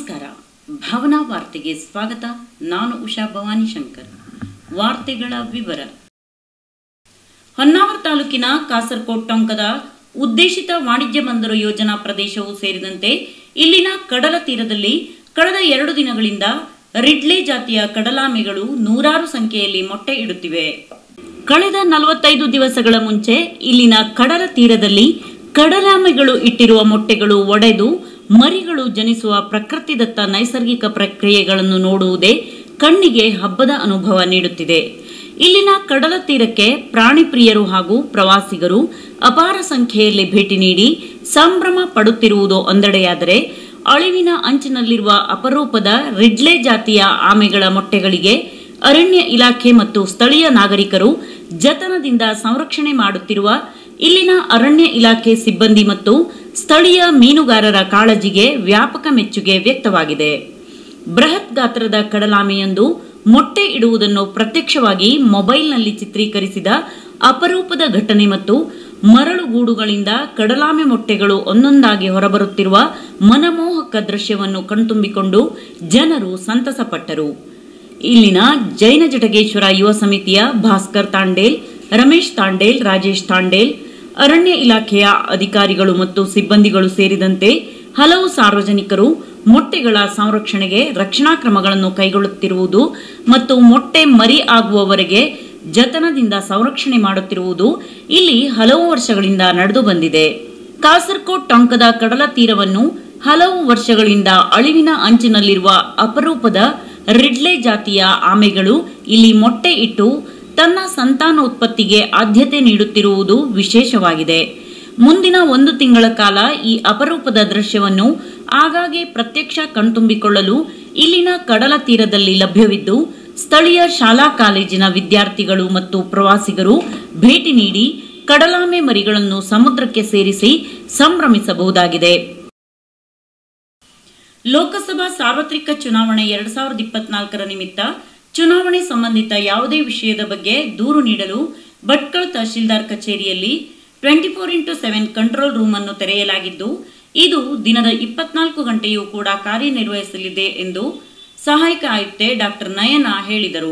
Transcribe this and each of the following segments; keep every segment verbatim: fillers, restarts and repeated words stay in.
ನಮಸ್ಕಾರ. ಭಾವನಾ ವಾರ್ತೆಗೆ ಸ್ವಾಗತ. ನಾನು ಉಷಾ ಭವಾನಿ ಶಂಕರ್. ವಾರ್ತೆಗಳ ವಿವರ. ಹೊನ್ನಾವರ ತಾಲೂಕಿನ ಕಾಸರಕೋಟ್ ಟೊಂಕದ ಉದ್ದೇಶಿತ ವಾಣಿಜ್ಯ ಬಂದರು ಯೋಜನಾ ಪ್ರದೇಶವು ಸೇರಿದಂತೆ ಇಲ್ಲಿನ ಕಡಲ ತೀರದಲ್ಲಿ ಕಳೆದ ಎರಡು ದಿನಗಳಿಂದ ರಿಡ್ಲೆ ಜಾತಿಯ ಕಡಲಾಮೆಗಳು ನೂರಾರು ಸಂಖ್ಯೆಯಲ್ಲಿ ಮೊಟ್ಟೆ ಇಡುತ್ತಿವೆ. ಕಳೆದ ನಲವತ್ತೈದು ದಿವಸಗಳ ಮುಂಚೆ ಇಲ್ಲಿನ ಕಡಲ ತೀರದಲ್ಲಿ ಕಡಲಾಮೆಗಳು ಇಟ್ಟಿರುವ ಮೊಟ್ಟೆಗಳು ಒಡೆದು ಮರಿಗಳು ಜನಿಸುವ ಪ್ರಕೃತಿದತ್ತ ನೈಸರ್ಗಿಕ ಪ್ರಕ್ರಿಯೆಗಳನ್ನು ನೋಡುವುದೇ ಕಣ್ಣಿಗೆ ಹಬ್ಬದ ಅನುಭವ ನೀಡುತ್ತಿದೆ. ಇಲ್ಲಿನ ಕಡಲ ತೀರಕ್ಕೆ ಪ್ರಾಣಿ ಪ್ರಿಯರು ಹಾಗೂ ಪ್ರವಾಸಿಗರು ಅಪಾರ ಸಂಖ್ಯೆಯಲ್ಲಿ ಭೇಟಿ ನೀಡಿ ಸಂಭ್ರಮ ಪಡುತ್ತಿರುವುದು ಒಂದೆಡೆಯಾದರೆ, ಅಳಿವಿನ ಅಂಚಿನಲ್ಲಿರುವ ಅಪರೂಪದ ರಿಡ್ಲೆ ಜಾತಿಯ ಆಮೆಗಳ ಮೊಟ್ಟೆಗಳಿಗೆ ಅರಣ್ಯ ಇಲಾಖೆ ಮತ್ತು ಸ್ಥಳೀಯ ನಾಗರಿಕರು ಜತನದಿಂದ ಸಂರಕ್ಷಣೆ ಮಾಡುತ್ತಿರುವ ಇಲ್ಲಿನ ಅರಣ್ಯ ಇಲಾಖೆ ಸಿಬ್ಬಂದಿ ಮತ್ತು ಸ್ಥಳೀಯ ಮೀನುಗಾರರ ಕಾಳಜಿಗೆ ವ್ಯಾಪಕ ಮೆಚ್ಚುಗೆ ವ್ಯಕ್ತವಾಗಿದೆ. ಬೃಹತ್ ಗಾತ್ರದ ಕಡಲಾಮೆಯೊಂದು ಮೊಟ್ಟೆ ಇಡುವುದನ್ನು ಪ್ರತ್ಯಕ್ಷವಾಗಿ ಮೊಬೈಲ್ನಲ್ಲಿ ಚಿತ್ರೀಕರಿಸಿದ ಅಪರೂಪದ ಘಟನೆ ಮತ್ತು ಮರಳುಗೂಡುಗಳಿಂದ ಕಡಲಾಮೆ ಮೊಟ್ಟೆಗಳು ಒಂದೊಂದಾಗಿ ಹೊರಬರುತ್ತಿರುವ ಮನಮೋಹಕ ದೃಶ್ಯವನ್ನು ಕಣ್ತುಂಬಿಕೊಂಡು ಜನರು ಸಂತಸಪಟ್ಟರು. ಇಲ್ಲಿನ ಜೈನ ಜಟಗೇಶ್ವರ ಯುವ ಸಮಿತಿಯ ಭಾಸ್ಕರ್ ತಾಂಡೇಲ್, ರಮೇಶ್ ತಾಂಡೇಲ್, ರಾಜೇಶ್ ತಾಂಡೇಲ್, ಅರಣ್ಯ ಇಲಾಖೆಯ ಅಧಿಕಾರಿಗಳು ಮತ್ತು ಸಿಬ್ಬಂದಿಗಳು ಸೇರಿದಂತೆ ಹಲವು ಸಾರ್ವಜನಿಕರು ಮೊಟ್ಟೆಗಳ ಸಂರಕ್ಷಣೆಗೆ ರಕ್ಷಣಾ ಕ್ರಮಗಳನ್ನು ಕೈಗೊಳ್ಳುತ್ತಿರುವುದು ಮತ್ತು ಮೊಟ್ಟೆ ಮರಿ ಆಗುವವರೆಗೆ ಜತನದಿಂದ ಸಂರಕ್ಷಣೆ ಮಾಡುತ್ತಿರುವುದು ಇಲ್ಲಿ ಹಲವು ವರ್ಷಗಳಿಂದ ನಡೆದು ಬಂದಿದೆ. ಕಾಸರಕೋಟ್ ಟೊಂಕದ ಕಡಲ ತೀರವನ್ನು ಹಲವು ವರ್ಷಗಳಿಂದ ಅಳಿವಿನ ಅಂಚಿನಲ್ಲಿರುವ ಅಪರೂಪದ ರಿಡ್ಲೆ ಜಾತಿಯ ಆಮೆಗಳು ಇಲ್ಲಿ ಮೊಟ್ಟೆ ಇಟ್ಟು ತನ್ನ ಸಂತಾನೋತ್ಪತ್ತಿಗೆ ಆದ್ಯತೆ ನೀಡುತ್ತಿರುವುದು ವಿಶೇಷವಾಗಿದೆ. ಮುಂದಿನ ಒಂದು ತಿಂಗಳ ಕಾಲ ಈ ಅಪರೂಪದ ದೃಶ್ಯವನ್ನು ಆಗಾಗ್ಗೆ ಪ್ರತ್ಯಕ್ಷ ಕಣ್ತುಂಬಿಕೊಳ್ಳಲು ಇಲ್ಲಿನ ಕಡಲ ತೀರದಲ್ಲಿ ಲಭ್ಯವಿದ್ದು, ಸ್ಥಳೀಯ ಶಾಲಾ ಕಾಲೇಜಿನ ವಿದ್ಯಾರ್ಥಿಗಳು ಮತ್ತು ಪ್ರವಾಸಿಗರು ಭೇಟಿ ನೀಡಿ ಕಡಲಾಮೆ ಮರಿಗಳನ್ನು ಸಮುದ್ರಕ್ಕೆ ಸೇರಿಸಿ ಸಂಭ್ರಮಿಸಬಹುದಾಗಿದೆ. ಲೋಕಸಭಾ ಸಾರ್ವತ್ರಿಕ ಚುನಾವಣೆ ಎರಡ್ ಸಾವಿರದ ಇಪ್ಪತ್ನಾಲ್ಕರ ನಿಮಿತ್ತ ಚುನಾವಣೆ ಸಂಬಂಧಿತ ಯಾವುದೇ ವಿಷಯದ ಬಗ್ಗೆ ದೂರು ನೀಡಲು ಭಟ್ಕಳ ತಹಶೀಲ್ದಾರ್ ಕಚೇರಿಯಲ್ಲಿ twenty four into seven control room ಅನ್ನು ತೆರೆಯಲಾಗಿದ್ದು, ಇದು ದಿನದ ಇಪ್ಪತ್ನಾಲ್ಕು ಗಂಟೆಯೂ ಕೂಡ ಕಾರ್ಯನಿರ್ವಹಿಸಲಿದೆ ಎಂದು ಸಹಾಯಕ ಆಯುಕ್ತೆ ಡಾಕ್ಟರ್ ನಯನ ಹೇಳಿದರು.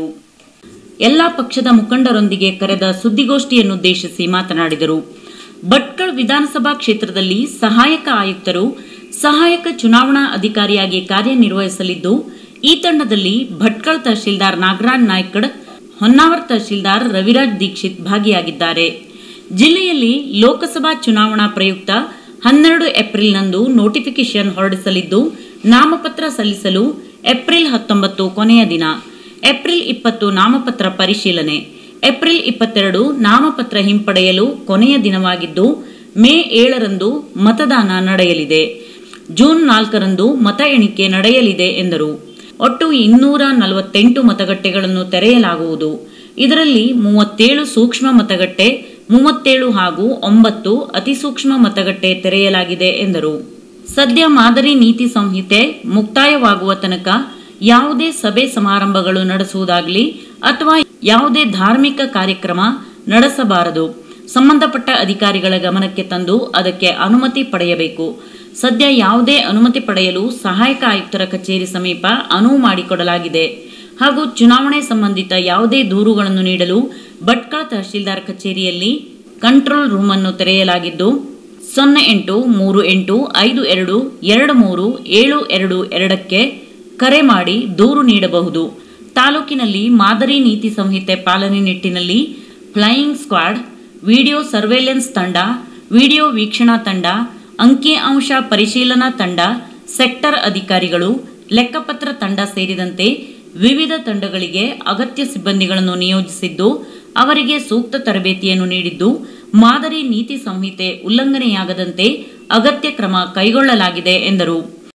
ಎಲ್ಲಾ ಪಕ್ಷದ ಮುಖಂಡರೊಂದಿಗೆ ಕರೆದ ಸುದ್ದಿಗೋಷ್ಠಿಯನ್ನುದ್ದೇಶಿಸಿ ಮಾತನಾಡಿದರು. ಭಟ್ಕಳ ವಿಧಾನಸಭಾ ಕ್ಷೇತ್ರದಲ್ಲಿ ಸಹಾಯಕ ಆಯುಕ್ತರು ಸಹಾಯಕ ಚುನಾವಣಾ ಅಧಿಕಾರಿಯಾಗಿ ಕಾರ್ಯನಿರ್ವಹಿಸಲಿದ್ದು, ಈ ತಂಡದಲ್ಲಿ ಭಟ್ಕಳ ತಹಶೀಲ್ದಾರ್ ನಾಗರಾಜ್ ನಾಯ್ಕಡ್, ಹೊನ್ನಾವರ ತಹಶೀಲ್ದಾರ್ ರವಿರಾಜ್ ದೀಕ್ಷಿತ್ ಭಾಗಿಯಾಗಿದ್ದಾರೆ. ಜಿಲ್ಲೆಯಲ್ಲಿ ಲೋಕಸಭಾ ಚುನಾವಣಾ ಪ್ರಯುಕ್ತ ಹನ್ನೆರಡು ಏಪ್ರಿಲ್ನಂದು ನೋಟಿಫಿಕೇಶನ್ ಹೊರಡಿಸಲಿದ್ದು, ನಾಮಪತ್ರ ಸಲ್ಲಿಸಲು ಏಪ್ರಿಲ್ ಹತ್ತೊಂಬತ್ತು ಕೊನೆಯ ದಿನ, ಏಪ್ರಿಲ್ ಇಪ್ಪತ್ತು ನಾಮಪತ್ರ ಪರಿಶೀಲನೆ, ಏಪ್ರಿಲ್ ಇಪ್ಪತ್ತೆರಡು ನಾಮಪತ್ರ ಹಿಂಪಡೆಯಲು ಕೊನೆಯ ದಿನವಾಗಿದ್ದು, ಮೇ ಏಳರಂದು ಮತದಾನ ನಡೆಯಲಿದೆ. ಜೂನ್ ನಾಲ್ಕರಂದು ಮತ ಎಣಿಕೆ ನಡೆಯಲಿದೆ ಎಂದರು. ಒಟ್ಟು ಇನ್ನೂರ ನಲವತ್ತೆಂಟು ಮತಗಟ್ಟೆಗಳನ್ನು ತೆರೆಯಲಾಗುವುದು. ಇದರಲ್ಲಿ ಮೂವತ್ತೇಳು ಸೂಕ್ಷ್ಮ ಮತಗಟ್ಟೆ, ಮೂವತ್ತೇಳು ಹಾಗೂ ಒಂಬತ್ತು ಅತಿಸೂಕ್ಷ್ಮ ಮತಗಟ್ಟೆ ತೆರೆಯಲಾಗಿದೆ ಎಂದರು. ಸದ್ಯ ಮಾದರಿ ನೀತಿ ಸಂಹಿತೆ ಮುಕ್ತಾಯವಾಗುವ ತನಕ ಯಾವುದೇ ಸಭೆ ಸಮಾರಂಭಗಳು ನಡೆಸುವುದಾಗಲಿ ಅಥವಾ ಯಾವುದೇ ಧಾರ್ಮಿಕ ಕಾರ್ಯಕ್ರಮ ನಡೆಸಬಾರದು. ಸಂಬಂಧಪಟ್ಟ ಅಧಿಕಾರಿಗಳ ಗಮನಕ್ಕೆ ತಂದು ಅದಕ್ಕೆ ಅನುಮತಿ ಪಡೆಯಬೇಕು. ಸದ್ಯ ಯಾವುದೇ ಅನುಮತಿ ಪಡೆಯಲು ಸಹಾಯಕ ಆಯುಕ್ತರ ಕಚೇರಿ ಸಮೀಪ ಅನುವು ಮಾಡಿಕೊಡಲಾಗಿದೆ ಹಾಗೂ ಚುನಾವಣೆ ಸಂಬಂಧಿತ ಯಾವುದೇ ದೂರುಗಳನ್ನು ನೀಡಲು ಭಟ್ಕಳ ತಹಶೀಲ್ದಾರ್ ಕಚೇರಿಯಲ್ಲಿ ಕಂಟ್ರೋಲ್ ರೂಮ್ ಅನ್ನು ತೆರೆಯಲಾಗಿದ್ದು, ಸೊನ್ನೆ ಎಂಟು ಮೂರು ಎಂಟು ಐದು ಎರಡು ಎರಡು ಮೂರು ಏಳು ಎರಡು ಎರಡಕ್ಕೆ ಕರೆ ಮಾಡಿ ದೂರು ನೀಡಬಹುದು. ತಾಲೂಕಿನಲ್ಲಿ ಮಾದರಿ ನೀತಿ ಸಂಹಿತೆ ಪಾಲನೆ ನಿಟ್ಟಿನಲ್ಲಿ ಫ್ಲೈಯಿಂಗ್ ಸ್ಕ್ವಾಡ್, ವಿಡಿಯೋ ಸರ್ವೇಲೆನ್ಸ್ ತಂಡ, ವಿಡಿಯೋ ವೀಕ್ಷಣಾ ತಂಡ, ಅಂಕಿ ಅಂಶ ಪರಿಶೀಲನಾ ತಂಡ, ಸೆಕ್ಟರ್ ಅಧಿಕಾರಿಗಳು, ಲೆಕ್ಕಪತ್ರ ತಂಡ ಸೇರಿದಂತೆ ವಿವಿಧ ತಂಡಗಳಿಗೆ ಅಗತ್ಯ ಸಿಬ್ಬಂದಿಗಳನ್ನು ನಿಯೋಜಿಸಿದ್ದು, ಅವರಿಗೆ ಸೂಕ್ತ ತರಬೇತಿಯನ್ನು ನೀಡಿದ್ದು, ಮಾದರಿ ನೀತಿ ಸಂಹಿತೆ ಉಲ್ಲಂಘನೆಯಾಗದಂತೆ ಅಗತ್ಯ ಕ್ರಮ ಕೈಗೊಳ್ಳಲಾಗಿದೆ ಎಂದರು.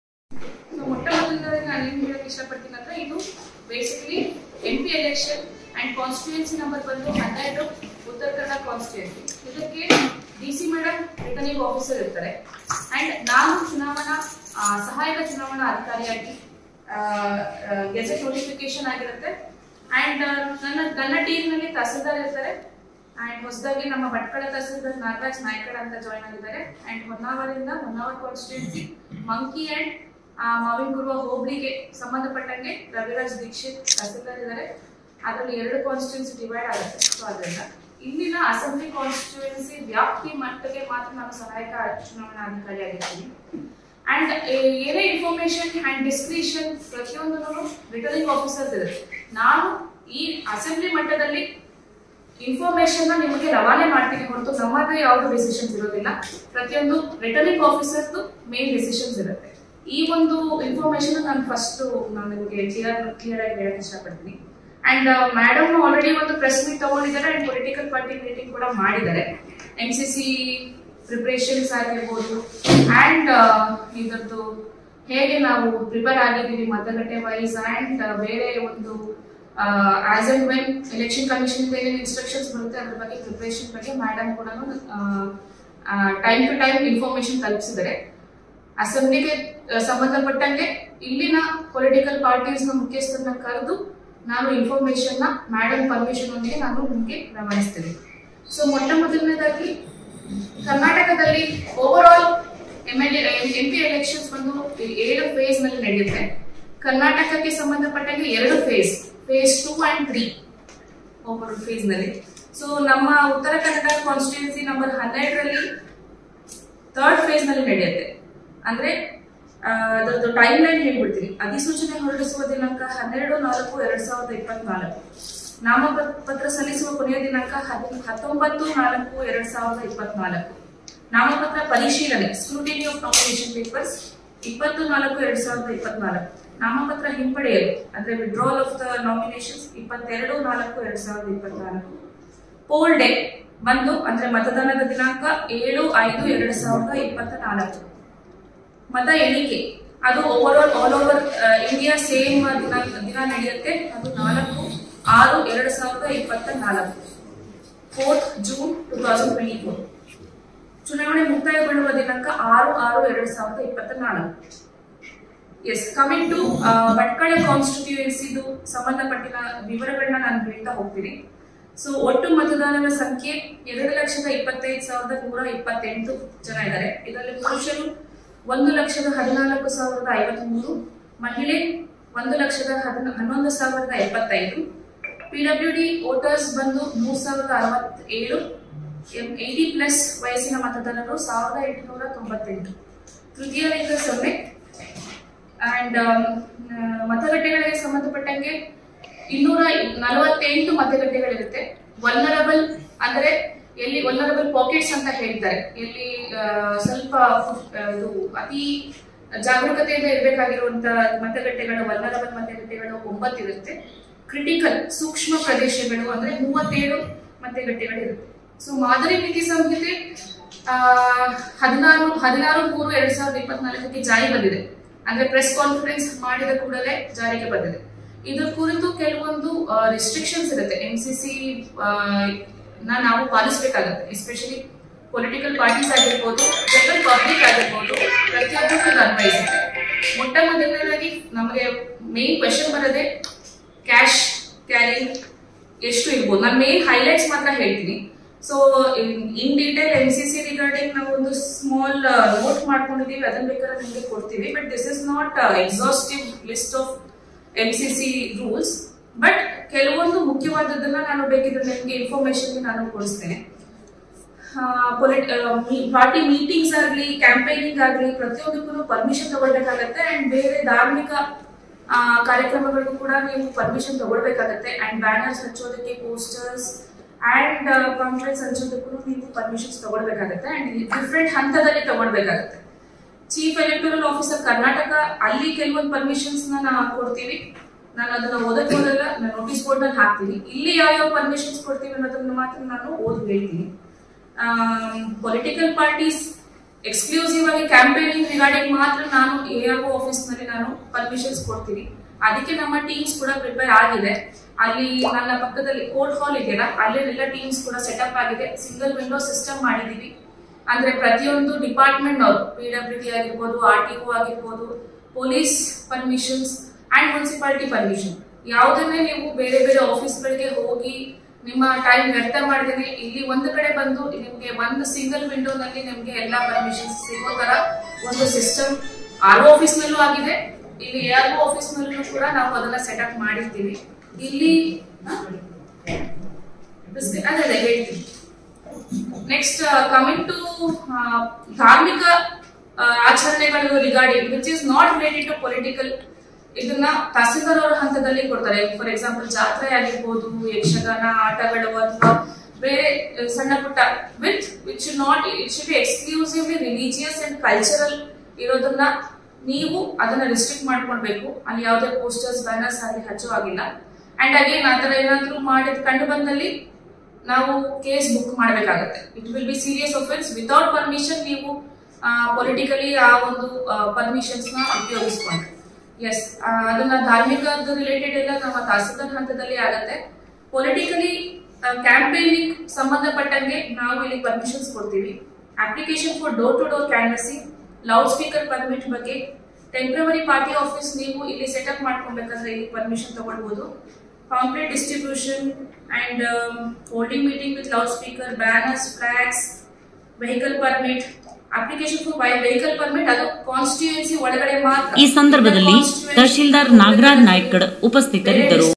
ಉತ್ತರ ಕನ್ನಡ ಕಾನ್ಸ್ಟಿಟ್ಯೂನ್ಸಿ ಇದಕ್ಕೆ ಡಿಸಿ ಮೇಡಮ್ ರಿಟರ್ನಿಂಗ್ ಆಫೀಸರ್ ಇರ್ತಾರೆ ಅಂಡ್ ನಾನು ಚುನಾವಣಾ ಸಹಾಯಕ ಚುನಾವಣಾ ಅಧಿಕಾರಿಯಾಗಿ ಗೆಜೆಟ್ ನೋಟಿಫಿಕೇಶನ್ ಆಗಿರುತ್ತೆ ಅಂಡ್ ನನ್ನ ನನ್ನ ಟೀಮ್ ನಲ್ಲಿ ತಹಸೀಲ್ದಾರ್ ಇರ್ತಾರೆ ಅಂಡ್ ಹೊಸದಾಗಿ ನಮ್ಮ ಭಟ್ಕಳ ತಹಸೀಲ್ದಾರ್ ನಾಗರಾಜ್ ನಾಯ್ಕಡ್ ಅಂತ ಜಾಯ್ನ್ ಆಗಿದ್ದಾರೆ ಅಂಡ್ ಹೊನ್ನಾವರಿಂದ ಹೊನ್ನಾವರ ಕಾನ್ಸ್ಟಿಟ್ಯೂನ್ಸಿ ಮಂಕಿ ಅಂಡ್ ಮಾವಿನಕುರ್ವ ಹೋಬಳಿಗೆ ಸಂಬಂಧಪಟ್ಟಂಗೆ ರವಿರಾಜ್ ದೀಕ್ಷಿತ್ ತಹಸೀಲ್ದಾರ್ ಇದ್ದಾರೆ. ಅದರಲ್ಲಿ ಎರಡು ಕಾನ್ಸ್ಟಿಟ್ಯೂನ್ಸಿ ಡಿವೈಡ್ ಆಗುತ್ತೆ. ಸೊ ಅದರಿಂದ ಇಲ್ಲಿನ ಅಸೆಂಬ್ಲಿ ಕಾನ್ಸ್ಟಿಟ್ಯೂನ್ಸಿ ವ್ಯಾಪ್ತಿ ಮಟ್ಟಿಗೆ ಮಾತ್ರ ನಾನು ಸಹಾಯಕ ಚುನಾವಣಾ ಅಧಿಕಾರಿ ಆಗಿರ್ತೀನಿ. ಅಂಡ್ ಏನೇ ಇನ್ಫಾರ್ಮೇಶನ್ ಅಂಡ್ ಡಿಸ್ಕ್ರಿಷನ್ ಪ್ರತಿಯೊಂದನ್ನು ರಿಟರ್ನಿಂಗ್ ಆಫೀಸರ್ಸ್ ಇರುತ್ತೆ. ನಾನು ಈ ಅಸೆಂಬ್ಲಿ ಮಟ್ಟದಲ್ಲಿ ಇನ್ಫಾರ್ಮೇಶನ್ ನಿಮಗೆ ರವಾನೆ ಮಾಡ್ತೀನಿ ಹೊರತು ನಮ್ಮದೇ ಯಾವುದು ಡಿಸಿಷನ್ಸ್ ಇರೋದಿಲ್ಲ. ಪ್ರತಿಯೊಂದು ರಿಟರ್ನಿಂಗ್ ಆಫೀಸರ್ದು ಮೇನ್ ಡಿಸಿಷನ್ಸ್ ಇರುತ್ತೆ. ಈ ಒಂದು ಇನ್ಫಾರ್ಮೇಶನ್ ನಾನು ಫಸ್ಟ್ ನಾನು ನಿಮಗೆ ಕ್ಲಿಯರ್ ಕ್ಲಿಯರ್ ಆಗಿ ಹೇಳಕ್ ಇಷ್ಟಪಡ್ತೀನಿ. ಅಂಡ್ ಮೇಡಮ್ ಆಲ್ರೆಡಿ ಒಂದು ಪ್ರೆಸ್ ಮೀಟ್ ತಗೊಂಡಿದ್ದಾರೆ ಅಂಡ್ ಪೊಲಿಟಿಕಲ್ ಪಾರ್ಟಿ ಮೀಟಿಂಗ್ ಕೂಡ ಮಾಡಿದ್ದಾರೆ. ಎಂ ಸಿ ಸಿ ಪ್ರಿಪರೇಷನ್ಸ್ ಆಗಿರ್ಬೋದು ಅಂಡ್ ಇದರದ್ದು ಹೇಗೆ ನಾವು ಪ್ರಿಪೇರ್ ಆಗಿದ್ದೀವಿ ಮತಗಟ್ಟೆ ವೈಸ್ ಅಂಡ್ ಬೇರೆ ಒಂದು as and when election commission ಏನೇನು ಇನ್ಸ್ಟ್ರಕ್ಷನ್ಸ್ ಬರುತ್ತೆ ಅದ್ರ ಬಗ್ಗೆ ಪ್ರಿಪರೇಷನ್ ಬಗ್ಗೆ ಮೇಡಮ್ ಕೂಡ ಟೈಮ್ ಟು ಟೈಮ್ ಇನ್ಫಾರ್ಮೇಶನ್ ತಲುಪಿಸಿದ್ದಾರೆ. ಅಸೆಂಬ್ಲಿಗೆ ಸಂಬಂಧಪಟ್ಟಂಗೆ ಇಲ್ಲಿನ ಪೊಲಿಟಿಕಲ್ ಪಾರ್ಟೀಸ್ ನ ಮುಖ್ಯಸ್ಥರನ್ನ ಕರೆದು ನಾನು ಇನ್ಫಾರ್ಮೇಶನ್ ನ ಮೇಡಮ್ ಪರ್ಮಿಷನ್ ಒಂದಿಗೆ ನಾನು ನಿಮಗೆ ರವಾನಿಸ್ತೇನೆ. ಸೊ ಮೊಟ್ಟ ಮೊದಲನೇದಾಗಿ ಕರ್ನಾಟಕದಲ್ಲಿ over all M L M P elections ಬಂದು ಏಳು ಫೇಸ್ ನಲ್ಲಿ ನಡೆಯುತ್ತೆ. ಕರ್ನಾಟಕಕ್ಕೆ ಸಂಬಂಧಪಟ್ಟಂಗೆ ಎರಡು phase, phase two and three over phase ನಲ್ಲಿ. ಸೊ ನಮ್ಮ ಉತ್ತರ ಕನ್ನಡ ಕಾನ್ಸ್ಟಿಟ್ಯೂನ್ಸಿ ನಂಬರ್ ಹನ್ನೆರಡರಲ್ಲಿ ಥರ್ಡ್ ಫೇಸ್ ನಲ್ಲಿ ನಡೆಯುತ್ತೆ. ಅಂದ್ರೆ ಅದರದ್ದು ಟೈಮ್ ಲೈನ್ ಹೇಳ್ಬಿಡ್ತೀನಿ. ಅಧಿಸೂಚನೆ ಹೊರಡಿಸುವ ದಿನಾಂಕ ಹನ್ನೆರಡು ನಾಲ್ಕು ಎರಡ್ ಸಾವಿರದ ಇಪ್ಪತ್ನಾಲ್ಕು. ನಾಮಪತ್ರ ಸಲ್ಲಿಸುವ ಕೊನೆಯ ದಿನಾಂಕ ಹತ್ತೊಂಬತ್ತು ನಾಲ್ಕು ಎರಡ್ ಸಾವಿರದ ಇಪ್ಪತ್ನಾಲ್ಕು. ನಾಮಪತ್ರ ಪರಿಶೀಲನೆ ಸ್ಕ್ರೂಟಿನಿ ಆಫ್ ನಾಮಿನೇಷನ್ ಪೇಪರ್ಸ್ ಇಪ್ಪತ್ತು ನಾಲ್ಕು ಎರಡ್ ಸಾವಿರದ ಇಪ್ಪತ್ನಾಲ್ಕು. ನಾಮಪತ್ರ ಹಿಂಪಡೆಯಲು ಅಂದ್ರೆ ವಿಡ್ರಾಲ್ ಆಫ್ ದ ನಾಮಿನೇಷನ್ಸ್ ಇಪ್ಪತ್ತೆರಡು ನಾಲ್ಕು ಎರಡ್ ಸಾವಿರದ ಇಪ್ಪತ್ನಾಲ್ಕು. ಪೋಲ್ ಡೇ ಬಂದು ಅಂದ್ರೆ ಮತದಾನದ ದಿನಾಂಕ ಏಳು ಐದು ಎರಡ್ ಸಾವಿರದ ಇಪ್ಪತ್ತ ನಾಲ್ಕು. ಮತ ಎಣಿಕೆ ಅದು over all all over India same ದಿನ ದಿನ ನಡೆಯುತ್ತೆ. ಅದು ನಾಲ್ಕು ಆರು ಎರಡ್ ಸಾವಿರದ ಇಪ್ಪತ್ತ ನಾಲ್ಕು, fourth June two thousand twenty four. ಚುನಾವಣೆ ಮುಕ್ತಾಯಗೊಳ್ಳುವ ದಿನಾಂಕ ಆರು ಆರು ಎರಡ್ ಸಾವಿರದ ಇಪ್ಪತ್ತ ನಾಲ್ಕು. ಎಸ್, ಕಮಿಂಗ್ ಟು ಭಟ್ಕಳ ಕಾನ್ಸ್ಟಿಟ್ಯೂಯೆನ್ಸಿದು ಸಂಬಂಧಪಟ್ಟಿನ ವಿವರಗಳನ್ನ ನಾನು ಹೇಳ್ತಾ ಹೋಗ್ತೀನಿ. ಸೊ ಒಟ್ಟು ಮತದಾರರ ಸಂಖ್ಯೆ ಎರಡು ಲಕ್ಷದ ಇಪ್ಪತ್ತೈದು ಸಾವಿರದ ನೂರ ಇಪ್ಪತ್ತೆಂಟು ಜನ ಇದ್ದಾರೆ. ಇದರಲ್ಲಿ ಪುರುಷರು ಒಂದು ಲಕ್ಷದ ಹದಿನಾಲ್ಕು ಸಾವಿರದ ಐವತ್ತ್ ಮೂರು, ಮಹಿಳೆ ಒಂದು ಲಕ್ಷದ ಹನ್ನೊಂದು ಸಾವಿರದ ಎಪ್ಪತ್ತೈದು, ಪಿಡಬ್ಲ್ಯೂ ಡಿ ವೋಟರ್ಸ್ ಬಂದು ಮೂರ್ ಸಾವಿರದ ಅರವತ್ತೇಳು, ಏಟಿ ಪ್ಲಸ್ ವಯಸ್ಸಿನ ಮತದಾರರು ಸಾವಿರದ ಎಂಟುನೂರ ತೊಂಬತ್ತೆಂಟು, ತೃತೀಯ ಲಿಂಗ ಸೊನ್ನೆ. ಅಂಡ್ ಮತಗಟ್ಟೆಗಳಿಗೆ ಸಂಬಂಧಪಟ್ಟಂಗೆ ಇನ್ನೂರ ನಲವತ್ತೆಂಟು ಮತಗಟ್ಟೆಗಳಿರುತ್ತೆ. ವಲ್ನರಬಲ್ ಅಂದ್ರೆ ಎಲ್ಲಿ ವಲ್ನರಬಲ್ ಪಾಕೆಟ್ಸ್ ಅಂತ ಹೇಳ್ತಾರೆ, ಎಲ್ಲಿ ಸ್ವಲ್ಪ ಇದು ಅತಿ ಜಾಗರೂಕತೆಯಿಂದ ಇರಬೇಕಾಗಿರುವಂತ ಮತಗಟ್ಟೆಗಳು ವಲ್ನರಬಲ್ ಮತಗಟ್ಟೆಗಳು ಒಂಬತ್ತು ಇರುತ್ತೆ. ಕ್ರಿಟಿಕಲ್ ಸೂಕ್ಷ್ಮ ಪ್ರದೇಶಗಳು ಅಂದ್ರೆ ಮೂವತ್ತೇಳು ಮತಗಟ್ಟೆಗಳು ಇರುತ್ತೆ. ಸೊ ಮಾದರಿ ನೀತಿ ಸಂಹಿತೆ ಆ ಹದಿನಾರು ಹದಿನಾರು ಮೂರು ಎರಡ್ ಸಾವಿರದ ಇಪ್ಪತ್ನಾಲ್ಕಕ್ಕೆ ಜಾರಿ ಬಂದಿದೆ. ಅಂದ್ರೆ ಪ್ರೆಸ್ ಕಾನ್ಫರೆನ್ಸ್ ಮಾಡಿದ ಕೂಡಲೇ ಜಾರಿಗೆ ಬಂದಿದೆ. ಇದ್ರ ಕುರಿತು ಕೆಲವೊಂದು ರೆಸ್ಟ್ರಿಕ್ಷನ್ಸ್ ಇರುತ್ತೆ. ಎಂ ಸಿ ಸಿ ನಾವು ಪಾಲಿಸಬೇಕಾಗುತ್ತೆ. ಎಸ್ಪೆಷಲಿ ಪೊಲಿಟಿಕಲ್ ಪಾರ್ಟೀಸ್ ಆಗಿರ್ಬೋದು, ಜನರಲ್ ಪಬ್ಲಿಕ್ ಆಗಿರ್ಬೋದು, ಪ್ರತಿಯೊಬ್ಬರಿಗೂ ಅನ್ವಯಿಸುತ್ತೆ. ಮೊಟ್ಟ ಮೊದಲನೇದಾಗಿ ನಮಗೆ ಮೇನ್ ಕ್ವೆಶನ್ ಬರೋದೆ ಕ್ಯಾಶ್ ಕ್ಯಾರಿಂಗ್ ಎಷ್ಟು ಇರ್ಬೋದು. ನಾನು ಮೇನ್ ಹೈಲೈಟ್ಸ್ ಮಾತ್ರ ಹೇಳ್ತೀನಿ. So in detail M C C regarding ನಾವು ಒಂದು ಸ್ಮಾಲ್ ನೋಟ್ ಮಾಡ್ಕೊಂಡಿದೀವಿ, ಅದನ್ನ ಬೇಕಾದ್ರೆ ನಿಮಗೆ ಕೊಡ್ತೀವಿ. But this is not exhaustive list of M C C rules. But ಕೆಲವೊಂದು ಮುಖ್ಯವಾದದನ್ನ ನಾನು ಬೇಕಿದ್ರೆ ನಿಮಗೆ ಇನ್ಫಾರ್ಮೇಶನ್ ನಾನು ಕೊಡಿಸ್ತೇನೆ. ಪಾರ್ಟಿ ಮೀಟಿಂಗ್ಸ್ ಆಗ್ಲಿ, ಕ್ಯಾಂಪೇನಿಂಗ್ ಆಗ್ಲಿ, ಪ್ರತಿಯೊಂದಕ್ಕೂ ಪರ್ಮಿಷನ್ ತಗೊಳ್ಬೇಕಾಗತ್ತೆ. ಅಂಡ್ ಬೇರೆ ಧಾರ್ಮಿಕ ಕಾರ್ಯಕ್ರಮಗಳಿಗೂ ಕೂಡ ನೀವು ಪರ್ಮಿಷನ್ ತಗೊಳ್ಬೇಕಾಗತ್ತೆ. ಅಂಡ್ ಬ್ಯಾನರ್ಸ್ ಹಚ್ಚೋದಕ್ಕೆ, ಪೋಸ್ಟರ್ಸ್ ಅಂಡ್ ಕಾನ್ಫರೆನ್ಸ್ ಹಂಚೋದಕ್ಕೂ ನೀವು ಪರ್ಮಿಷನ್ಸ್ ತಗೊಳ್ಬೇಕಾಗತ್ತೆ. ಅಂಡ್ ಡಿಫ್ರೆಂಟ್ ಹಂತದಲ್ಲಿ ತಗೊಳ್ಬೇಕಾಗತ್ತೆ. ಚೀಫ್ ಎಲೆಕ್ಟೋರಲ್ ಆಫೀಸರ್ ಕರ್ನಾಟಕ, ಅಲ್ಲಿ ಕೆಲವೊಂದು ಪರ್ಮಿಷನ್ಸ್ ನಾವು ಕೊಡ್ತೀವಿ. ನಾನು ಅದನ್ನ ಓದಕ್ ಹೋದಲ್ಲ, ನಾನು ನೋಟಿಸ್ ಬೋರ್ಡ್ ಅಲ್ಲಿ ಹಾಕ್ತೀನಿ. ಇಲ್ಲಿ ಯಾವ್ಯಾವ ಪರ್ಮಿಷನ್ಸ್ ಕೊಡ್ತೀವಿ ಅನ್ನೋದನ್ನ ಮಾತ್ರ ನಾನು ಓದ್ ಹೇಳ್ತೀನಿ. ಪೊಲಿಟಿಕಲ್ ಪಾರ್ಟೀಸ್ ಎಕ್ಸ್ಕ್ಲೂಸಿವ್ ಆಗಿ ಕ್ಯಾಂಪೇನಿಂಗ್ ರಿಗಾರ್ಡಿಂಗ್ ಮಾತ್ರ ನಾನು ಎ ಆರ್ ಒ ಆಫೀಸ್ ನಲ್ಲಿ ನಾನು ಪರ್ಮಿಷನ್ಸ್ ಕೊಡ್ತೀನಿ. ಅದಕ್ಕೆ ನಮ್ಮ ಟೀಮ್ಸ್ ಕೂಡ ಪ್ರಿಪೇರ್ ಆಗಿದೆ. ಅಲ್ಲಿ ನನ್ನ ಪಕ್ಕದಲ್ಲಿ ಕೋರ್ಟ್ ಹಾಲ್ ಇದೆಯಲ್ಲ, ಅಲ್ಲೆಲ್ಲ ಟೀಮ್ಸ್ ಕೂಡ ಸೆಟಪ್ ಆಗಿದೆ. ಸಿಂಗಲ್ ವಿಂಡೋ ಸಿಸ್ಟಮ್ ಮಾಡಿದೀವಿ. ಅಂದ್ರೆ ಪ್ರತಿಯೊಂದು ಡಿಪಾರ್ಟ್ಮೆಂಟ್ ಅವರು, ಪಿ ಡಬ್ಲ್ಯೂ ಡಿ ಆಗಿರ್ಬೋದು, ಆರ್ ಟಿ ಒ ಆಗಿರ್ಬೋದು, police permissions and municipality permission, ಯಾವುದನ್ನೇ ನೀವು ಬೇರೆ ಬೇರೆ ಆಫೀಸ್ಗಳಿಗೆ ಹೋಗಿ ನಿಮ್ಮ ಟೈಮ್ ವ್ಯರ್ಥ ಮಾಡಿದ್ರೆ ಇಲ್ಲಿ ಒಂದು ಕಡೆ ಬಂದು ನಿಮ್ಗೆ ಒಂದು ಸಿಂಗಲ್ ವಿಂಡೋನಲ್ಲಿ ನಿಮ್ಗೆ ಎಲ್ಲಾ ಪರ್ಮಿಷನ್ಸ್ ಸಿಗೋ ತರ ಒಂದು ಸಿಸ್ಟಮ್ ಆರ್ ಒ ಆಫೀಸ್ ನಲ್ಲೂ ಆಗಿದೆ, ಇಲ್ಲಿ ಎ ಆರ್ ಒ ಆಫೀಸ್ ನಲ್ಲೂ ಕೂಡ ನಾವು ಅದನ್ನ ಸೆಟಪ್ ಮಾಡಿರ್ತೀವಿ. ಇಲ್ಲಿ ಅದೇ ಅದೇ ಹೇಳ್ತೀವಿ. ನೆಕ್ಸ್ಟ್ ಕಮಿಂಗ್ ಟು ಧಾರ್ಮಿಕ ಆಚರಣೆಗಳು regarding which is not related to political, ಇದನ್ನ ತಹಸೀಲ್ದಾರ್ ಅವರ ಹಂತದಲ್ಲಿ ಕೊಡ್ತಾರೆ. ಫಾರ್ ಎಕ್ಸಾಂಪಲ್ ಜಾತ್ರೆ ಆಗಿರ್ಬೋದು, ಯಕ್ಷಗಾನ ಆಟಗಳು ಅಥವಾ ಬೇರೆ ಸಣ್ಣ ಪುಟ್ಟ with which not it should be exclusively religious and cultural ಇರೋದನ್ನ ನೀವು ಅದನ್ನ ರಿಸ್ಟ್ರಿಕ್ಟ್ ಮಾಡ್ಕೊಳ್ಬೇಕು. ಅಲ್ಲಿ ಯಾವುದೇ ಪೋಸ್ಟರ್ಸ್ ಬ್ಯಾನರ್ಸ್ ಆಗಿ ಹಚ್ಚೋ ಆಗಿಲ್ಲ. ಅಂಡ್ ಅಗೇನ್ ಆತರ ಏನಾದ್ರೂ ಮಾಡಿದ್ ಕಂಡು ಬಂದಲ್ಲಿ ನಾವು ಕೇಸ್ ಬುಕ್ ಮಾಡಬೇಕಾಗುತ್ತೆ. It will be serious offence. Without permission ನೀವು ಪೊಲಿಟಿಕಲಿ ಆ ಒಂದು ಪರ್ಮಿಷನ್ಸ್ ನ ಉಪಯೋಗಿಸ್ಕೊಂಡ್ರೆ ಎಸ್ ಅದನ್ನ ಧಾರ್ಮಿಕದ ರಿಲೇಟೆಡ್ ಎಲ್ಲ ನಮ್ಮ ತಹಸೀಲ್ದಾರ್ ಹಂತದಲ್ಲಿ ಆಗತ್ತೆ. ಪೊಲಿಟಿಕಲಿ ಕ್ಯಾಂಪೇನಿಂಗ್ ಸಂಬಂಧಪಟ್ಟಂಗೆ ನಾವು ಇಲ್ಲಿ ಪರ್ಮಿಷನ್ಸ್ ಕೊಡ್ತೀವಿ. Application for door to door canvassing, loud speaker permit ಬಗ್ಗೆ, ಟೆಂಪ್ರವರಿ ಪಾರ್ಟಿ ಆಫೀಸ್ ನೀವು ಇಲ್ಲಿ ಸೆಟಪ್ ಮಾಡ್ಕೊಬೇಕಂದ್ರೆ ಇಲ್ಲಿ ಪರ್ಮಿಷನ್ ತಗೊಳ್ಬಹುದು. Pamphlet distribution and holding meeting with loud speaker, banners, flags, vehicle permit, application for vehicle permit ಅದು constituency ಒಳಗಡೆ ಮಾತ್ರ. ಈ ಸಂದರ್ಭದಲ್ಲಿ ತಹಶೀಲ್ದಾರ್ ನಾಗರಾಜ್ ನಾಯ್ಕಡ್ ಉಪಸ್ಥಿತರಿದ್ದರು.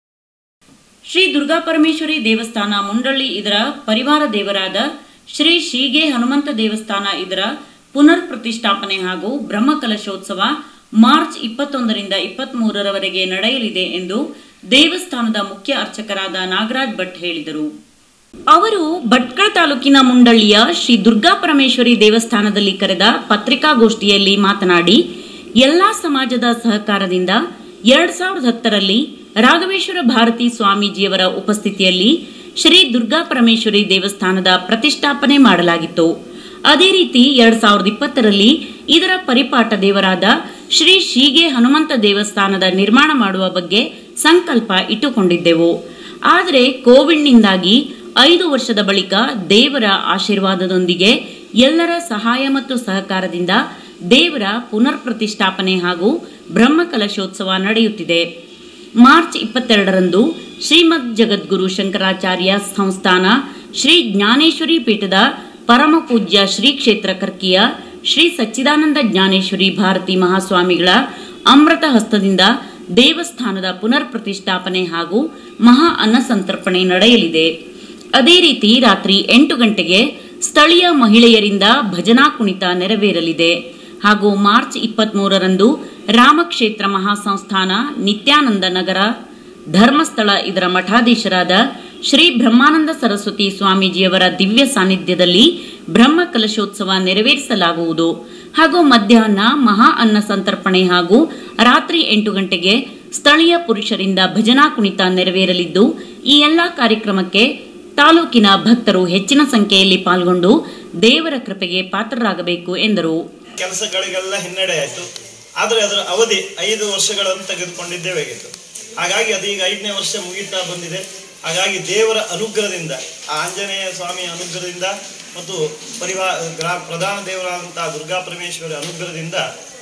ಶ್ರೀ ದುರ್ಗಾ ಪರಮೇಶ್ವರಿ ದೇವಸ್ಥಾನ ಮುಂಡಳ್ಳಿ ಇದರ ಪರಿವಾರ ದೇವರಾದ ಶ್ರೀ ಶೀಗೆ ಹನುಮಂತ ದೇವಸ್ಥಾನ ಇದರ ಪುನರ್ ಪ್ರತಿಷ್ಠಾಪನೆ ಹಾಗೂ ಬ್ರಹ್ಮ ಕಲಶೋತ್ಸವ ಮಾರ್ಚ್ ಇಪ್ಪತ್ತೊಂದರಿಂದ ಇಪ್ಪತ್ತ್ ಮೂರರವರೆಗೆ ನಡೆಯಲಿದೆ ಎಂದು ದೇವಸ್ಥಾನದ ಮುಖ್ಯ ಅರ್ಚಕರಾದ ನಾಗರಾಜ್ ಭಟ್ ಹೇಳಿದರು. ಅವರು ಭಟ್ಕಳ ತಾಲೂಕಿನ ಮುಂಡಳ್ಳಿಯ ಶ್ರೀ ದುರ್ಗಾ ಪರಮೇಶ್ವರಿ ದೇವಸ್ಥಾನದಲ್ಲಿ ಕರೆದ ಪತ್ರಿಕಾಗೋಷ್ಠಿಯಲ್ಲಿ ಮಾತನಾಡಿ, ಎಲ್ಲಾ ಸಮಾಜದ ಸಹಕಾರದಿಂದ ಎರಡ್ ಸಾವಿರದ ಹತ್ತರಲ್ಲಿ ರಾಘವೇಶ್ವರ ಭಾರತಿ ಸ್ವಾಮೀಜಿಯವರ ಉಪಸ್ಥಿತಿಯಲ್ಲಿ ಶ್ರೀ ದುರ್ಗಾ ಪರಮೇಶ್ವರಿ ದೇವಸ್ಥಾನದ ಪ್ರತಿಷ್ಠಾಪನೆ ಮಾಡಲಾಗಿತ್ತು. ಅದೇ ರೀತಿ ಎರಡ್ ಸಾವಿರದ ಇಪ್ಪತ್ತರಲ್ಲಿ ಇದರ ಪರಿಪಾಠ ದೇವರಾದ ಶ್ರೀ ಶೀಗೆ ಹನುಮಂತ ದೇವಸ್ಥಾನದ ನಿರ್ಮಾಣ ಮಾಡುವ ಬಗ್ಗೆ ಸಂಕಲ್ಪ ಇಟ್ಟುಕೊಂಡಿದ್ದೆವು. ಆದರೆ ಕೋವಿಡ್ನಿಂದಾಗಿ ಐದು ವರ್ಷದ ಬಳಿಕ ದೇವರ ಆಶೀರ್ವಾದದೊಂದಿಗೆ ಎಲ್ಲರ ಸಹಾಯ ಮತ್ತು ಸಹಕಾರದಿಂದ ದೇವರ ಪುನರ್ ಪ್ರತಿಷ್ಠಾಪನೆ ಹಾಗೂ ಬ್ರಹ್ಮ ಕಲಶೋತ್ಸವ ನಡೆಯುತ್ತಿದೆ. ಮಾರ್ಚ್ ಇಪ್ಪತ್ತೆರಡರಂದು ಶ್ರೀಮದ್ ಜಗದ್ಗುರು ಶಂಕರಾಚಾರ್ಯ ಸಂಸ್ಥಾನ ಶ್ರೀ ಜ್ಞಾನೇಶ್ವರಿ ಪೀಠದ ಪರಮ ಪೂಜ್ಯ ಶ್ರೀ ಕ್ಷೇತ್ರ ಕರ್ಕಿಯ ಶ್ರೀ ಸಚ್ಚಿದಾನಂದ ಜ್ಞಾನೇಶ್ವರಿ ಭಾರತಿ ಮಹಾಸ್ವಾಮಿಗಳ ಅಮೃತ ಹಸ್ತದಿಂದ ದೇವಸ್ಥಾನದ ಪುನರ್ ಪ್ರತಿಷ್ಠಾಪನೆ ಹಾಗೂ ಮಹಾ ಅನ್ನಸಂತರ್ಪಣೆ ನಡೆಯಲಿದೆ. ಅದೇ ರೀತಿ ರಾತ್ರಿ ಎಂಟು ಗಂಟೆಗೆ ಸ್ಥಳೀಯ ಮಹಿಳೆಯರಿಂದ ಭಜನಾ ಕುಣಿತ ನೆರವೇರಲಿದೆ ಹಾಗೂ ಮಾರ್ಚ್ ಇಪ್ಪತ್ತ್ ಮೂರರಂದು ರಾಮಕ್ಷೇತ್ರ ಮಹಾಸಂಸ್ಥಾನ ನಿತ್ಯಾನಂದ ನಗರ ಧರ್ಮಸ್ಥಳ ಇದರ ಮಠಾಧೀಶರಾದ ಶ್ರೀ ಬ್ರಹ್ಮಾನಂದ ಸರಸ್ವತಿ ಸ್ವಾಮೀಜಿಯವರ ದಿವ್ಯ ಸಾನ್ನಿಧ್ಯದಲ್ಲಿ ಬ್ರಹ್ಮ ಕಲಶೋತ್ಸವ ನೆರವೇರಿಸಲಾಗುವುದು ಹಾಗೂ ಮಧ್ಯಾಹ್ನ ಮಹಾ ಅನ್ನ ಸಂತರ್ಪಣೆ ಹಾಗೂ ರಾತ್ರಿ ಎಂಟು ಗಂಟೆಗೆ ಸ್ಥಳೀಯ ಪುರುಷರಿಂದ ಭಜನಾ ಕುಣಿತ ನೆರವೇರಲಿದ್ದು, ಈ ಎಲ್ಲಾ ಕಾರ್ಯಕ್ರಮಕ್ಕೆ ತಾಲೂಕಿನ ಭಕ್ತರು ಹೆಚ್ಚಿನ ಸಂಖ್ಯೆಯಲ್ಲಿ ಪಾಲ್ಗೊಂಡು ದೇವರ ಕೃಪೆಗೆ ಪಾತ್ರರಾಗಬೇಕು ಎಂದರು. ಕೆಲಸಗಳಿಗೆಲ್ಲ ಹಿನ್ನಡೆ ಆಯಿತು, ಆದರೆ ಅದರ ಅವಧಿ ಐದು ವರ್ಷಗಳನ್ನು ತೆಗೆದುಕೊಂಡಿದ್ದೇವಾಗಿತ್ತು. ಹಾಗಾಗಿ ಅದೀಗ ಐದನೇ ವರ್ಷ ಮುಗಿತಾ ಬಂದಿದೆ. ಹಾಗಾಗಿ ದೇವರ ಅನುಗ್ರಹದಿಂದ, ಆಂಜನೇಯ ಸ್ವಾಮಿಯ ಅನುಗ್ರಹದಿಂದ ಮತ್ತು ಪರಿವಾರ ಗ್ರಾ ಪ್ರಧಾನ ದೇವರಾದಂತಹ ದುರ್ಗಾ ಪರಮೇಶ್ವರಿ ಅನುಗ್ರಹದಿಂದ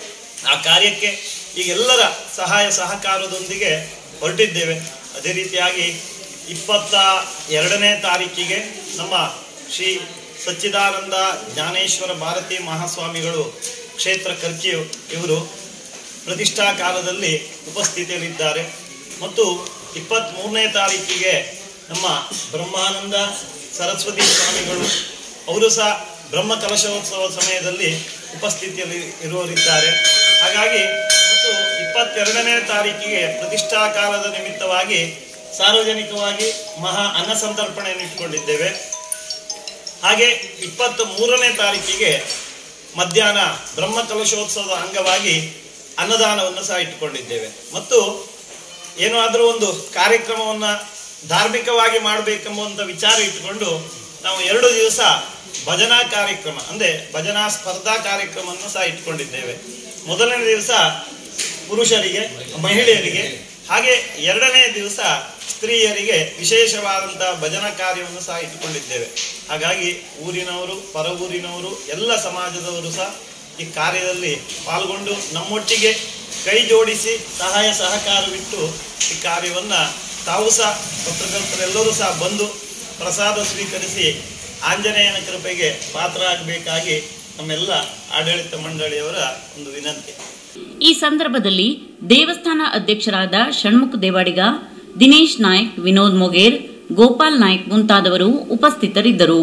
ಆ ಕಾರ್ಯಕ್ಕೆ ಈಗ ಎಲ್ಲರ ಸಹಾಯ ಸಹಕಾರದೊಂದಿಗೆ ಹೊರಟಿದ್ದೇವೆ. ಅದೇ ರೀತಿಯಾಗಿ ಇಪ್ಪತ್ತ ಎರಡನೇ ತಾರೀಕಿಗೆ ನಮ್ಮ ಶ್ರೀ ಸಚ್ಚಿದಾನಂದ ಜ್ಞಾನೇಶ್ವರ ಭಾರತಿ ಮಹಾಸ್ವಾಮಿಗಳು ಕ್ಷೇತ್ರ ಕರ್ಕಿಯು ಇವರು ಪ್ರತಿಷ್ಠಾ ಕಾಲದಲ್ಲಿ ಉಪಸ್ಥಿತಿಯಲ್ಲಿದ್ದಾರೆ. ಮತ್ತು ಇಪ್ಪತ್ತ್ ಮೂರನೇ ತಾರೀಕಿಗೆ ನಮ್ಮ ಬ್ರಹ್ಮಾನಂದ ಸರಸ್ವತಿ ಸ್ವಾಮಿಗಳು ಅವರು ಸಹ ಬ್ರಹ್ಮ ಕಲಶೋತ್ಸವ ಸಮಯದಲ್ಲಿ ಉಪಸ್ಥಿತಿಯಲ್ಲಿ ಇರುವರಿದ್ದಾರೆ. ಹಾಗಾಗಿ ಮತ್ತು ಇಪ್ಪತ್ತೆರಡನೇ ತಾರೀಕಿಗೆ ಪ್ರತಿಷ್ಠಾ ಕಾಲದ ನಿಮಿತ್ತವಾಗಿ ಸಾರ್ವಜನಿಕವಾಗಿ ಮಹಾ ಅನ್ನಸಂತರ್ಪಣೆಯನ್ನು ಇಟ್ಟುಕೊಂಡಿದ್ದೇವೆ. ಹಾಗೆ ಇಪ್ಪತ್ತ್ ಮೂರನೇ ತಾರೀಕಿಗೆ ಮಧ್ಯಾಹ್ನ ಬ್ರಹ್ಮ ಕಲಶೋತ್ಸವದ ಅಂಗವಾಗಿ ಅನ್ನದಾನವನ್ನು ಸಹ ಇಟ್ಟುಕೊಂಡಿದ್ದೇವೆ. ಮತ್ತು ಏನಾದರೂ ಒಂದು ಕಾರ್ಯಕ್ರಮವನ್ನು ಧಾರ್ಮಿಕವಾಗಿ ಮಾಡಬೇಕೆಂಬುವಂಥ ವಿಚಾರ ಇಟ್ಟುಕೊಂಡು ನಾವು ಎರಡು ದಿವಸ ಭಜನಾ ಕಾರ್ಯಕ್ರಮ ಅಂದರೆ ಭಜನಾ ಸ್ಪರ್ಧಾ ಕಾರ್ಯಕ್ರಮವನ್ನು ಸಹ ಇಟ್ಕೊಂಡಿದ್ದೇವೆ. ಮೊದಲನೇ ದಿವಸ ಪುರುಷರಿಗೆ, ಮಹಿಳೆಯರಿಗೆ, ಹಾಗೆ ಎರಡನೇ ದಿವಸ ಸ್ತ್ರೀಯರಿಗೆ ವಿಶೇಷವಾದಂತಹ ಭಜನಾ ಕಾರ್ಯವನ್ನು ಸಹ ಇಟ್ಟುಕೊಂಡಿದ್ದೇವೆ. ಹಾಗಾಗಿ ಊರಿನವರು, ಪರ ಊರಿನವರು, ಎಲ್ಲ ಸಮಾಜದವರು ಸಹ ಈ ಕಾರ್ಯದಲ್ಲಿ ಪಾಲ್ಗೊಂಡು ನಮ್ಮೊಟ್ಟಿಗೆ ಕೈ ಜೋಡಿಸಿ ಸಹಾಯ ಸಹಕಾರವಿಟ್ಟು ಈ ಕಾರ್ಯವನ್ನು ತಾವು ಸಹ ಪತ್ರಕರ್ತರೆಲ್ಲರೂ ಸಹ ಬಂದು ಪ್ರಸಾದ ಸ್ವೀಕರಿಸಿ ಆಂಜನೇಯನ ಕೃಪೆಗೆ ಪಾತ್ರ ಆಗಬೇಕಾಗಿ ನಮ್ಮೆಲ್ಲ ಆಡಳಿತ ಮಂಡಳಿಯವರ ಒಂದು ವಿನಂತಿ. ಈ ಸಂದರ್ಭದಲ್ಲಿ ದೇವಸ್ಥಾನ ಅಧ್ಯಕ್ಷರಾದ ಷಣ್ಮುಖ ದೇವಾಡಿಗ, ದಿನೇಶ್ ನಾಯ್ಕ್, ವಿನೋದ್ ಮೊಗೇರ್, ಗೋಪಾಲ್ ನಾಯ್ಕ್ ಮುಂತಾದವರು ಉಪಸ್ಥಿತರಿದ್ದರು.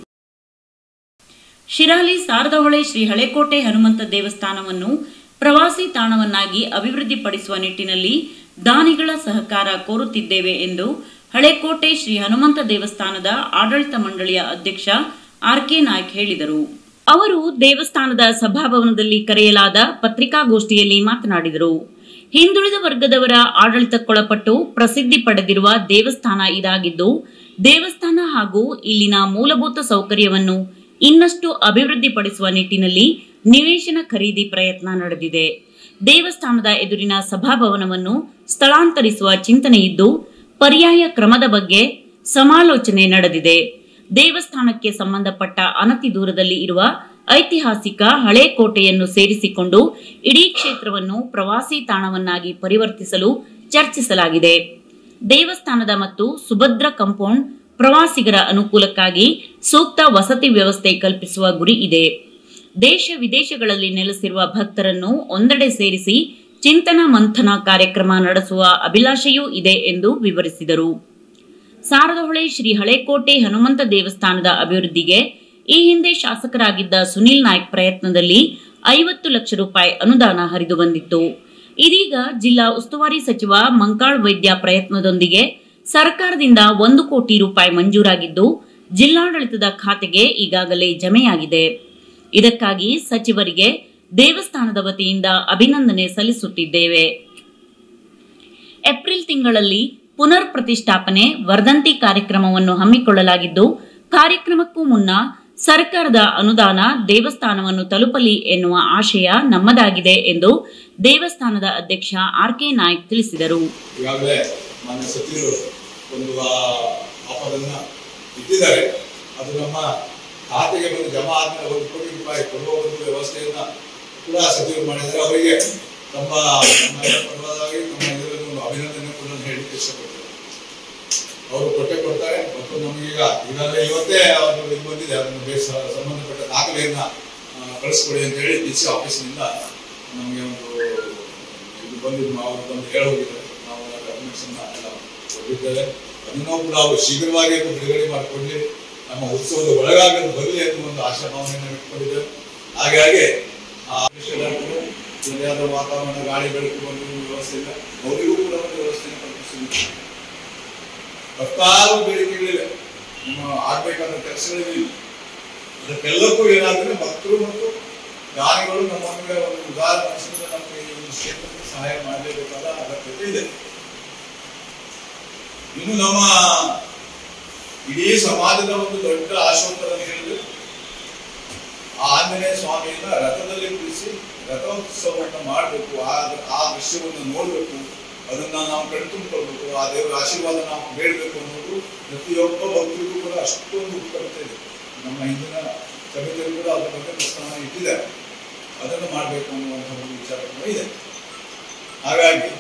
ಶಿರಾಲಿ ಸಾರದಹೊಳೆ ಶ್ರೀ ಹಳೆಕೋಟೆ ಹನುಮಂತ ದೇವಸ್ಥಾನವನ್ನು ಪ್ರವಾಸಿ ತಾಣವನ್ನಾಗಿ ಅಭಿವೃದ್ಧಿಪಡಿಸುವ ನಿಟ್ಟಿನಲ್ಲಿ ದಾನಿಗಳ ಸಹಕಾರ ಕೋರುತ್ತಿದ್ದೇವೆ ಎಂದು ಹಳೆಕೋಟೆ ಶ್ರೀ ಹನುಮಂತ ದೇವಸ್ಥಾನದ ಆಡಳಿತ ಮಂಡಳಿಯ ಅಧ್ಯಕ್ಷ ಆರ್ ಕೆ ನಾಯ್ಕ್ ಹೇಳಿದರು. ಅವರು ದೇವಸ್ಥಾನದ ಸಭಾಭವನದಲ್ಲಿ ಕರೆಯಲಾದ ಪತ್ರಿಕಾಗೋಷ್ಠಿಯಲ್ಲಿ ಮಾತನಾಡಿದರು. ಹಿಂದುಳಿದ ವರ್ಗದವರ ಆಡಳಿತಕ್ಕೊಳಪಟ್ಟು ಪ್ರಸಿದ್ಧಿ ಪಡೆದಿರುವ ದೇವಸ್ಥಾನ ಇದಾಗಿದ್ದು, ದೇವಸ್ಥಾನ ಹಾಗೂ ಇಲ್ಲಿನ ಮೂಲಭೂತ ಸೌಕರ್ಯವನ್ನು ಇನ್ನಷ್ಟು ಅಭಿವೃದ್ಧಿಪಡಿಸುವ ನಿಟ್ಟಿನಲ್ಲಿ ನಿವೇಶನ ಖರೀದಿ ಪ್ರಯತ್ನ ನಡೆದಿದೆ. ದೇವಸ್ಥಾನದ ಎದುರಿನ ಸಭಾಭವನವನ್ನು ಸ್ಥಳಾಂತರಿಸುವ ಚಿಂತನೆಯಿದ್ದು, ಪರ್ಯಾಯ ಕ್ರಮದ ಬಗ್ಗೆ ಸಮಾಲೋಚನೆ ನಡೆದಿದೆ. ದೇವಸ್ಥಾನಕ್ಕೆ ಸಂಬಂಧಪಟ್ಟ ಅನತಿ ದೂರದಲ್ಲಿ ಇರುವ ಐತಿಹಾಸಿಕ ಹಳೆ ಕೋಟೆಯನ್ನು ಸೇರಿಸಿಕೊಂಡು ಇಡೀ ಕ್ಷೇತ್ರವನ್ನು ಪ್ರವಾಸಿ ತಾಣವನ್ನಾಗಿ ಪರಿವರ್ತಿಸಲು ಚರ್ಚಿಸಲಾಗಿದೆ. ದೇವಸ್ಥಾನದ ಮತ್ತು ಸುಭದ್ರ ಕಾಂಪೌಂಡ್ ಪ್ರವಾಸಿಗರ ಅನುಕೂಲಕ್ಕಾಗಿ ಸೂಕ್ತ ವಸತಿ ವ್ಯವಸ್ಥೆ ಕಲ್ಪಿಸುವ ಗುರಿ ಇದೆ. ದೇಶ ವಿದೇಶಗಳಲ್ಲಿ ನೆಲೆಸಿರುವ ಭಕ್ತರನ್ನು ಒಂದೆಡೆ ಸೇರಿಸಿ ಚಿಂತನ ಮಂಥನ ಕಾರ್ಯಕ್ರಮ ನಡೆಸುವ ಅಭಿಲಾಷೆಯೂ ಇದೆ ಎಂದು ವಿವರಿಸಿದರು. ಸಾರದಹೊಳೆ ಶ್ರೀ ಹಳೆಕೋಟೆ ಹನುಮಂತ ದೇವಸ್ಥಾನದ ಅಭಿವೃದ್ಧಿಗೆ ಈ ಹಿಂದೆ ಶಾಸಕರಾಗಿದ್ದ ಸುನೀಲ್ ನಾಯ್ಕ್ ಪ್ರಯತ್ನದಲ್ಲಿ ಐವತ್ತು ಲಕ್ಷ ರೂಪಾಯಿ ಅನುದಾನ ಹರಿದು ಬಂದಿತ್ತು. ಇದೀಗ ಜಿಲ್ಲಾ ಉಸ್ತುವಾರಿ ಸಚಿವ ಮಂಕಾಳ್ ವೈದ್ಯ ಪ್ರಯತ್ನದೊಂದಿಗೆ ಸರ್ಕಾರದಿಂದ ಒಂದು ಕೋಟಿ ರೂಪಾಯಿ ಮಂಜೂರಾಗಿದ್ದು, ಜಿಲ್ಲಾಡಳಿತದ ಖಾತೆಗೆ ಈಗಾಗಲೇ ಜಮೆಯಾಗಿದೆ. ಇದಕ್ಕಾಗಿ ಸಚಿವರಿಗೆ ದೇವಸ್ಥಾನದ ವತಿಯಿಂದ ಅಭಿನಂದನೆ ಸಲ್ಲಿಸುತ್ತಿದ್ದೇವೆ. ಏಪ್ರಿಲ್ ತಿಂಗಳಲ್ಲಿ ಪುನರ್ ಪ್ರತಿಷ್ಠಾಪನೆ ವರ್ಧಂತಿ ಕಾರ್ಯಕ್ರಮವನ್ನು ಹಮ್ಮಿಕೊಳ್ಳಲಾಗಿದ್ದು, ಕಾರ್ಯಕ್ರಮಕ್ಕೂ ಮುನ್ನ ಸರ್ಕಾರದ ಅನುದಾನ ದೇವಸ್ಥಾನವನ್ನು ತಲುಪಲಿ ಎನ್ನುವ ಆಶಯ ನಮ್ಮದಾಗಿದೆ ಎಂದು ದೇವಸ್ಥಾನದ ಅಧ್ಯಕ್ಷ ಆರ್ ಕೆ ನಾಯ್ಕ್ ತಿಳಿಸಿದರು. ಈಗಾಗಲೇ ಮಾನ್ಯ ಸಚಿವರು ಒಂದು ಆಫರನ್ನ ಇಟ್ಟಿದ್ದಾರೆ. ಅದು ನಮ್ಮ ಖಾತೆಗೆ ಬಂದು ಜಮಾ ಆದ್ಮೇಲೆ ಒಂದು ಕೋಟಿ ರೂಪಾಯಿ ಕೊಡುವ ಒಂದು ವ್ಯವಸ್ಥೆಯನ್ನ ಕೂಡ ಸಚಿವರು ಮಾಡಿದ್ದಾರೆ. ಅವರಿಗೆ ತಮ್ಮ ಪರವಾಗಿ ನಮ್ಮ ಇದರಲ್ಲಿ ಅಭಿನಂದನೆ ಕೂಡ ಹೇಳಲಿಕ್ಕೆ ಇಷ್ಟಪಡ್ತಾರೆ. ಅವರು ಕೊಟ್ಟೆ ಕೊಡ್ತಾರೆ ಮತ್ತು ನಮಗೀಗ ಈಗಾಗಲೇ ಇವತ್ತೇ ಅವರು ಇದು ಬಂದಿದೆ, ಅದನ್ನು ಬೇಸ್ ಸಂಬಂಧಪಟ್ಟ ದಾಖಲೆಯನ್ನ ಕಳಿಸ್ಕೊಡಿ ಅಂತ ಹೇಳಿ ಡಿ ಸಿ ಆಫೀಸ್ನಿಂದ ನಮಗೆ ಒಂದು ಇದು ಬಂದಿದ್ದು ಅವರು ಬಂದು ಹೇಳೋಗಿದ್ದಾರೆ. ನಾವು ಡಾಕ್ಯುಮೆಂಟ್ಸ್ ಅನ್ನ ಎಲ್ಲ ಕೊಟ್ಟಿದ್ದೇವೆ. ಅದನ್ನೂ ಕೂಡ ಅವರು ಶೀಘ್ರವಾಗಿ ಅದು ಬಿಡುಗಡೆ ಮಾಡಿಕೊಳ್ಳಿ, ನಮ್ಮ ಉತ್ಸವದ ಒಳಗಾಗಲು ಬರಲಿ ಅನ್ನೋ ಒಂದು ಆಶಾಭಾವನೆಯನ್ನು ಇಟ್ಕೊಂಡಿದ್ದೇವೆ. ಹಾಗಾಗಿ ಆ ಸರಿಯಾದ ವಾತಾವರಣ, ಗಾಳಿ ಬೆಳಕು ಒಂದು ವ್ಯವಸ್ಥೆ ಇಲ್ಲ, ಅವರಿಗೂ ಕೂಡ ಒಂದು ವ್ಯವಸ್ಥೆಯನ್ನು ಕಲ್ಪಿಸಿದ್ದೀವಿ. ಹತ್ತಾರು ಬೇಡಿಕೆಗಳಿವೆ, ನಮ್ಮ ಆಗ್ಬೇಕಾದ ಕೆಲಸಗಳಿವೆ. ಅದಕ್ಕೆಲ್ಲಕ್ಕೂ ಏನಾದ್ರೆ ಭಕ್ತರು ಮತ್ತು ದಾನಿಗಳು ನಮಗೆ ಒಂದು ಉದಾರ ಮನಸ್ಸಿನಿಂದ ನಮಗೆ ಈ ಒಂದು ಕ್ಷೇತ್ರಕ್ಕೆ ಸಹಾಯ ಮಾಡಲೇಬೇಕಾದ ಅಗತ್ಯತೆ ಇದೆ. ಇನ್ನು ನಮ್ಮ ಇಡೀ ಸಮಾಜದ ಒಂದು ದೊಡ್ಡ ಆಶೋತ್ತರ ಹೇಳಿದ್ರೆ ಆ ಆಂಜನೇಯ ಸ್ವಾಮಿಯನ್ನ ರಥದಲ್ಲಿ ಕುಳಿಸಿ ರಥೋತ್ಸವವನ್ನು ಮಾಡಬೇಕು, ಆ ಆ ದೃಶ್ಯವನ್ನು ನೋಡಬೇಕು, ಅದನ್ನ ನಾವು ಕಣ್ತುಂಬಿಕೊಳ್ಬೇಕು, ಆ ದೇವರ ಆಶೀರ್ವಾದ ನಾವು ಬೇಡಬೇಕು ಅನ್ನೋದು ಪ್ರತಿಯೊಬ್ಬ ಭಕ್ತರಿಗೂ ಕೂಡ ಅಷ್ಟೊಂದು ಉತ್ಕಟತೆ ಇದೆ. ನಮ್ಮ ಹಿಂದಿನ ಸಭೆಯಲ್ಲಿ ಕೂಡ ಅದರ ಬಗ್ಗೆ ಪ್ರಸ್ತಾವ ಇಟ್ಟಿದ್ದಾರೆ. ಅದನ್ನು ಮಾಡಬೇಕು ಅನ್ನುವಂಥ ಒಂದು ವಿಚಾರ ಕೂಡ ಇದೆ. ಹಾಗಾಗಿ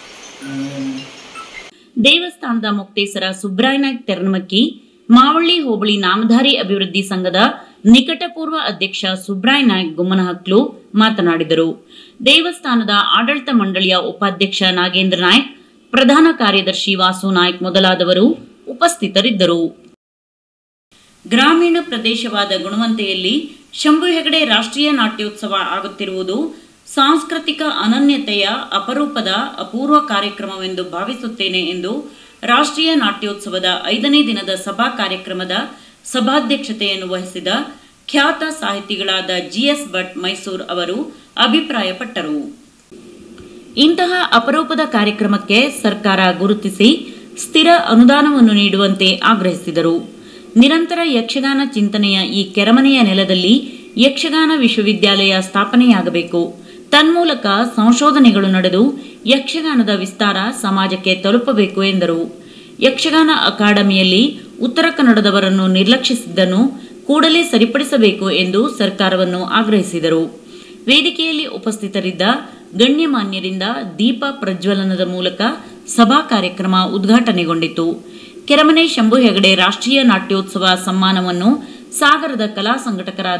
ದೇವಸ್ಥಾನದ ಮುಕ್ತೇಸರ ಸುಬ್ರಾಯನಾಯ್ಕ ತೆರನಮಕ್ಕಿ, ಮಾವಳ್ಳಿ ಹೋಬಳಿ ನಾಮಧಾರಿ ಅಭಿವೃದ್ಧಿ ಸಂಘದ ನಿಕಟಪೂರ್ವ ಅಧ್ಯಕ್ಷ ಸುಬ್ರಾಯನಾಯ್ಕ ಗುಮ್ಮನಹಕ್ಲು ಮಾತನಾಡಿದರು. ದೇವಸ್ಥಾನದ ಆಡಳಿತ ಮಂಡಳಿಯ ಉಪಾಧ್ಯಕ್ಷ ನಾಗೇಂದ್ರ ನಾಯ್ಕ್, ಪ್ರಧಾನ ಕಾರ್ಯದರ್ಶಿ ವಾಸು ನಾಯ್ಕ್ ಮೊದಲಾದವರು ಉಪಸ್ಥಿತರಿದ್ದರು. ಗ್ರಾಮೀಣ ಪ್ರದೇಶವಾದ ಗುಣವಂತೆಯಲ್ಲಿ ಶಂಭು ಹೆಗಡೆ ರಾಷ್ಟ್ರೀಯ ನಾಟ್ಯೋತ್ಸವ ಆಗುತ್ತಿರುವುದು ಸಾಂಸ್ಕೃತಿಕ ಅನನ್ಯತೆಯ ಅಪರೂಪದ ಅಪೂರ್ವ ಕಾರ್ಯಕ್ರಮವೆಂದು ಭಾವಿಸುತ್ತೇನೆ ಎಂದು ರಾಷ್ಟ್ರೀಯ ನಾಟ್ಯೋತ್ಸವದ ಐದನೇ ದಿನದ ಸಭಾ ಕಾರ್ಯಕ್ರಮದ ಸಭಾಧ್ಯಕ್ಷತೆಯನ್ನು ವಹಿಸಿದ ಖ್ಯಾತ ಸಾಹಿತಿಗಳಾದ ಜಿಎಸ್ ಭಟ್ ಮೈಸೂರು ಅವರು ಅಭಿಪ್ರಾಯಪಟ್ಟರು. ಇಂತಹ ಅಪರೂಪದ ಕಾರ್ಯಕ್ರಮಕ್ಕೆ ಸರ್ಕಾರ ಗುರುತಿಸಿ ಸ್ಥಿರ ಅನುದಾನವನ್ನು ನೀಡುವಂತೆ ಆಗ್ರಹಿಸಿದರು. ನಿರಂತರ ಯಕ್ಷಗಾನ ಚಿಂತನೆಯ ಈ ಕೆರಮನೆಯ ನೆಲದಲ್ಲಿ ಯಕ್ಷಗಾನ ವಿಶ್ವವಿದ್ಯಾಲಯ ಸ್ಥಾಪನೆಯಾಗಬೇಕು. ತನ್ಮೂಲಕ ಸಂಶೋಧನೆಗಳು ನಡೆದು ಯಕ್ಷಗಾನದ ವಿಸ್ತಾರ ಸಮಾಜಕ್ಕೆ ತಲುಪಬೇಕು ಎಂದರು. ಯಕ್ಷಗಾನ ಅಕಾಡೆಮಿಯಲ್ಲಿ ಉತ್ತರ ಕನ್ನಡದವರನ್ನು ನಿರ್ಲಕ್ಷಿಸಿದ್ದನ್ನು ಕೂಡಲೇ ಸರಿಪಡಿಸಬೇಕು ಎಂದು ಸರ್ಕಾರವನ್ನು ಆಗ್ರಹಿಸಿದರು. ವೇದಿಕೆಯಲ್ಲಿ ಉಪಸ್ಥಿತರಿದ್ದ ಗಣ್ಯಮಾನ್ಯರಿಂದ ದೀಪ ಪ್ರಜ್ವಲನದ ಮೂಲಕ ಸಭಾ ಕಾರ್ಯಕ್ರಮ ಉದ್ಘಾಟನೆಗೊಂಡಿತು. ಕೆರಮನೆ ಶಂಭು ಹೆಗಡೆ ರಾಷ್ಟ್ರೀಯ ನಾಟ್ಯೋತ್ಸವ ಸಮ್ಮಾನವನ್ನು ಸಾಗರದ ಕಲಾ ಸಂಘಟಕರಾದ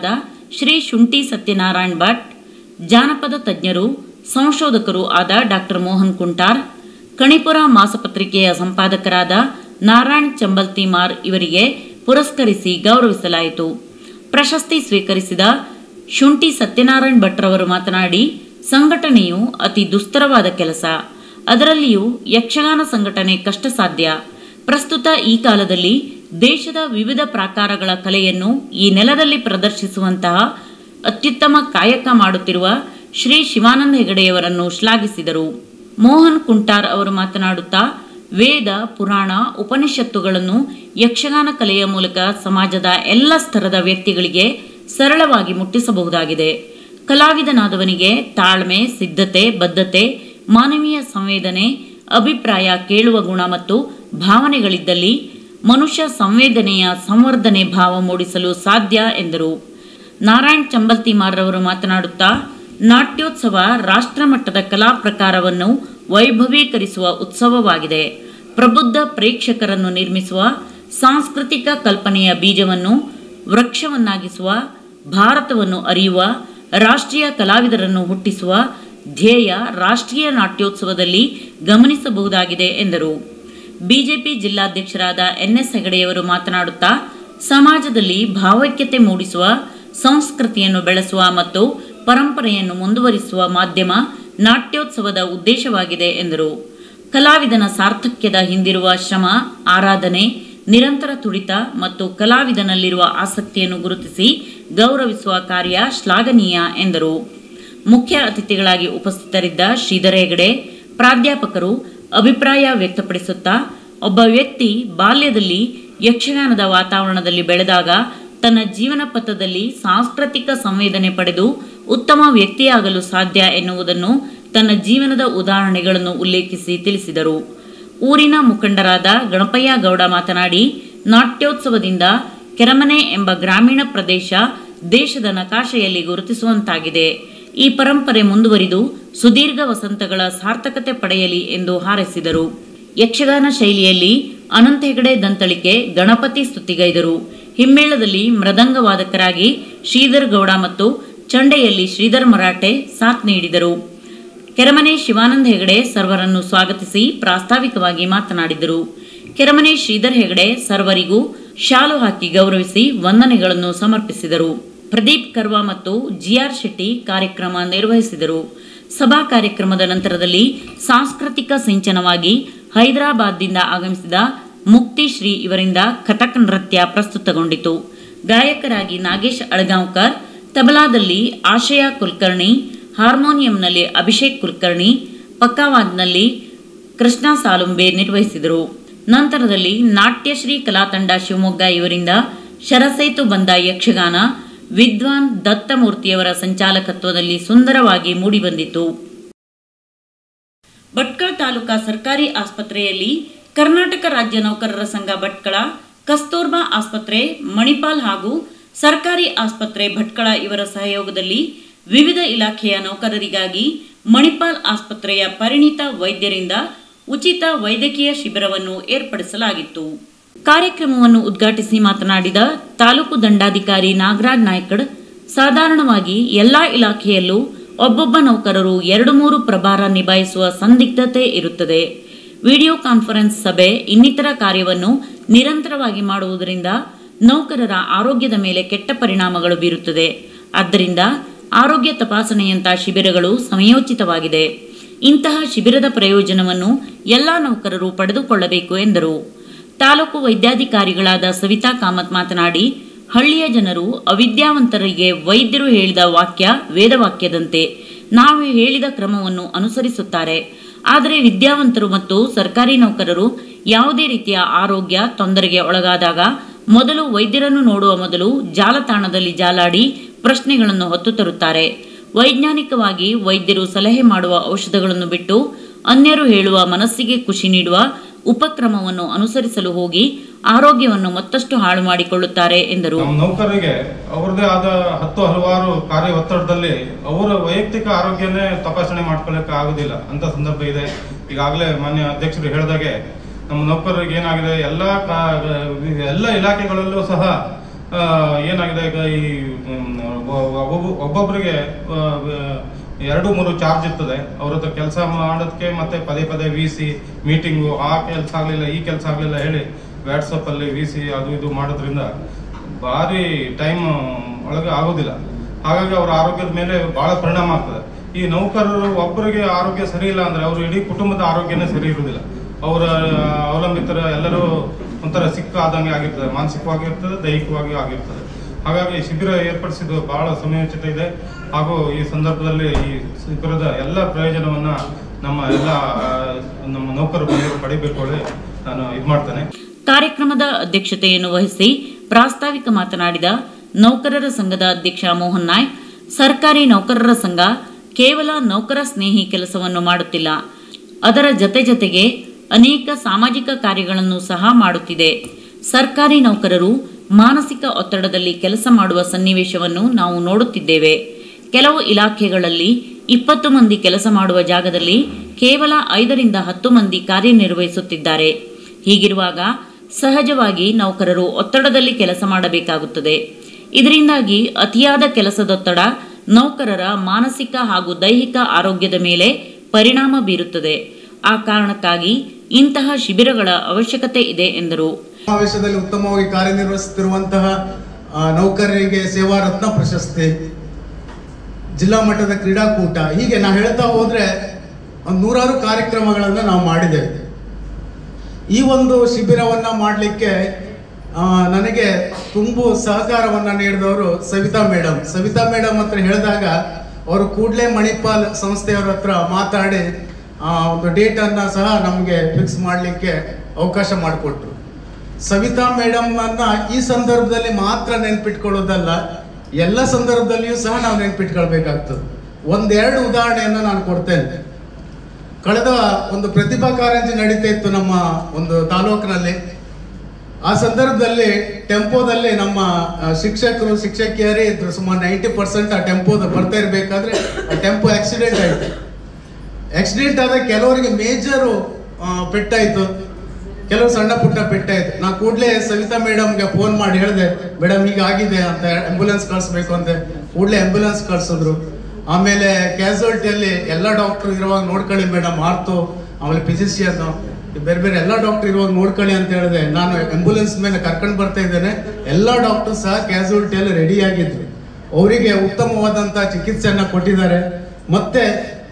ಶ್ರೀ ಶುಂಠಿ ಸತ್ಯನಾರಾಯಣ್ ಭಟ್, ಜಾನಪದ ತಜ್ಞರು, ಸಂಶೋಧಕರು ಆದ ಡಾಕ್ಟರ್ ಮೋಹನ್ ಕುಂಟಾರ್, ಕಣಿಪುರ ಮಾಸಪತ್ರಿಕೆಯ ಸಂಪಾದಕರಾದ ನಾರಾಯಣ್ ಚಂಬಲ್ತಿಮಾರ್ ಇವರಿಗೆ ಪುರಸ್ಕರಿಸಿ ಗೌರವಿಸಲಾಯಿತು. ಪ್ರಶಸ್ತಿ ಸ್ವೀಕರಿಸಿದ ಶುಂಠಿ ಸತ್ಯನಾರಾಯಣ್ ಭಟ್ರವರು ಮಾತನಾಡಿ, ಸಂಘಟನೆಯು ಅತಿ ದುಸ್ತರವಾದ ಕೆಲಸ, ಅದರಲ್ಲಿಯೂ ಯಕ್ಷಗಾನ ಸಂಘಟನೆ ಕಷ್ಟ ಸಾಧ್ಯ. ಪ್ರಸ್ತುತ ಈ ಕಾಲದಲ್ಲಿ ದೇಶದ ವಿವಿಧ ಪ್ರಾಕಾರಗಳ ಕಲೆಯನ್ನು ಈ ನೆಲದಲ್ಲಿ ಪ್ರದರ್ಶಿಸುವಂತಹ ಅತ್ಯುತ್ತಮ ಕಾಯಕ ಮಾಡುತ್ತಿರುವ ಶ್ರೀ ಶಿವಾನಂದ ಹೆಗಡೆಯವರನ್ನು ಶ್ಲಾಘಿಸಿದರು. ಮೋಹನ್ ಕುಂಟಾರ್ ಅವರು ಮಾತನಾಡುತ್ತಾ, ವೇದ, ಪುರಾಣ, ಉಪನಿಷತ್ತುಗಳನ್ನು ಯಕ್ಷಗಾನ ಕಲೆಯ ಮೂಲಕ ಸಮಾಜದ ಎಲ್ಲ ಸ್ತರದ ವ್ಯಕ್ತಿಗಳಿಗೆ ಸರಳವಾಗಿ ಮುಟ್ಟಿಸಬಹುದಾಗಿದೆ. ಕಲಾವಿದನಾದವನಿಗೆ ತಾಳ್ಮೆ, ಸಿದ್ಧತೆ, ಬದ್ಧತೆ, ಮಾನವೀಯ ಸಂವೇದನೆ, ಅಭಿಪ್ರಾಯ ಕೇಳುವ ಗುಣ ಮತ್ತು ಭಾವನೆಗಳಿದ್ದಲ್ಲಿ ಮನುಷ್ಯ ಸಂವೇದನೆಯ ಸಂವರ್ಧನೆ ಭಾವ ಮೂಡಿಸಲು ಸಾಧ್ಯ ಎಂದರು. ನಾರಾಯಣ್ ಚಂಬಲ್ತಿಮಾರ್ ಅವರು ಮಾತನಾಡುತ್ತಾ, ನಾಟ್ಯೋತ್ಸವ ರಾಷ್ಟ್ರಮಟ್ಟದ ಕಲಾ ಪ್ರಕಾರವನ್ನು ವೈಭವೀಕರಿಸುವ ಉತ್ಸವವಾಗಿದೆ. ಪ್ರಬುದ್ಧ ಪ್ರೇಕ್ಷಕರನ್ನು ನಿರ್ಮಿಸುವ ಸಾಂಸ್ಕೃತಿಕ ಕಲ್ಪನೆಯ ಬೀಜವನ್ನು ವೃಕ್ಷವನ್ನಾಗಿಸುವ, ಭಾರತವನ್ನು ಅರಿಯುವ, ರಾಷ್ಟ್ರೀಯ ಕಲಾವಿದರನ್ನು ಹುಟ್ಟಿಸುವ ಧ್ಯೇಯ ರಾಷ್ಟ್ರೀಯ ನಾಟ್ಯೋತ್ಸವದಲ್ಲಿ ಗಮನಿಸಬಹುದಾಗಿದೆ ಎಂದರು. ಬಿಜೆಪಿ ಜಿಲ್ಲಾಧ್ಯಕ್ಷರಾದ ಎನ್ ಎಸ್ ಹೆಗಡೆಯವರು ಮಾತನಾಡುತ್ತಾ, ಸಮಾಜದಲ್ಲಿ ಭಾವೈಕ್ಯತೆ ಮೂಡಿಸುವ, ಸಂಸ್ಕೃತಿಯನ್ನು ಬೆಳೆಸುವ ಮತ್ತು ಪರಂಪರೆಯನ್ನು ಮುಂದುವರಿಸುವ ಮಾಧ್ಯಮ ನಾಟ್ಯೋತ್ಸವದ ಉದ್ದೇಶವಾಗಿದೆ ಎಂದರು. ಕಲಾವಿದನ ಸಾರ್ಥಕ್ಯದ ಹಿಂದಿರುವ ಶ್ರಮ, ಆರಾಧನೆ, ನಿರಂತರ ತುಡಿತ ಮತ್ತು ಕಲಾವಿದನಲ್ಲಿರುವ ಆಸಕ್ತಿಯನ್ನು ಗುರುತಿಸಿ ಗೌರವಿಸುವ ಕಾರ್ಯ ಶ್ಲಾಘನೀಯ ಎಂದರು. ಮುಖ್ಯ ಅತಿಥಿಗಳಾಗಿ ಉಪಸ್ಥಿತರಿದ್ದ ಶ್ರೀಧರ ಹೆಗಡೆ ಪ್ರಾಧ್ಯಾಪಕರು ಅಭಿಪ್ರಾಯ ವ್ಯಕ್ತಪಡಿಸುತ್ತಾ, ಒಬ್ಬ ವ್ಯಕ್ತಿ ಬಾಲ್ಯದಲ್ಲಿ ಯಕ್ಷಗಾನದ ವಾತಾವರಣದಲ್ಲಿ ಬೆಳೆದಾಗ ತನ್ನ ಜೀವನ ಪಥದಲ್ಲಿ ಸಾಂಸ್ಕೃತಿಕ ಸಂವೇದನೆ ಪಡೆದು ಉತ್ತಮ ವ್ಯಕ್ತಿಯಾಗಲು ಸಾಧ್ಯ ಎನ್ನುವುದನ್ನು ತನ್ನ ಜೀವನದ ಉದಾಹರಣೆಗಳನ್ನು ಉಲ್ಲೇಖಿಸಿ ತಿಳಿಸಿದರು. ಊರಿನ ಮುಖಂಡರಾದ ಗಣಪಯ್ಯ ಗೌಡ ಮಾತನಾಡಿ, ನಾಟ್ಯೋತ್ಸವದಿಂದ ಕೆರಮನೆ ಎಂಬ ಗ್ರಾಮೀಣ ಪ್ರದೇಶ ದೇಶದ ನಕಾಶೆಯಲ್ಲಿ ಗುರುತಿಸುವಂತಾಗಿದೆ. ಈ ಪರಂಪರೆ ಮುಂದುವರಿದು ಸುದೀರ್ಘ ವಸಂತಗಳ ಸಾರ್ಥಕತೆ ಪಡೆಯಲಿ ಎಂದು ಹಾರೈಸಿದರು. ಯಕ್ಷಗಾನ ಶೈಲಿಯಲ್ಲಿ ಅನಂತ ಹೆಗಡೆ ದಂತಳಿಕೆ ಗಣಪತಿ ಸ್ತುತಿಗೈದರು. ಹಿಮ್ಮೇಳದಲ್ಲಿ ಮೃದಂಗ ವಾದಕರಾಗಿ ಶ್ರೀಧರ್ ಗೌಡ ಮತ್ತು ಚಂಡೆಯಲ್ಲಿ ಶ್ರೀಧರ್ ಮರಾಠೆ ಸಾಥ್ ನೀಡಿದರು. ಕೆರಮನೆ ಶಿವಾನಂದ ಹೆಗಡೆ ಸರ್ವರನ್ನು ಸ್ವಾಗತಿಸಿ ಪ್ರಾಸ್ತಾವಿಕವಾಗಿ ಮಾತನಾಡಿದರು. ಕೆರಮನೆ ಶ್ರೀಧರ್ ಹೆಗಡೆ ಸರ್ವರಿಗೂ ಶಾಲು ಹಾಕಿ ಗೌರವಿಸಿ ವಂದನೆಗಳನ್ನು ಸಮರ್ಪಿಸಿದರು. ಪ್ರದೀಪ್ ಕರ್ವಾ ಮತ್ತು ಜಿಆರ್ ಶೆಟ್ಟಿ ಕಾರ್ಯಕ್ರಮ ನಿರ್ವಹಿಸಿದರು. ಸಭಾ ಕಾರ್ಯಕ್ರಮದ ನಂತರದಲ್ಲಿ ಸಾಂಸ್ಕೃತಿಕ ಸಿಂಚನವಾಗಿ ಹೈದರಾಬಾದ್ದಿಂದ ಆಗಮಿಸಿದ ಮುಕ್ತಿ ಶ್ರೀ ಇವರಿಂದ ಕಥಕ್ ನೃತ್ಯ ಪ್ರಸ್ತುತಗೊಂಡಿತು. ಗಾಯಕರಾಗಿ ನಾಗೇಶ್ ಅಳಗಾಂವ್ಕರ್, ತಬಲಾದಲ್ಲಿ ಆಶಯ ಕುಲಕರ್ಣಿ, ಹಾರ್ಮೋನಿಯಂನಲ್ಲಿ ಅಭಿಷೇಕ್ ಕುಲಕರ್ಣಿ, ಪಕ್ಕಾವಾದ್ನಲ್ಲಿ ಕೃಷ್ಣ ಸಾಲುಂಬೆ ನಿರ್ವಹಿಸಿದರು. ನಂತರದಲ್ಲಿ ನಾಟ್ಯಶ್ರೀ ಕಲಾತಂಡ ಶಿವಮೊಗ್ಗ ಇವರಿಂದ ಶರಸೇತು ಬಂದ ಯಕ್ಷಗಾನ ವಿದ್ವಾನ್ ದತ್ತಮೂರ್ತಿಯವರ ಸಂಚಾಲಕತ್ವದಲ್ಲಿ ಸುಂದರವಾಗಿ ಮೂಡಿಬಂದಿತು. ಭಟ್ಕಳ ತಾಲೂಕಾ ಸರ್ಕಾರಿ ಆಸ್ಪತ್ರೆಯಲ್ಲಿ ಕರ್ನಾಟಕ ರಾಜ್ಯ ನೌಕರರ ಸಂಘ ಭಟ್ಕಳ, ಕಸ್ತೂರ್ಬಾ ಆಸ್ಪತ್ರೆ ಮಣಿಪಾಲ್ ಹಾಗೂ ಸರ್ಕಾರಿ ಆಸ್ಪತ್ರೆ ಭಟ್ಕಳ ಇವರ ಸಹಯೋಗದಲ್ಲಿ ವಿವಿಧ ಇಲಾಖೆಯ ನೌಕರರಿಗಾಗಿ ಮಣಿಪಾಲ್ ಆಸ್ಪತ್ರೆಯ ಪರಿಣಿತ ವೈದ್ಯರಿಂದ ಉಚಿತ ವೈದ್ಯಕೀಯ ಶಿಬಿರವನ್ನು ಏರ್ಪಡಿಸಲಾಗಿತ್ತು. ಕಾರ್ಯಕ್ರಮವನ್ನು ಉದ್ಘಾಟಿಸಿ ಮಾತನಾಡಿದ ತಾಲೂಕು ದಂಡಾಧಿಕಾರಿ ನಾಗರಾಜ್ ನಾಯ್ಕಡ್, ಸಾಧಾರಣವಾಗಿ ಎಲ್ಲಾ ಇಲಾಖೆಯಲ್ಲೂ ಒಬ್ಬೊಬ್ಬ ನೌಕರರು ಎರಡು ಮೂರು ಪ್ರಭಾರ ನಿಭಾಯಿಸುವ ಸಂದಿಗ್ಧತೆ ಇರುತ್ತದೆ. ವಿಡಿಯೋ ಕಾನ್ಫರೆನ್ಸ್ ಸಭೆ ಇನ್ನಿತರ ಕಾರ್ಯವನ್ನು ನಿರಂತರವಾಗಿ ಮಾಡುವುದರಿಂದ ನೌಕರರ ಆರೋಗ್ಯದ ಮೇಲೆ ಕೆಟ್ಟ ಪರಿಣಾಮಗಳು ಬೀರುತ್ತದೆ. ಆದ್ದರಿಂದ ಆರೋಗ್ಯ ತಪಾಸಣೆಯಂತಹ ಶಿಬಿರಗಳು ಸಮಯೋಚಿತವಾಗಿದೆ. ಇಂತಹ ಶಿಬಿರದ ಪ್ರಯೋಜನವನ್ನು ಎಲ್ಲ ನೌಕರರು ಪಡೆದುಕೊಳ್ಳಬೇಕು ಎಂದರು. ತಾಲೂಕು ವೈದ್ಯಾಧಿಕಾರಿಗಳಾದ ಸವಿತಾ ಕಾಮತ್ ಮಾತನಾಡಿ, ಹಳ್ಳಿಯ ಜನರು ಅವಿದ್ಯಾವಂತರಿಗೆ ವೈದ್ಯರು ಹೇಳಿದ ವಾಕ್ಯ ವೇದವಾಕ್ಯದಂತೆ ನಾವು ಹೇಳಿದ ಕ್ರಮವನ್ನು ಅನುಸರಿಸುತ್ತಾರೆ. ಆದರೆ ವಿದ್ಯಾವಂತರು ಮತ್ತು ಸರ್ಕಾರಿ ನೌಕರರು ಯಾವುದೇ ರೀತಿಯ ಆರೋಗ್ಯ ತೊಂದರೆಗೆ ಒಳಗಾದಾಗ ಮೊದಲು ವೈದ್ಯರನ್ನು ನೋಡುವ ಮೊದಲು ಜಾಲತಾಣದಲ್ಲಿ ಜಾಲಾಡಿ ಪ್ರಶ್ನೆಗಳನ್ನು ಹೊತ್ತು ತರುತ್ತಾರೆ. ವೈಜ್ಞಾನಿಕವಾಗಿ ವೈದ್ಯರು ಸಲಹೆ ಮಾಡುವ ಔಷಧಗಳನ್ನು ಬಿಟ್ಟು ಅನ್ಯರು ಹೇಳುವ ಮನಸ್ಸಿಗೆ ಖುಷಿ ನೀಡುವ ಉಪಕ್ರಮವನ್ನು ಅನುಸರಿಸಲು ಹೋಗಿ ಆರೋಗ್ಯವನ್ನು ಮತ್ತಷ್ಟು ಹಾಳು ಮಾಡಿಕೊಳ್ಳುತ್ತಾರೆ ಎಂದರು. ನೌಕರರಿಗೆ ಅವರದೇ ಆದ ಹತ್ತು ಹಲವಾರು ಕಾರ್ಯ ಒತ್ತಡದಲ್ಲಿ ಅವರ ವೈಯಕ್ತಿಕ ಆರೋಗ್ಯನೇ ತಪಾಸಣೆ ಮಾಡ್ಕೊಳ್ಳಕ್ಕೆ ಆಗುದಿಲ್ಲ ಅಂತ ಸಂದರ್ಭ ಇದೆ. ಈಗಾಗಲೇ ಮಾನ್ಯ ಅಧ್ಯಕ್ಷರು ಹೇಳಿದಾಗೆ ನಮ್ಮ ನೌಕರರಿಗೆ ಏನಾಗಿದೆ, ಎಲ್ಲ ಎಲ್ಲ ಇಲಾಖೆಗಳಲ್ಲೂ ಸಹ ಏನಾಗಿದೆ ಈಗ ಈ ಒಬ್ಬೊಬ್ಬರಿಗೆ ಎರಡು ಮೂರು ಚಾರ್ಜ್ ಇರ್ತದೆ ಅವ್ರ ಹತ್ರ ಕೆಲಸ ಮಾಡೋದಕ್ಕೆ, ಮತ್ತೆ ಪದೇ ಪದೇ ವಿ ಸಿ ಮೀಟಿಂಗು, ಆ ಕೆಲಸ ಆಗಲಿಲ್ಲ ಈ ಕೆಲಸ ಆಗಲಿಲ್ಲ ಹೇಳಿ ವಾಟ್ಸಪ್ಪಲ್ಲಿ ವಿ ಸಿ ಅದು ಇದು ಮಾಡೋದ್ರಿಂದ ಭಾರಿ ಟೈಮ್ ಒಳಗೆ ಆಗೋದಿಲ್ಲ. ಹಾಗಾಗಿ ಅವರ ಆರೋಗ್ಯದ ಮೇಲೆ ಭಾಳ ಪರಿಣಾಮ ಆಗ್ತದೆ. ಈ ನೌಕರರು ಒಬ್ಬರಿಗೆ ಆರೋಗ್ಯ ಸರಿ ಇಲ್ಲ ಅಂದರೆ ಅವರು ಇಡೀ ಕುಟುಂಬದ ಆರೋಗ್ಯನೇ ಸರಿ ಇರುವುದಿಲ್ಲ. ಅವರ ಅವಲಂಬಿತರ ಎಲ್ಲರೂ ಒಂಥರ ಸಿಕ್ಕ ಆದಂಗೆ ಆಗಿರ್ತದೆ, ಮಾನಸಿಕವಾಗಿರ್ತದೆ, ದೈಹಿಕವಾಗಿ ಆಗಿರ್ತದೆ. ಹಾಗಾಗಿ ಶಿಬಿರ ಏರ್ಪಡಿಸಿದ್ದು ಬಹಳ ಸಮಯೋಚಿತ ಇದೆ. ಹಾಗೂ ಈ ಸಂದರ್ಭದಲ್ಲಿ ಈ ಶಿಬಿರದ ಎಲ್ಲ ಪ್ರಯೋಜನವನ್ನ ನಮ್ಮ ಎಲ್ಲ ನಮ್ಮ ನೌಕರ ಬಂಧುಗಳು ಪಡಿಬೇಕು ಹೇಳಿ ನಾನು ಇದು ಮಾಡ್ತೇನೆ. ಕಾರ್ಯಕ್ರಮದ ಅಧ್ಯಕ್ಷತೆಯನ್ನು ವಹಿಸಿ ಪ್ರಾಸ್ತಾವಿಕ ಮಾತನಾಡಿದ ನೌಕರರ ಸಂಘದ ಅಧ್ಯಕ್ಷ ಮೋಹನ್ ನಾಯ್ಕ್, ಸರ್ಕಾರಿ ನೌಕರರ ಸಂಘ ಕೇವಲ ನೌಕರ ಸ್ನೇಹಿ ಕೆಲಸವನ್ನು ಮಾಡುತ್ತಿಲ್ಲ, ಅದರ ಜತೆ ಜತೆಗೆ ಅನೇಕ ಸಾಮಾಜಿಕ ಕಾರ್ಯಗಳನ್ನು ಸಹ ಮಾಡುತ್ತಿದೆ. ಸರ್ಕಾರಿ ನೌಕರರು ಮಾನಸಿಕ ಒತ್ತಡದಲ್ಲಿ ಕೆಲಸ ಮಾಡುವ ಸನ್ನಿವೇಶವನ್ನು ನಾವು ನೋಡುತ್ತಿದ್ದೇವೆ. ಕೆಲವು ಇಲಾಖೆಗಳಲ್ಲಿ ಇಪ್ಪತ್ತು ಮಂದಿ ಕೆಲಸ ಮಾಡುವ ಜಾಗದಲ್ಲಿ ಕೇವಲ ಐದರಿಂದ ಹತ್ತು ಮಂದಿ ಕಾರ್ಯನಿರ್ವಹಿಸುತ್ತಿದ್ದಾರೆ. ಹೀಗಿರುವಾಗ ಸಹಜವಾಗಿ ನೌಕರರು ಒತ್ತಡದಲ್ಲಿ ಕೆಲಸ ಮಾಡಬೇಕಾಗುತ್ತದೆ. ಇದರಿಂದಾಗಿ ಅತಿಯಾದ ಕೆಲಸದೊತ್ತಡ ನೌಕರರ ಮಾನಸಿಕ ಹಾಗೂ ದೈಹಿಕ ಆರೋಗ್ಯದ ಮೇಲೆ ಪರಿಣಾಮ ಬೀರುತ್ತದೆ. ಆ ಕಾರಣಕ್ಕಾಗಿ ಇಂತಹ ಶಿಬಿರಗಳ ಅವಶ್ಯಕತೆ ಇದೆ ಎಂದರು. ಸಮಾವೇಶದಲ್ಲಿ ಉತ್ತಮವಾಗಿ ಕಾರ್ಯನಿರ್ವಹಿಸುತ್ತಿರುವಂತಹ ನೌಕರರಿಗೆ ಸೇವಾ ರತ್ನ ಪ್ರಶಸ್ತಿ, ಜಿಲ್ಲಾ ಮಟ್ಟದ ಕ್ರೀಡಾಕೂಟ, ಹೀಗೆ ನಾ ಹೇಳ್ತಾ ಹೋದ್ರೆ ಒಂದು ನೂರಾರು ಕಾರ್ಯಕ್ರಮಗಳನ್ನು ನಾವು ಮಾಡಿದ್ದೇವೆ. ಈ ಒಂದು ಶಿಬಿರವನ್ನ ಮಾಡಲಿಕ್ಕೆ ನನಗೆ ತುಂಬು ಸಹಕಾರವನ್ನ ನೀಡಿದವರು ಸವಿತಾ ಮೇಡಮ್. ಸವಿತಾ ಮೇಡಮ್ ಹತ್ರ ಹೇಳಿದಾಗ ಅವರು ಕೂಡಲೇ ಮಣಿಪಾಲ್ ಸಂಸ್ಥೆಯವರ ಹತ್ರ ಮಾತಾಡಿ ಒಂದು ಡೇಟ್ ಅನ್ನ ಸಹ ನಮಗೆ ಫಿಕ್ಸ್ ಮಾಡಲಿಕ್ಕೆ ಅವಕಾಶ ಮಾಡಿಕೊಟ್ರು. ಸವಿತಾ ಮೇಡಮ್ ಅನ್ನ ಈ ಸಂದರ್ಭದಲ್ಲಿ ಮಾತ್ರ ನೆನ್ಪಿಟ್ಕೊಳ್ಳೋದಲ್ಲ, ಎಲ್ಲ ಸಂದರ್ಭದಲ್ಲಿಯೂ ಸಹ ನಾವು ನೆನ್ಪಿಟ್ಕೊಳ್ಬೇಕಾಗ್ತದೆ. ಒಂದೆರಡು ಉದಾಹರಣೆಯನ್ನು ನಾನು ಕೊಡ್ತೇನೆ. ಕಳೆದ ಒಂದು ಪ್ರತಿಭಾ ಕಾರಂಜಿ ನಡೀತಾ ಇತ್ತು ನಮ್ಮ ಒಂದು ತಾಲೂಕಿನಲ್ಲಿ. ಆ ಸಂದರ್ಭದಲ್ಲಿ ಟೆಂಪೋದಲ್ಲಿ ನಮ್ಮ ಶಿಕ್ಷಕರು ಶಿಕ್ಷಕಿಯರೇ ಇದ್ರು. ಸುಮಾರು ನೈಂಟಿ ಪರ್ಸೆಂಟ್ ಆ ಟೆಂಪೋದ ಬರ್ತಾ ಇರಬೇಕಾದ್ರೆ ಆ ಟೆಂಪೋ ಆಕ್ಸಿಡೆಂಟ್ ಆಯ್ತು. ಆಕ್ಸಿಡೆಂಟ್ ಆದ ಕೆಲವರಿಗೆ ಮೇಜರು ಪೆಟ್ಟಾಯ್ತು, ಕೆಲವು ಸಣ್ಣ ಪುಟ್ಟ ಪೆಟ್ಟಾಯ್ತು. ನಾ ಕೂಡಲೇ ಸವಿತಾ ಮೇಡಮ್ಗೆ ಫೋನ್ ಮಾಡಿ ಹೇಳಿದೆ, ಮೇಡಮ್ ಈಗ ಆಗಿದೆ ಅಂತ, ಆಂಬ್ಯುಲೆನ್ಸ್ ಕಳಿಸ್ಬೇಕು ಅಂತ. ಕೂಡಲೇ ಆಂಬ್ಯುಲೆನ್ಸ್ ಕಳ್ಸಿದ್ರು. ಆಮೇಲೆ ಕ್ಯಾಸುಯಾಲಿಟಿಯಲ್ಲಿ ಎಲ್ಲ ಡಾಕ್ಟರ್ ಇರುವಾಗ ನೋಡ್ಕೊಳ್ಳಿ ಮೇಡಮ್, ಆರ್ತೋ ಆಮೇಲೆ ಫಿಸಿಷಿಯನ್ ಬೇರೆ ಬೇರೆ ಎಲ್ಲ ಡಾಕ್ಟರ್ ಇರುವಾಗ ನೋಡ್ಕೊಳ್ಳಿ ಅಂತ ಹೇಳಿದೆ. ನಾನು ಆಂಬ್ಯುಲೆನ್ಸ್ ಮೇಲೆ ಕರ್ಕೊಂಡು ಬರ್ತಾ ಇದ್ದೇನೆ. ಎಲ್ಲ ಡಾಕ್ಟರ್ ಸಹ ಕ್ಯಾಸುಯಾಲಿಟಿಯಲ್ಲಿ ರೆಡಿ ಆಗಿದ್ರು. ಅವರಿಗೆ ಉತ್ತಮವಾದಂಥ ಚಿಕಿತ್ಸೆಯನ್ನ ಕೊಟ್ಟಿದ್ದಾರೆ. ಮತ್ತೆ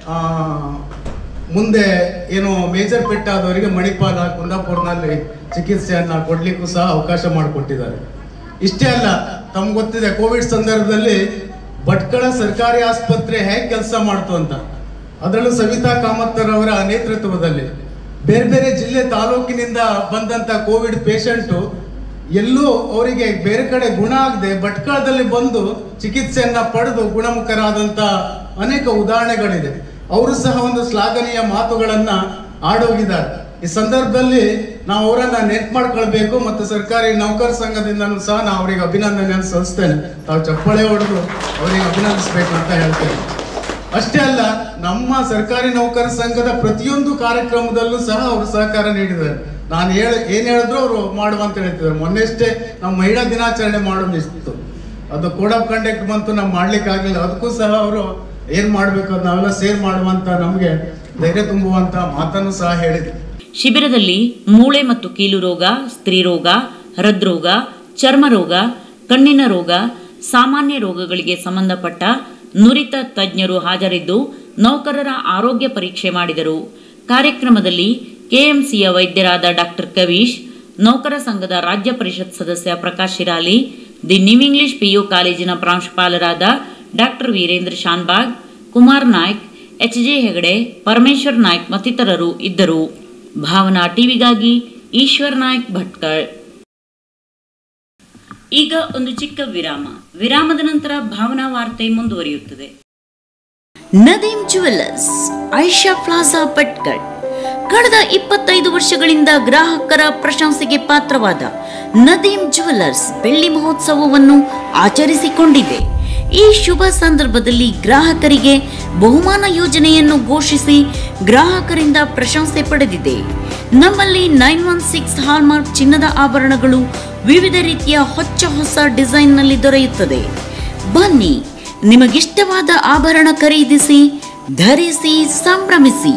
ಮುಂದೆ ಏನು ಮೇಜರ್ ಪೆಟ್ಟಾದವರಿಗೆ ಮಣಿಪಾಲ ಕುಂದಾಪುರ್ನಲ್ಲಿ ಚಿಕಿತ್ಸೆಯನ್ನ ಕೊಡ್ಲಿಕ್ಕೂ ಸಹ ಅವಕಾಶ ಮಾಡಿಕೊಟ್ಟಿದ್ದಾರೆ. ಇಷ್ಟೇ ಅಲ್ಲ, ತಮ್ಗೆ ಗೊತ್ತಿದೆ ಕೋವಿಡ್ ಸಂದರ್ಭದಲ್ಲಿ ಭಟ್ಕಳ ಸರ್ಕಾರಿ ಆಸ್ಪತ್ರೆ ಹೇಗೆ ಕೆಲಸ ಮಾಡ್ತು ಅಂತ. ಅದರಲ್ಲೂ ಸವಿತಾ ಕಾಮತ್ತರ್ ಅವರ ನೇತೃತ್ವದಲ್ಲಿ ಬೇರೆ ಬೇರೆ ಜಿಲ್ಲೆ ತಾಲೂಕಿನಿಂದ ಬಂದಂತ ಕೋವಿಡ್ ಪೇಷಂಟು ಎಲ್ಲೂ ಅವರಿಗೆ ಬೇರೆ ಕಡೆ ಗುಣ ಆಗದೆ ಭಟ್ಕಳದಲ್ಲಿ ಬಂದು ಚಿಕಿತ್ಸೆಯನ್ನ ಪಡೆದು ಗುಣಮುಖರಾದಂತ ಅನೇಕ ಉದಾಹರಣೆಗಳಿದೆ. ಅವರು ಸಹ ಒಂದು ಶ್ಲಾಘನೀಯ ಮಾತುಗಳನ್ನ ಆಡೋಗಿದ್ದಾರೆ. ಈ ಸಂದರ್ಭದಲ್ಲಿ ನಾವು ಅವರನ್ನ ನೆನ್ಪು ಮಾಡ್ಕೊಳ್ಬೇಕು. ಮತ್ತು ಸರ್ಕಾರಿ ನೌಕರ ಸಂಘದಿಂದನೂ ಸಹ ನಾವು ಅವರಿಗೆ ಅಭಿನಂದನೆಯನ್ನು ಸಲ್ಲಿಸ್ತೇನೆ. ತಾವು ಚಪ್ಪಾಳೆ ಹೊಡೆದು ಅವರಿಗೆ ಅಭಿನಂದಿಸಬೇಕು ಅಂತ ಹೇಳ್ತೇನೆ. ಅಷ್ಟೇ ಅಲ್ಲ, ನಮ್ಮ ಸರ್ಕಾರಿ ನೌಕರ ಸಂಘದ ಪ್ರತಿಯೊಂದು ಕಾರ್ಯಕ್ರಮದಲ್ಲೂ ಸಹ ಅವರು ಸಹಕಾರ ನೀಡಿದ್ದಾರೆ. ನಾನು ಹೇಳ ಏನ್ ಹೇಳಿದ್ರು ಅವರು ಮಾಡುವಂತ ಹೇಳ್ತಿದ್ದಾರೆ. ಮೊನ್ನೆಷ್ಟೇ ನಾವು ಮಹಿಳಾ ದಿನಾಚರಣೆ ಮಾಡೋದಿತ್ತು, ಅದು ಕೋಡ್ ಆಫ್ ಕಂಡಕ್ಟ್ ಬಂತು, ನಾವು ಮಾಡ್ಲಿಕ್ಕೆ ಆಗಲಿಲ್ಲ. ಅದಕ್ಕೂ ಸಹ ಅವರು ಏನ್ ಮಾಡ್ಬೇಕು ಅದು ನಾವೆಲ್ಲ ಸೇರ್ ಮಾಡುವಂತ ನಮ್ಗೆ ಧೈರ್ಯ ತುಂಬುವಂತ ಮಾತನ್ನು ಸಹ ಹೇಳಿದ್ರು. ಶಿಬಿರದಲ್ಲಿ ಮೂಳೆ ಮತ್ತು ಕೀಲು ರೋಗ, ಸ್ತ್ರೀ ರೋಗ, ಹೃದ್ರೋಗ, ಚರ್ಮ ರೋಗ, ಕಣ್ಣಿನ ರೋಗ, ಸಾಮಾನ್ಯ ರೋಗಗಳಿಗೆ ಸಂಬಂಧಪಟ್ಟ ನುರಿತ ತಜ್ಞರು ಹಾಜರಿದ್ದು ನೌಕರರ ಆರೋಗ್ಯ ಪರೀಕ್ಷೆ ಮಾಡಿದರು. ಕಾರ್ಯಕ್ರಮದಲ್ಲಿ ಕೆಎಂಸಿಯ ವೈದ್ಯರಾದ ಡಾಕ್ಟರ್ ಕವೀಶ್, ನೌಕರ ಸಂಘದ ರಾಜ್ಯ ಪರಿಷತ್ ಸದಸ್ಯ Prakash Shirali, the new English PU ಕಾಲೇಜಿನ ಪ್ರಾಂಶುಪಾಲರಾದ doctor Veerendra Shanbhag, Kumar Naik, H J Hegde, Parameshwar Naik ಮತ್ತಿತರರು ಇದ್ದರು. ಭಾವನಾ ಟಿವಿಗಾಗಿ ಈಶ್ವರ್ ನಾಯ್ಕ್ ಭಟ್ಕಳ್. ಈಗ ಒಂದು ಚಿಕ್ಕ ವಿರಾಮ. ವಿರಾಮದ ನಂತರ ಭಾವನಾ ವಾರ್ತೆ ಮುಂದುವರಿಯುತ್ತದೆ. Nadeem jewellers, Aisha plaza Bhatkal. ಕಳೆದ ಇಪ್ಪತ್ತೈದು ವರ್ಷಗಳಿಂದ ಗ್ರಾಹಕರ ಪ್ರಶಂಸೆಗೆ ಪಾತ್ರವಾದ ನದೀಮ್ ಜುವೆಲ್ಲರ್ಸ್ ಬೆಳ್ಳಿ ಮಹೋತ್ಸವವನ್ನು ಆಚರಿಸಿಕೊಂಡಿದೆ. ಈ ಶುಭ ಸಂದರ್ಭದಲ್ಲಿ ಗ್ರಾಹಕರಿಗೆ ಬಹುಮಾನ ಯೋಜನೆಯನ್ನು ಘೋಷಿಸಿ ಗ್ರಾಹಕರಿಂದ ಪ್ರಶಂಸೆ ಪಡೆದಿದೆ. ನಮ್ಮಲ್ಲಿ ನೈನ್ ಒನ್ ಸಿಕ್ಸ್ ಹಾಲ್ಮಾರ್ಕ್ ಚಿನ್ನದ ಆಭರಣಗಳು ವಿವಿಧ ರೀತಿಯ ಹೊಚ್ಚ ಹೊಸ ಡಿಸೈನ್ನಲ್ಲಿ ದೊರೆಯುತ್ತದೆ. ಬನ್ನಿ, ನಿಮಗಿಷ್ಟವಾದ ಆಭರಣ ಖರೀದಿಸಿ, ಧರಿಸಿ, ಸಂಭ್ರಮಿಸಿ.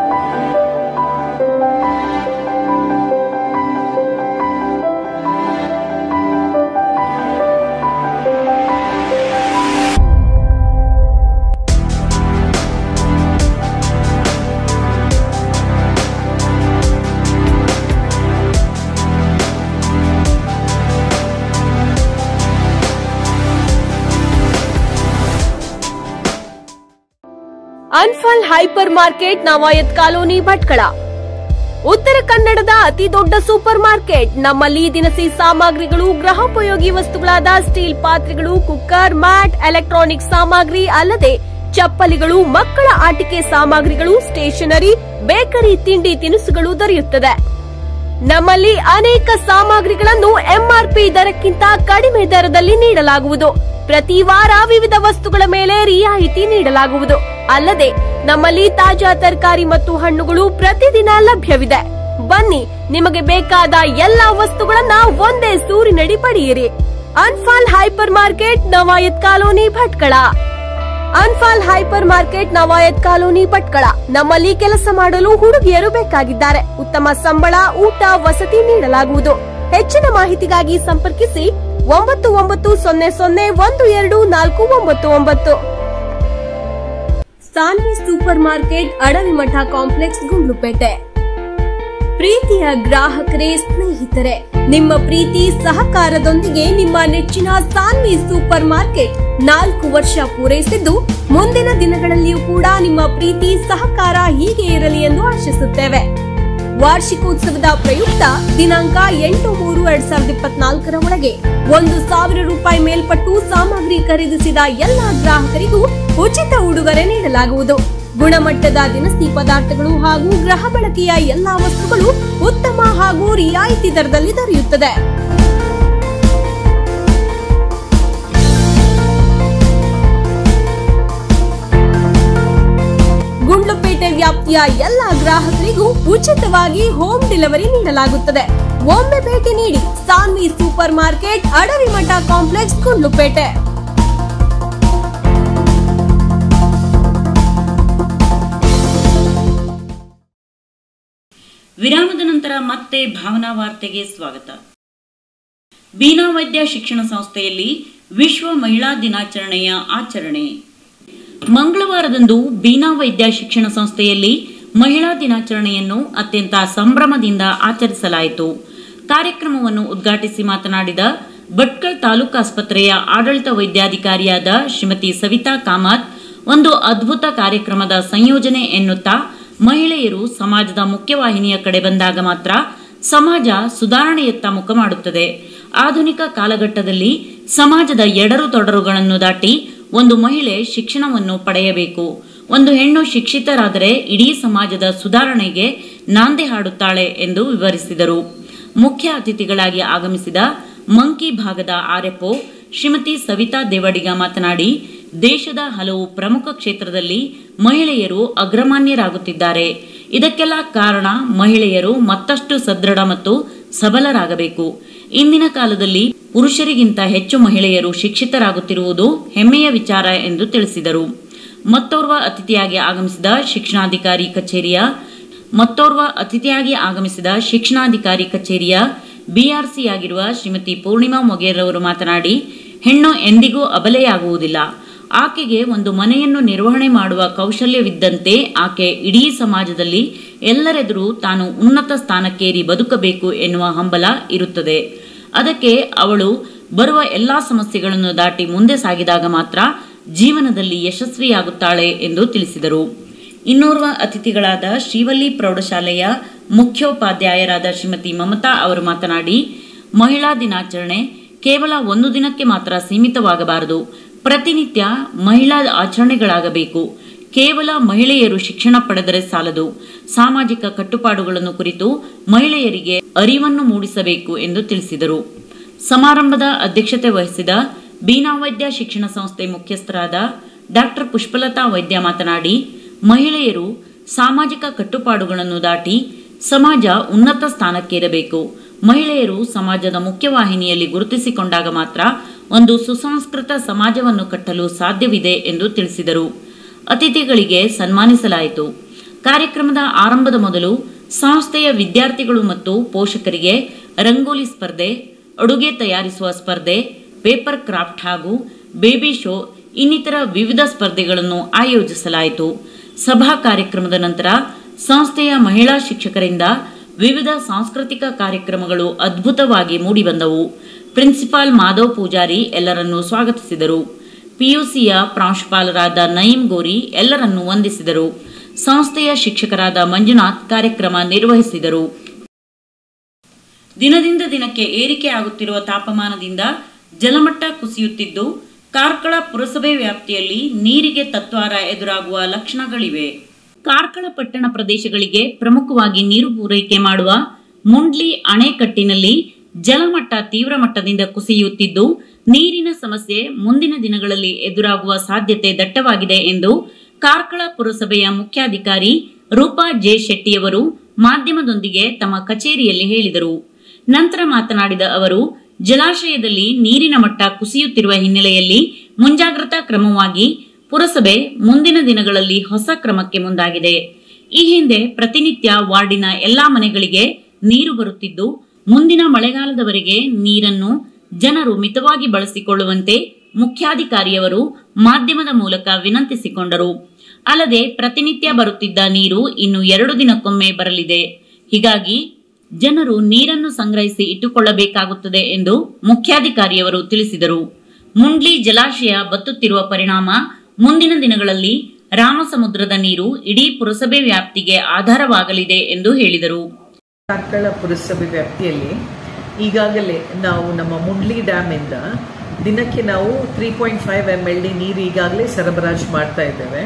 Anfal hyper market, Navayath colony, Bhatkal. Uttara ಕನ್ನಡದ ಅತಿ ದೊಡ್ಡ ಸೂಪರ್ ಮಾರ್ಕೆಟ್. ನಮ್ಮಲ್ಲಿ ದಿನಸಿ ಸಾಮಗ್ರಿಗಳು, ಗೃಹೋಪಯೋಗಿ ವಸ್ತುಗಳಾದ ಸ್ಟೀಲ್ ಪಾತ್ರೆಗಳು, ಕುಕ್ಕರ್, ಮ್ಯಾಟ್, ಎಲೆಕ್ಟ್ರಾನಿಕ್ ಸಾಮಗ್ರಿ ಅಲ್ಲದೆ ಚಪ್ಪಲಿಗಳು, ಮಕ್ಕಳ ಆಟಿಕೆ ಸಾಮಗ್ರಿಗಳು, ಸ್ಟೇಷನರಿ, ಬೇಕರಿ, ತಿಂಡಿ ತಿನಿಸುಗಳು ದೊರೆಯುತ್ತದೆ. ನಮ್ಮಲ್ಲಿ ಅನೇಕ ಸಾಮಗ್ರಿಗಳನ್ನು ಎಂಆರ್ಪಿ ದರಕ್ಕಿಂತ ಕಡಿಮೆ ದರದಲ್ಲಿ ನೀಡಲಾಗುವುದು. ಪ್ರತಿ ವಾರ ವಿವಿಧ ವಸ್ತುಗಳ ಮೇಲೆ ರಿಯಾಯಿತಿ ನೀಡಲಾಗುವುದು. ಅಲ್ಲದೆ ನಮ್ಮಲ್ಲಿ ತಾಜಾ ತರಕಾರಿ ಮತ್ತು ಹಣ್ಣುಗಳು ಪ್ರತಿದಿನ ಲಭ್ಯವಿದೆ. ಬನ್ನಿ, ನಿಮಗೆ ಬೇಕಾದ ಎಲ್ಲಾ ವಸ್ತುಗಳನ್ನ ಒಂದೇ ಸೂರಿನಡಿ ಪಡೆಯಿರಿ. Anfal hyper market, Navayath colony, Bhatkal. Anfal hyper market, Navayath colony, Bhatkal. ನಮ್ಮಲ್ಲಿ ಕೆಲಸ ಮಾಡಲು ಹುಡುಗಿಯರು ಬೇಕಾಗಿದ್ದಾರೆ. ಉತ್ತಮ ಸಂಬಳ, ಊಟ, ವಸತಿ ನೀಡಲಾಗುವುದು. ಹೆಚ್ಚಿನ ಮಾಹಿತಿಗಾಗಿ ಸಂಪರ್ಕಿಸಿ ಒಂಬತ್ತು ಒಂಬತ್ತು ಸೊನ್ನೆ ಸೊನ್ನೆ ಒಂದು ಎರಡು ನಾಲ್ಕು ಒಂಬತ್ತು ಒಂಬತ್ತು. Sanvi super market, Adavimath complex, Gundlupet. ಪ್ರೀತಿಯ ಗ್ರಾಹಕರೇ, ಸ್ನೇಹಿತರೆ, ನಿಮ್ಮ ಪ್ರೀತಿ ಸಹಕಾರದೊಂದಿಗೆ ನಿಮ್ಮ ನೆಚ್ಚಿನ ಸಾನ್ವಿ ಸೂಪರ್ ಮಾರ್ಕೆಟ್ ನಾಲ್ಕು ವರ್ಷ ಪೂರೈಸಿದ್ದು, ಮುಂದಿನ ದಿನಗಳಲ್ಲಿಯೂ ಕೂಡ ನಿಮ್ಮ ಪ್ರೀತಿ ಸಹಕಾರ ಹೀಗೆ ಇರಲಿ ಎಂದು ಆಶಿಸುತ್ತೇವೆ. ವಾರ್ಷಿಕೋತ್ಸವದ ಪ್ರಯುಕ್ತ ದಿನಾಂಕ ಎಂಟು ಮೂರು ಎರಡ್ ಸಾವಿರದ ಇಪ್ಪತ್ನಾಲ್ಕರ ಒಳಗೆ ಒಂದು ಸಾವಿರ ರೂಪಾಯಿ ಮೇಲ್ಪಟ್ಟು ಸಾಮಗ್ರಿ ಖರೀದಿಸಿದ ಎಲ್ಲಾ ಗ್ರಾಹಕರಿಗೂ ಉಚಿತ ಉಡುಗೊರೆ ನೀಡಲಾಗುವುದು. ಗುಣಮಟ್ಟದ ದಿನಸಿ ಪದಾರ್ಥಗಳು ಹಾಗೂ ಗೃಹ ಬಳಕೆಯ ಎಲ್ಲಾ ವಸ್ತುಗಳು ಉತ್ತಮ ಹಾಗೂ ರಿಯಾಯಿತಿ ದರದಲ್ಲಿ ದೊರೆಯುತ್ತದೆ. ಗುಂಡ್ಲುಪೇಟೆ ವ್ಯಾಪ್ತಿಯ ಎಲ್ಲಾ ಗ್ರಾಹಕರಿಗೂ ಉಚಿತವಾಗಿ ಹೋಮ್ ಡೆಲಿವರಿ ನೀಡಲಾಗುತ್ತದೆ. ಒಮ್ಮೆ ಭೇಟಿ ನೀಡಿ. Sanvi super market, Adavimath complex, Gundlupet. ವಿರಾಮದ ನಂತರ ಮತ್ತೆ ಭಾವನಾ ವಾರ್ತೆಗೆ ಸ್ವಾಗತ. ಬೀನಾ ವೈದ್ಯ ಶಿಕ್ಷಣ ಸಂಸ್ಥೆಯಲ್ಲಿ ವಿಶ್ವ ಮಹಿಳಾ ದಿನಾಚರಣೆಯ ಆಚರಣೆ. ಮಂಗಳವಾರದಂದು ಬೀನಾ ವೈದ್ಯ ಶಿಕ್ಷಣ ಸಂಸ್ಥೆಯಲ್ಲಿ ಮಹಿಳಾ ದಿನಾಚರಣೆಯನ್ನು ಅತ್ಯಂತ ಸಂಭ್ರಮದಿಂದ ಆಚರಿಸಲಾಯಿತು. ಕಾರ್ಯಕ್ರಮವನ್ನು ಉದ್ಘಾಟಿಸಿ ಮಾತನಾಡಿದ ಭಟ್ಕಳ ತಾಲೂಕು ಆಸ್ಪತ್ರೆಯ ಆಡಳಿತ ವೈದ್ಯಾಧಿಕಾರಿಯಾದ ಶ್ರೀಮತಿ ಸವಿತಾ ಕಾಮತ್, ಒಂದು ಅದ್ಭುತ ಕಾರ್ಯಕ್ರಮದ ಸಂಯೋಜನೆ ಎನ್ನುತ್ತಾ, ಮಹಿಳೆಯರು ಸಮಾಜದ ಮುಖ್ಯವಾಹಿನಿಯ ಕಡೆ ಬಂದಾಗ ಮಾತ್ರ ಸಮಾಜ ಸುಧಾರಣೆಯತ್ತ ಮುಖ ಮಾಡುತ್ತದೆ. ಆಧುನಿಕ ಕಾಲಘಟ್ಟದಲ್ಲಿ ಸಮಾಜದ ಎಡರು ತೊಡರುಗಳನ್ನು ದಾಟಿ ಒಂದು ಮಹಿಳೆ ಶಿಕ್ಷಣವನ್ನು ಪಡೆಯಬೇಕು. ಒಂದು ಹೆಣ್ಣು ಶಿಕ್ಷಿತರಾದರೆ ಇಡೀ ಸಮಾಜದ ಸುಧಾರಣೆಗೆ ನಾಂದಿ ಹಾಡುತ್ತಾಳೆ ಎಂದು ವಿವರಿಸಿದರು. ಮುಖ್ಯ ಅತಿಥಿಗಳಾಗಿ ಆಗಮಿಸಿದ ಮಂಕಿ ಭಾಗದ ಆರ್ಎಫ್ಒ ಶ್ರೀಮತಿ ಸವಿತಾ ದೇವಡಿಗ ಮಾತನಾಡಿ, ದೇಶದ ಹಲವು ಪ್ರಮುಖ ಕ್ಷೇತ್ರದಲ್ಲಿ ಮಹಿಳೆಯರು ಅಗ್ರಮಾನ್ಯರಾಗುತ್ತಿದ್ದಾರೆ. ಇದಕ್ಕೆಲ್ಲ ಕಾರಣ ಮಹಿಳೆಯರು ಮತ್ತಷ್ಟು ಸದೃಢ ಮತ್ತು ಸಬಲರಾಗಬೇಕು. ಇಂದಿನ ಕಾಲದಲ್ಲಿ ಪುರುಷರಿಗಿಂತ ಹೆಚ್ಚು ಮಹಿಳೆಯರು ಶಿಕ್ಷಿತರಾಗುತ್ತಿರುವುದು ಹೆಮ್ಮೆಯ ವಿಚಾರ ಎಂದು ತಿಳಿಸಿದರು. ಮತ್ತೋರ್ವ ಅತಿಥಿಯಾಗಿ ಆಗಮಿಸಿದ ಶಿಕ್ಷಣಾಧಿಕಾರಿ ಕಚೇರಿಯ ಮತ್ತೋರ್ವ ಅತಿಥಿಯಾಗಿ ಆಗಮಿಸಿದ ಶಿಕ್ಷಣಾಧಿಕಾರಿ ಕಚೇರಿಯ ಬಿಆರ್ಸಿಯಾಗಿರುವ ಶ್ರೀಮತಿ ಪೂರ್ಣಿಮಾ ಮೊಗೇರವರು ಮಾತನಾಡಿ, ಹೆಣ್ಣು ಎಂದಿಗೂ ಅಬಲೆಯಾಗುವುದಿಲ್ಲ. ಆಕೆಗೆ ಒಂದು ಮನೆಯನ್ನು ನಿರ್ವಹಣೆ ಮಾಡುವ ಕೌಶಲ್ಯವಿದ್ದಂತೆ ಆಕೆ ಇಡೀ ಸಮಾಜದಲ್ಲಿ ಎಲ್ಲರೆದುರು ತಾನು ಉನ್ನತ ಸ್ಥಾನಕ್ಕೇರಿ ಬದುಕಬೇಕು ಎನ್ನುವ ಹಂಬಲ ಇರುತ್ತದೆ. ಅದಕ್ಕೆ ಅವಳು ಬರುವ ಎಲ್ಲಾ ಸಮಸ್ಯೆಗಳನ್ನು ದಾಟಿ ಮುಂದೆ ಸಾಗಿದಾಗ ಮಾತ್ರ ಜೀವನದಲ್ಲಿ ಯಶಸ್ವಿಯಾಗುತ್ತಾಳೆ ಎಂದು ತಿಳಿಸಿದರು. ಇನ್ನೋರ್ವ ಅತಿಥಿಗಳಾದ ಶ್ರೀವಲ್ಲಿ ಪ್ರೌಢಶಾಲೆಯ ಮುಖ್ಯೋಪಾಧ್ಯಾಯರಾದ ಶ್ರೀಮತಿ ಮಮತಾ ಅವರು ಮಾತನಾಡಿ, ಮಹಿಳಾ ದಿನಾಚರಣೆ ಕೇವಲ ಒಂದು ದಿನಕ್ಕೆ ಮಾತ್ರ ಸೀಮಿತವಾಗಬಾರದು. ಪ್ರತಿನಿತ್ಯ ಮಹಿಳಾ ಆಚರಣೆಗಳಾಗಬೇಕು. ಕೇವಲ ಮಹಿಳೆಯರು ಶಿಕ್ಷಣ ಪಡೆದರೆ ಸಾಲದು. ಸಾಮಾಜಿಕ ಕಟ್ಟುಪಾಡುಗಳನ್ನು ಕುರಿತು ಮಹಿಳೆಯರಿಗೆ ಅರಿವನ್ನು ಮೂಡಿಸಬೇಕು ಎಂದು ತಿಳಿಸಿದರು. ಸಮಾರಂಭದ ಅಧ್ಯಕ್ಷತೆ ವಹಿಸಿದ ಬೀನಾ ವೈದ್ಯ ಶಿಕ್ಷಣ ಸಂಸ್ಥೆ ಮುಖ್ಯಸ್ಥರಾದ ಡಾಕ್ಟರ್ ಪುಷ್ಪಲತಾ ವೈದ್ಯ ಮಾತನಾಡಿ, ಮಹಿಳೆಯರು ಸಾಮಾಜಿಕ ಕಟ್ಟುಪಾಡುಗಳನ್ನು ದಾಟಿ ಸಮಾಜ ಉನ್ನತ ಸ್ಥಾನಕ್ಕೇರಬೇಕು. ಮಹಿಳೆಯರು ಸಮಾಜದ ಮುಖ್ಯವಾಹಿನಿಯಲ್ಲಿ ಗುರುತಿಸಿಕೊಂಡಾಗ ಮಾತ್ರ ಒಂದು ಸುಸಂಸ್ಕೃತ ಸಮಾಜವನ್ನು ಕಟ್ಟಲು ಸಾಧ್ಯವಿದೆ ಎಂದು ತಿಳಿಸಿದರು. ಅತಿಥಿಗಳಿಗೆ ಸನ್ಮಾನಿಸಲಾಯಿತು. ಕಾರ್ಯಕ್ರಮದ ಆರಂಭದ ಮೊದಲು ಸಂಸ್ಥೆಯ ವಿದ್ಯಾರ್ಥಿಗಳು ಮತ್ತು ಪೋಷಕರಿಗೆ ರಂಗೋಲಿ ಸ್ಪರ್ಧೆ, ಅಡುಗೆ ತಯಾರಿಸುವ ಸ್ಪರ್ಧೆ, ಪೇಪರ್ ಕ್ರಾಫ್ಟ್ ಹಾಗೂ ಬೇಬಿ ಶೋ ಇನ್ನಿತರ ವಿವಿಧ ಸ್ಪರ್ಧೆಗಳನ್ನು ಆಯೋಜಿಸಲಾಯಿತು. ಸಭಾ ಕಾರ್ಯಕ್ರಮದ ನಂತರ ಸಂಸ್ಥೆಯ ಮಹಿಳಾ ಶಿಕ್ಷಕರಿಂದ ವಿವಿಧ ಸಾಂಸ್ಕೃತಿಕ ಕಾರ್ಯಕ್ರಮಗಳು ಅದ್ಭುತವಾಗಿ ಮೂಡಿಬಂದವು. ಪ್ರಿನ್ಸಿಪಾಲ್ ಮಾಧವ್ ಪೂಜಾರಿ ಎಲ್ಲರನ್ನೂ ಸ್ವಾಗತಿಸಿದರು. ಪಿಯುಸಿಯ ಪ್ರಾಂಶುಪಾಲರಾದ ನಯೀಂ ಗೋರಿ ಎಲ್ಲರನ್ನೂ ವಂದಿಸಿದರು. ಸಂಸ್ಥೆಯ ಶಿಕ್ಷಕರಾದ ಮಂಜುನಾಥ್ ಕಾರ್ಯಕ್ರಮ ನಿರ್ವಹಿಸಿದರು. ದಿನದಿಂದ ದಿನಕ್ಕೆ ಏರಿಕೆ ಆಗುತ್ತಿರುವ ತಾಪಮಾನದಿಂದ ಜಲಮಟ್ಟ ಕುಸಿಯುತ್ತಿದ್ದು, ಕಾರ್ಕಳ ಪುರಸಭೆ ವ್ಯಾಪ್ತಿಯಲ್ಲಿ ನೀರಿಗೆ ತತ್ವಾರ ಎದುರಾಗುವ ಲಕ್ಷಣಗಳಿವೆ. ಕಾರ್ಕಳ ಪಟ್ಟಣ ಪ್ರದೇಶಗಳಿಗೆ ಪ್ರಮುಖವಾಗಿ ನೀರು ಪೂರೈಕೆ ಮಾಡುವ ಮುಂಡ್ಲಿ ಅಣೆಕಟ್ಟಿನಲ್ಲಿ ಜಲಮಟ್ಟ ತೀವ್ರ ಮಟ್ಟದಿಂದ ಕುಸಿಯುತ್ತಿದ್ದು, ನೀರಿನ ಸಮಸ್ಯೆ ಮುಂದಿನ ದಿನಗಳಲ್ಲಿ ಎದುರಾಗುವ ಸಾಧ್ಯತೆ ದಟ್ಟವಾಗಿದೆ ಎಂದು ಕಾರ್ಕಳ ಪುರಸಭೆಯ ಮುಖ್ಯಾಧಿಕಾರಿ ರೂಪಾ ಜೆ ಶೆಟ್ಟಿಯವರು ಮಾಧ್ಯಮದೊಂದಿಗೆ ತಮ್ಮ ಕಚೇರಿಯಲ್ಲಿ ಹೇಳಿದರು. ನಂತರ ಮಾತನಾಡಿದ ಅವರು, ಜಲಾಶಯದಲ್ಲಿ ನೀರಿನ ಮಟ್ಟ ಕುಸಿಯುತ್ತಿರುವ ಹಿನ್ನೆಲೆಯಲ್ಲಿ ಮುಂಜಾಗ್ರತಾ ಕ್ರಮವಾಗಿ ಪುರಸಭೆ ಮುಂದಿನ ದಿನಗಳಲ್ಲಿ ಹೊಸ ಕ್ರಮಕ್ಕೆ ಮುಂದಾಗಿದೆ. ಈ ಹಿಂದೆ ಪ್ರತಿನಿತ್ಯ ವಾರ್ಡಿನ ಎಲ್ಲಾ ಮನೆಗಳಿಗೆ ನೀರು ಬರುತ್ತಿದ್ದು, ಮುಂದಿನ ಮಳೆಗಾಲದವರೆಗೆ ನೀರನ್ನು ಜನರು ಮಿತವಾಗಿ ಬಳಸಿಕೊಳ್ಳುವಂತೆ ಮುಖ್ಯಾಧಿಕಾರಿಯವರು ಮಾಧ್ಯಮದ ಮೂಲಕ ವಿನಂತಿಸಿಕೊಂಡರು. ಅಲ್ಲದೆ ಪ್ರತಿನಿತ್ಯ ಬರುತ್ತಿದ್ದ ನೀರು ಇನ್ನು ಎರಡು ದಿನಕ್ಕೊಮ್ಮೆ ಬರಲಿದೆ. ಹೀಗಾಗಿ ಜನರು ನೀರನ್ನು ಸಂಗ್ರಹಿಸಿ ಇಟ್ಟುಕೊಳ್ಳಬೇಕಾಗುತ್ತದೆ ಎಂದು ಮುಖ್ಯಾಧಿಕಾರಿಯವರು ತಿಳಿಸಿದರು. ಮುಂಡ್ಲಿ ಜಲಾಶಯ ಬತ್ತುತ್ತಿರುವ ಪರಿಣಾಮ ಮುಂದಿನ ದಿನಗಳಲ್ಲಿ ರಾಮಸಮುದ್ರದ ನೀರು ಇಡೀ ಪುರಸಭೆ ವ್ಯಾಪ್ತಿಗೆ ಆಧಾರವಾಗಲಿದೆ ಎಂದು ಹೇಳಿದರು. ಕಾರ್ಕಳ ಪುರಸಭೆ ವ್ಯಾಪ್ತಿಯಲ್ಲಿ ಈಗಾಗಲೇ ನಾವು ನಮ್ಮ ಮುಂಡ್ಲಿ ಡ್ಯಾಮ್ ಇಂದ ದಿನಕ್ಕೆ ನಾವು three point five M L D ನೀರು ಈಗಾಗಲೇ ಸರಬರಾಜು ಮಾಡ್ತಾ ಇದ್ದೇವೆ.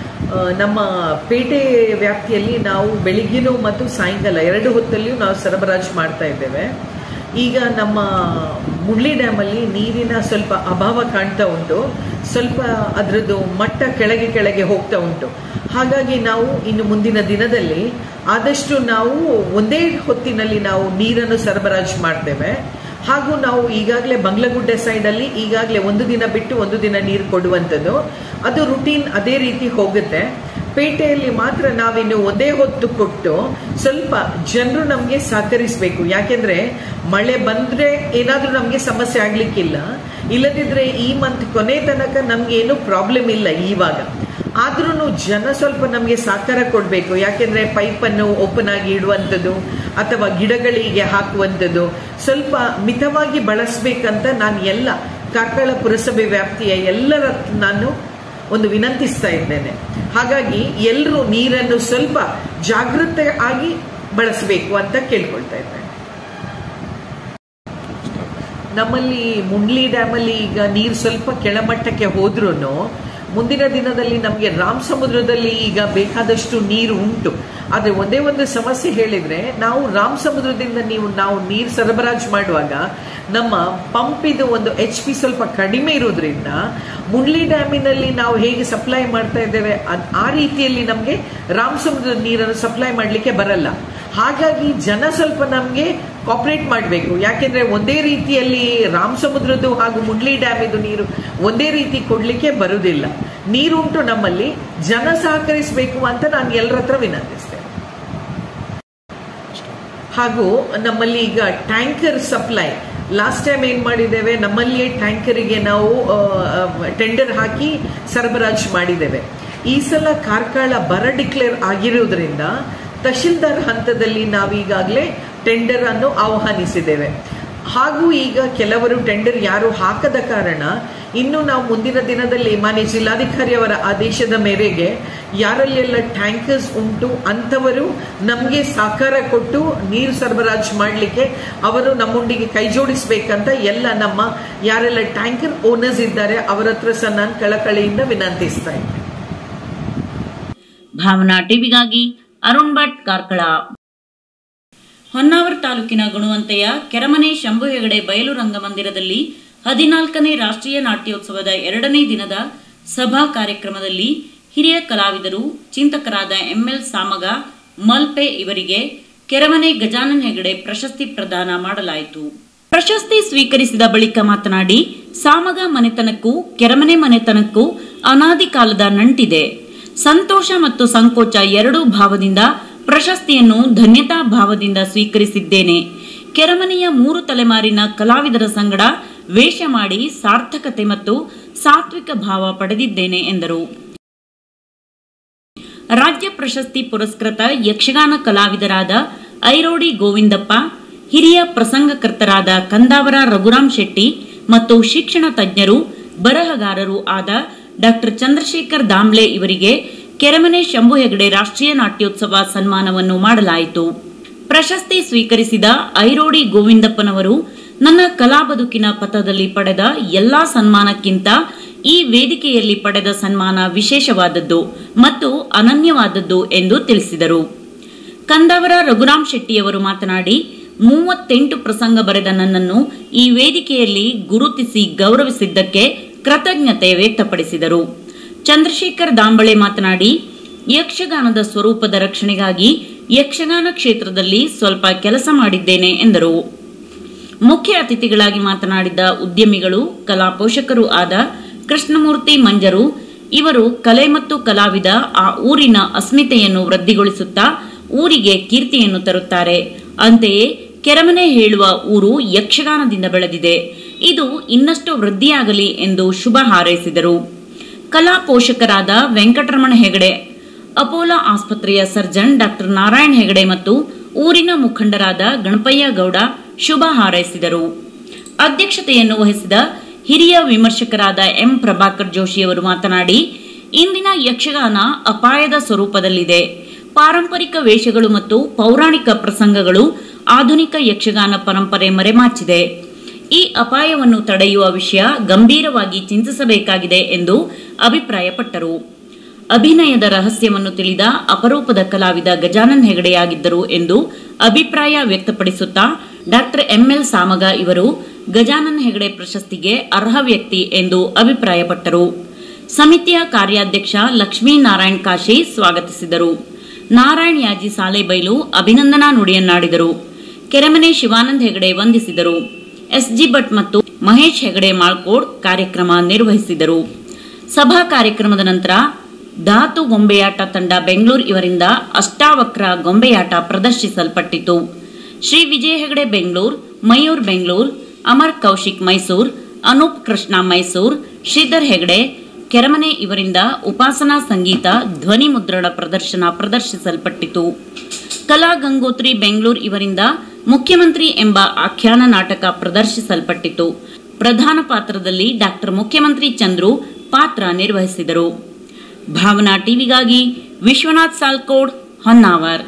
ನಮ್ಮ ಪೇಟೆ ವ್ಯಾಪ್ತಿಯಲ್ಲಿ ನಾವು ಬೆಳಿಗ್ಗೆನೂ ಮತ್ತು ಸಾಯಂಕಾಲ ಎರಡು ಹೊತ್ತಲ್ಲಿಯೂ ನಾವು ಸರಬರಾಜು ಮಾಡ್ತಾ ಇದ್ದೇವೆ. ಈಗ ನಮ್ಮ ಮುಂಡ್ಲಿ ಡ್ಯಾಮಲ್ಲಿ ನೀರಿನ ಸ್ವಲ್ಪ ಅಭಾವ ಕಾಣ್ತಾ ಉಂಟು. ಸ್ವಲ್ಪ ಅದರದ್ದು ಮಟ್ಟ ಕೆಳಗೆ ಕೆಳಗೆ ಹೋಗ್ತಾ ಉಂಟು. ಹಾಗಾಗಿ ನಾವು ಇನ್ನು ಮುಂದಿನ ದಿನದಲ್ಲಿ ಆದಷ್ಟು ನಾವು ಒಂದೇ ಹೊತ್ತಿನಲ್ಲಿ ನಾವು ನೀರನ್ನು ಸರಬರಾಜು ಮಾಡ್ತೇವೆ. ಹಾಗೂ ನಾವು ಈಗಾಗಲೇ ಬಂಗ್ಲಗುಡ್ಡೆ ಸೈಡಲ್ಲಿ ಈಗಾಗಲೇ ಒಂದು ದಿನ ಬಿಟ್ಟು ಒಂದು ದಿನ ನೀರು ಕೊಡುವಂಥದ್ದು, ಅದು ರುಟೀನ್ ಅದೇ ರೀತಿ ಹೋಗುತ್ತೆ. ಪೇಟೆಯಲ್ಲಿ ಮಾತ್ರ ನಾವಿನ್ನು ಒಂದೇ ಹೊತ್ತು ಕೊಟ್ಟು ಸ್ವಲ್ಪ ಜನರು ನಮಗೆ ಸಹಕರಿಸಬೇಕು. ಯಾಕೆಂದ್ರೆ ಮಳೆ ಬಂದ್ರೆ ಏನಾದ್ರೂ ನಮಗೆ ಸಮಸ್ಯೆ ಆಗ್ಲಿಕ್ಕಿಲ್ಲ, ಇಲ್ಲದಿದ್ರೆ ಈ ಮಂತ್ ಕೊನೆ ತನಕ ನಮ್ಗೆ ಏನು ಪ್ರಾಬ್ಲಮ್ ಇಲ್ಲ. ಇವಾಗ ಆದ್ರೂ ಜನ ಸ್ವಲ್ಪ ನಮಗೆ ಸಹಕಾರ ಕೊಡಬೇಕು. ಯಾಕೆಂದ್ರೆ ಪೈಪನ್ನು ಓಪನ್ ಆಗಿ ಇಡುವಂಥದ್ದು ಅಥವಾ ಗಿಡಗಳಿಗೆ ಹಾಕುವಂಥದ್ದು ಸ್ವಲ್ಪ ಮಿತವಾಗಿ ಬಳಸಬೇಕಂತ ನಾನು ಎಲ್ಲ ಕಾರ್ಕಳ ಪುರಸಭೆ ವ್ಯಾಪ್ತಿಯ ಎಲ್ಲರ ನಾನು ಒಂದು ವಿನಂತಿಸ್ತಾ ಇದ್ದೇನೆ. ಹಾಗಾಗಿ ಎಲ್ಲರೂ ನೀರನ್ನು ಸ್ವಲ್ಪ ಜಾಗೃತೆ ಆಗಿ ಬಳಸಬೇಕು ಅಂತ ಕೇಳ್ಕೊಳ್ತಾ ಇದ್ದೇನೆ. ನಮ್ಮಲ್ಲಿ ಮುಂಡ್ಲಿ ಡ್ಯಾಮಲ್ಲಿ ಈಗ ನೀರು ಸ್ವಲ್ಪ ಕೆಳಮಟ್ಟಕ್ಕೆ ಹೋದ್ರೂ ಮುಂದಿನ ದಿನದಲ್ಲಿ ನಮಗೆ ರಾಮ್ ಸಮುದ್ರದಲ್ಲಿ ಈಗ ಬೇಕಾದಷ್ಟು ನೀರು ಉಂಟು. ಆದರೆ ಒಂದೇ ಒಂದು ಸಮಸ್ಯೆ ಹೇಳಿದ್ರೆ, ನಾವು ರಾಮ್ ಸಮುದ್ರದಿಂದ ನೀವು ನಾವು ನೀರು ಸರಬರಾಜು ಮಾಡುವಾಗ ನಮ್ಮ ಪಂಪಿದು ಒಂದು ಎಚ್ ಪಿ ಸ್ವಲ್ಪ ಕಡಿಮೆ ಇರೋದ್ರಿಂದ ಮುಂಡ್ಲಿ ಡ್ಯಾಮಿನಲ್ಲಿ ನಾವು ಹೇಗೆ ಸಪ್ಲೈ ಮಾಡ್ತಾ ಇದ್ದೇವೆ ಆ ರೀತಿಯಲ್ಲಿ ನಮಗೆ ರಾಮ್ ಸಮುದ್ರದ ನೀರನ್ನು ಸಪ್ಲೈ ಮಾಡಲಿಕ್ಕೆ ಬರಲ್ಲ. ಹಾಗಾಗಿ ಜನ ಸ್ವಲ್ಪ ನಮಗೆ ಕಾಪರೇಟ್ ಮಾಡಬೇಕು. ಯಾಕೆಂದ್ರೆ ಒಂದೇ ರೀತಿಯಲ್ಲಿ ರಾಮ್ ಸಮುದ್ರದ್ದು ಹಾಗೂ ಮುಂಡ್ಲಿ ಡ್ಯಾಮ್ ಇದು ನೀರು ಒಂದೇ ರೀತಿ ಕೊಡ್ಲಿಕ್ಕೆ ಬರುವುದಿಲ್ಲ. ನೀರುಂಟು ನಮ್ಮಲ್ಲಿ, ಜನ ಸಹಕರಿಸಬೇಕು ಅಂತ ನಾನು ಎಲ್ಲರ ಹತ್ರ ವಿನಂತಿಸ್ತೇನೆ. ಹಾಗೂ ನಮ್ಮಲ್ಲಿ ಈಗ ಟ್ಯಾಂಕರ್ ಸಪ್ಲೈ ಲಾಸ್ಟ್ ಟೈಮ್ ಏನ್ ಮಾಡಿದ್ದೇವೆ, ನಮ್ಮಲ್ಲಿಯೇ ಟ್ಯಾಂಕರಿಗೆ ನಾವು ಟೆಂಡರ್ ಹಾಕಿ ಸರಬರಾಜು ಮಾಡಿದ್ದೇವೆ. ಈ ಸಲ ಕಾರ್ಕಳ ಬರ ಡಿಕ್ಲೇರ್ ಆಗಿರುವುದರಿಂದ ತಹಶೀಲ್ದಾರ್ ಹಂತದಲ್ಲಿ ನಾವೀಗಾಗಲೇ ಟೆಂಡರ್ ಅನ್ನು ಆಹ್ವಾನಿಸಿದ್ದೇವೆ. ಹಾಗೂ ಈಗ ಕೆಲವರು ಟೆಂಡರ್ ಯಾರು ಹಾಕದ ಕಾರಣ ಇನ್ನು ನಾವು ಮುಂದಿನ ದಿನದಲ್ಲಿ ಮಾನ್ಯ ಜಿಲ್ಲಾಧಿಕಾರಿ ಅವರ ಆದೇಶದ ಮೇರೆಗೆ ಯಾರಲ್ಲೆಲ್ಲ ಟ್ಯಾಂಕರ್ಸ್ ಉಂಟು ಅಂಥವರು ನಮಗೆ ಸಹಕಾರ ಕೊಟ್ಟು ನೀರು ಸರಬರಾಜು ಮಾಡಲಿಕ್ಕೆ ಅವರು ನಮ್ಮೊಂದಿಗೆ ಕೈ ಜೋಡಿಸಬೇಕಂತ ಎಲ್ಲ ನಮ್ಮ ಯಾರೆಲ್ಲ ಟ್ಯಾಂಕರ್ ಓನರ್ಸ್ ಇದ್ದಾರೆ ಅವರ ಹತ್ರ ಸಹ ನಾನು ಕಳಕಳಿಯಿಂದ ವಿನಂತಿಸ್ತಾ ಇದ್ದೇನೆ. ಭಾವನಾ ಟಿವಿಗಾಗಿ ಅರುಣ್ ಭಟ್, ಕಾರ್ಕಳ. ಹೊನ್ನಾವರ ತಾಲೂಕಿನ ಗುಣವಂತೆಯ ಕೆರಮನೆ ಶಂಭು ಹೆಗಡೆ ಬಯಲು ರಂಗಮಂದಿರದಲ್ಲಿ ಹದಿನಾಲ್ಕನೇ ರಾಷ್ಟ್ರೀಯ ನಾಟ್ಯೋತ್ಸವದ ಎರಡನೇ ದಿನದ ಸಭಾ ಕಾರ್ಯಕ್ರಮದಲ್ಲಿ ಹಿರಿಯ ಕಲಾವಿದರು ಚಿಂತಕರಾದ ಎಂಎಲ್ ಸಾಮಗ ಮಲ್ಪೆ ಇವರಿಗೆ ಕೆರಮನೆ ಗಜಾನನ್ ಹೆಗಡೆ ಪ್ರಶಸ್ತಿ ಪ್ರದಾನ ಮಾಡಲಾಯಿತು. ಪ್ರಶಸ್ತಿ ಸ್ವೀಕರಿಸಿದ ಬಳಿಕ ಮಾತನಾಡಿ, ಸಾಮಗ ಮನೆತನಕ್ಕೂ ಕೆರಮನೆ ಮನೆತನಕ್ಕೂ ಅನಾದಿ ಕಾಲದ ನಂಟಿದೆ. ಸಂತೋಷ ಮತ್ತು ಸಂಕೋಚ ಎರಡೂ ಭಾವದಿಂದ ಪ್ರಶಸ್ತಿಯನ್ನು ಧನ್ಯತಾ ಭಾವದಿಂದ ಸ್ವೀಕರಿಸಿದ್ದೇನೆ. ಕೆರಮನೆಯ ಮೂರು ತಲೆಮಾರಿನ ಕಲಾವಿದರ ಸಂಗಡ ವೇಷ ಮಾಡಿ ಸಾರ್ಥಕತೆ ಮತ್ತು ಸಾತ್ವಿಕ ಭಾವ ಪಡೆದಿದ್ದೇನೆ ಎಂದರು. ರಾಜ್ಯ ಪ್ರಶಸ್ತಿ ಪುರಸ್ಕೃತ ಯಕ್ಷಗಾನ ಕಲಾವಿದರಾದ ಐರೋಡಿ ಗೋವಿಂದಪ್ಪ, ಹಿರಿಯ ಪ್ರಸಂಗಕರ್ತರಾದ ಕಂದಾವರ ರಘುರಾಮ್ ಶೆಟ್ಟಿ ಮತ್ತು ಶಿಕ್ಷಣ ತಜ್ಞರು ಬರಹಗಾರರು ಆದ ಡಾಕ್ಟರ್ ಚಂದ್ರಶೇಖರ್ ದಾಮ್ಲೆ ಇವರಿಗೆ ಕೆರಮನೆ ಶಂಭು ಹೆಗಡೆ ರಾಷ್ಟ್ರೀಯ ನಾಟ್ಯೋತ್ಸವ ಸನ್ಮಾನವನ್ನು ಮಾಡಲಾಯಿತು. ಪ್ರಶಸ್ತಿ ಸ್ವೀಕರಿಸಿದ ಐರೋಡಿ ಗೋವಿಂದಪ್ಪನವರು, ನನ್ನ ಕಲಾ ಬದುಕಿನ ಪಥದಲ್ಲಿ ಪಡೆದ ಎಲ್ಲಾ ಸನ್ಮಾನಕ್ಕಿಂತ ಈ ವೇದಿಕೆಯಲ್ಲಿ ಪಡೆದ ಸನ್ಮಾನ ವಿಶೇಷವಾದದ್ದು ಮತ್ತು ಅನನ್ಯವಾದದ್ದು ಎಂದು ತಿಳಿಸಿದರು. ಕಂದಾವರ ರಘುರಾಮ್ ಶೆಟ್ಟಿಯವರು ಮಾತನಾಡಿ, ಮೂವತ್ತೆಂಟು ಪ್ರಸಂಗ ಬರೆದ ನನ್ನನ್ನು ಈ ವೇದಿಕೆಯಲ್ಲಿ ಗುರುತಿಸಿ ಗೌರವಿಸಿದ್ದಕ್ಕೆ ಕೃತಜ್ಞತೆ ವ್ಯಕ್ತಪಡಿಸಿದರು. ಚಂದ್ರಶೇಖರ್ ದಾಂಬಳೆ ಮಾತನಾಡಿ, ಯಕ್ಷಗಾನದ ಸ್ವರೂಪದ ರಕ್ಷಣೆಗಾಗಿ ಯಕ್ಷಗಾನ ಕ್ಷೇತ್ರದಲ್ಲಿ ಸ್ವಲ್ಪ ಕೆಲಸ ಮಾಡಿದ್ದೇನೆ ಎಂದರು. ಮುಖ್ಯ ಅತಿಥಿಗಳಾಗಿ ಮಾತನಾಡಿದ ಉದ್ಯಮಿಗಳು, ಕಲಾ ಪೋಷಕರು ಆದ ಕೃಷ್ಣಮೂರ್ತಿ ಮಂಜರು ಇವರು ಕಲೆ ಮತ್ತು ಕಲಾವಿದ ಆ ಊರಿನ ಅಸ್ಮಿತೆಯನ್ನು ವೃದ್ಧಿಗೊಳಿಸುತ್ತಾ ಊರಿಗೆ ಕೀರ್ತಿಯನ್ನು ತರುತ್ತಾರೆ. ಅಂತೆಯೇ ಕೆರಮನೆ ಹೇಳುವ ಊರು ಯಕ್ಷಗಾನದಿಂದ ಬೆಳೆದಿದೆ. ಇದು ಇನ್ನಷ್ಟು ವೃದ್ಧಿಯಾಗಲಿ ಎಂದು ಶುಭ ಹಾರೈಸಿದರು. ಕಲಾ ಪೋಷಕರಾದ ವೆಂಕಟರಮಣ ಹೆಗಡೆ, ಅಪೋಲೋ ಆಸ್ಪತ್ರೆಯ ಸರ್ಜನ್ ಡಾಕ್ಟರ್ ನಾರಾಯಣ್ ಹೆಗಡೆ ಮತ್ತು ಊರಿನ ಮುಖಂಡರಾದ ಗಣಪಯ್ಯ ಗೌಡ ಶುಭ ಹಾರೈಸಿದರು. ಅಧ್ಯಕ್ಷತೆಯನ್ನು ವಹಿಸಿದ ಹಿರಿಯ ವಿಮರ್ಶಕರಾದ ಎಂ ಪ್ರಭಾಕರ್ ಜೋಶಿಯವರು ಮಾತನಾಡಿ, ಇಂದಿನ ಯಕ್ಷಗಾನ ಅಪಾಯದ ಸ್ವರೂಪದಲ್ಲಿದೆ. ಪಾರಂಪರಿಕ ವೇಷಗಳು ಮತ್ತು ಪೌರಾಣಿಕ ಪ್ರಸಂಗಗಳು ಆಧುನಿಕ ಯಕ್ಷಗಾನ ಪರಂಪರೆ ಮರೆಮಾಚಿದೆ. ಈ ಅಪಾಯವನ್ನು ತಡೆಯುವ ವಿಷಯ ಗಂಭೀರವಾಗಿ ಚಿಂತಿಸಬೇಕಾಗಿದೆ ಎಂದು ಅಭಿಪ್ರಾಯಪಟ್ಟರು. ಅಭಿನಯದ ರಹಸ್ಯವನ್ನು ತಿಳಿದ ಅಪರೂಪದ ಕಲಾವಿದ ಗಜಾನನ್ ಹೆಗಡೆಯಾಗಿದ್ದರು ಎಂದು ಅಭಿಪ್ರಾಯ ವ್ಯಕ್ತಪಡಿಸುತ್ತಾ ಡಾಕ್ಟರ್ ಎಂಎಲ್ ಸಾಮಗ ಇವರು ಗಜಾನನ್ ಹೆಗಡೆ ಪ್ರಶಸ್ತಿಗೆ ಅರ್ಹ ವ್ಯಕ್ತಿ ಎಂದು ಅಭಿಪ್ರಾಯಪಟ್ಟರು. ಸಮಿತಿಯ ಕಾರ್ಯಾಧ್ಯಕ್ಷ ಲಕ್ಷ್ಮೀನಾರಾಯಣ್ ಕಾಶಿ ಸ್ವಾಗತಿಸಿದರು. ನಾರಾಯಣ್ ಯಾಜಿ ಸಾಲೆಬೈಲು ಅಭಿನಂದನಾ ನುಡಿಯನ್ನಾಡಿದರು. ಕೆರೆಮನೆ ಶಿವಾನಂದ್ ಹೆಗಡೆ ವಂದಿಸಿದರು. ಎಸ್ಜಿ ಭಟ್ ಮತ್ತು ಮಹೇಶ್ ಹೆಗಡೆ ಮಾಳ್ಕೋಡ್ ಕಾರ್ಯಕ್ರಮ ನಿರ್ವಹಿಸಿದರು. ಸಭಾ ಕಾರ್ಯಕ್ರಮದ ನಂತರ ಧಾತು ಗೊಂಬೆಯಾಟ ತಂಡ ಬೆಂಗಳೂರು ಇವರಿಂದ ಅಷ್ಟಾವಕ್ರ ಗೊಂಬೆಯಾಟ ಪ್ರದರ್ಶಿಸಲ್ಪಟ್ಟಿತು. ಶ್ರೀ ವಿಜಯ ಹೆಗಡೆ ಬೆಂಗಳೂರು, ಮಯೂರ್ ಬೆಂಗಳೂರು, ಅಮರ್ ಕೌಶಿಕ್ ಮೈಸೂರು, ಅನೂಪ್ ಕೃಷ್ಣ ಮೈಸೂರು, ಶ್ರೀಧರ್ ಹೆಗಡೆ ಕೆರಮನೆ ಇವರಿಂದ ಉಪಾಸನಾ ಸಂಗೀತ ಧ್ವನಿ ಮುದ್ರಣ ಪ್ರದರ್ಶನ ಪ್ರದರ್ಶಿಸಲ್ಪಟ್ಟಿತು. ಕಲಾ ಗಂಗೋತ್ರಿ ಬೆಂಗಳೂರು ಇವರಿಂದ ಮುಖ್ಯಮಂತ್ರಿ ಎಂಬ ಆಖ್ಯಾನ ನಾಟಕ ಪ್ರದರ್ಶಿಸಲ್ಪಟ್ಟಿತು. ಪ್ರಧಾನ ಪಾತ್ರದಲ್ಲಿ ಡಾಕ್ಟರ್ ಮುಖ್ಯಮಂತ್ರಿ ಚಂದ್ರು ಪಾತ್ರ ನಿರ್ವಹಿಸಿದರು. ಭಾವನಾ ಟಿವಿಗಾಗಿ ವಿಶ್ವನಾಥ್ ಸಾಲ್ಕೋಡ್, ಹೊನ್ನಾವರ್.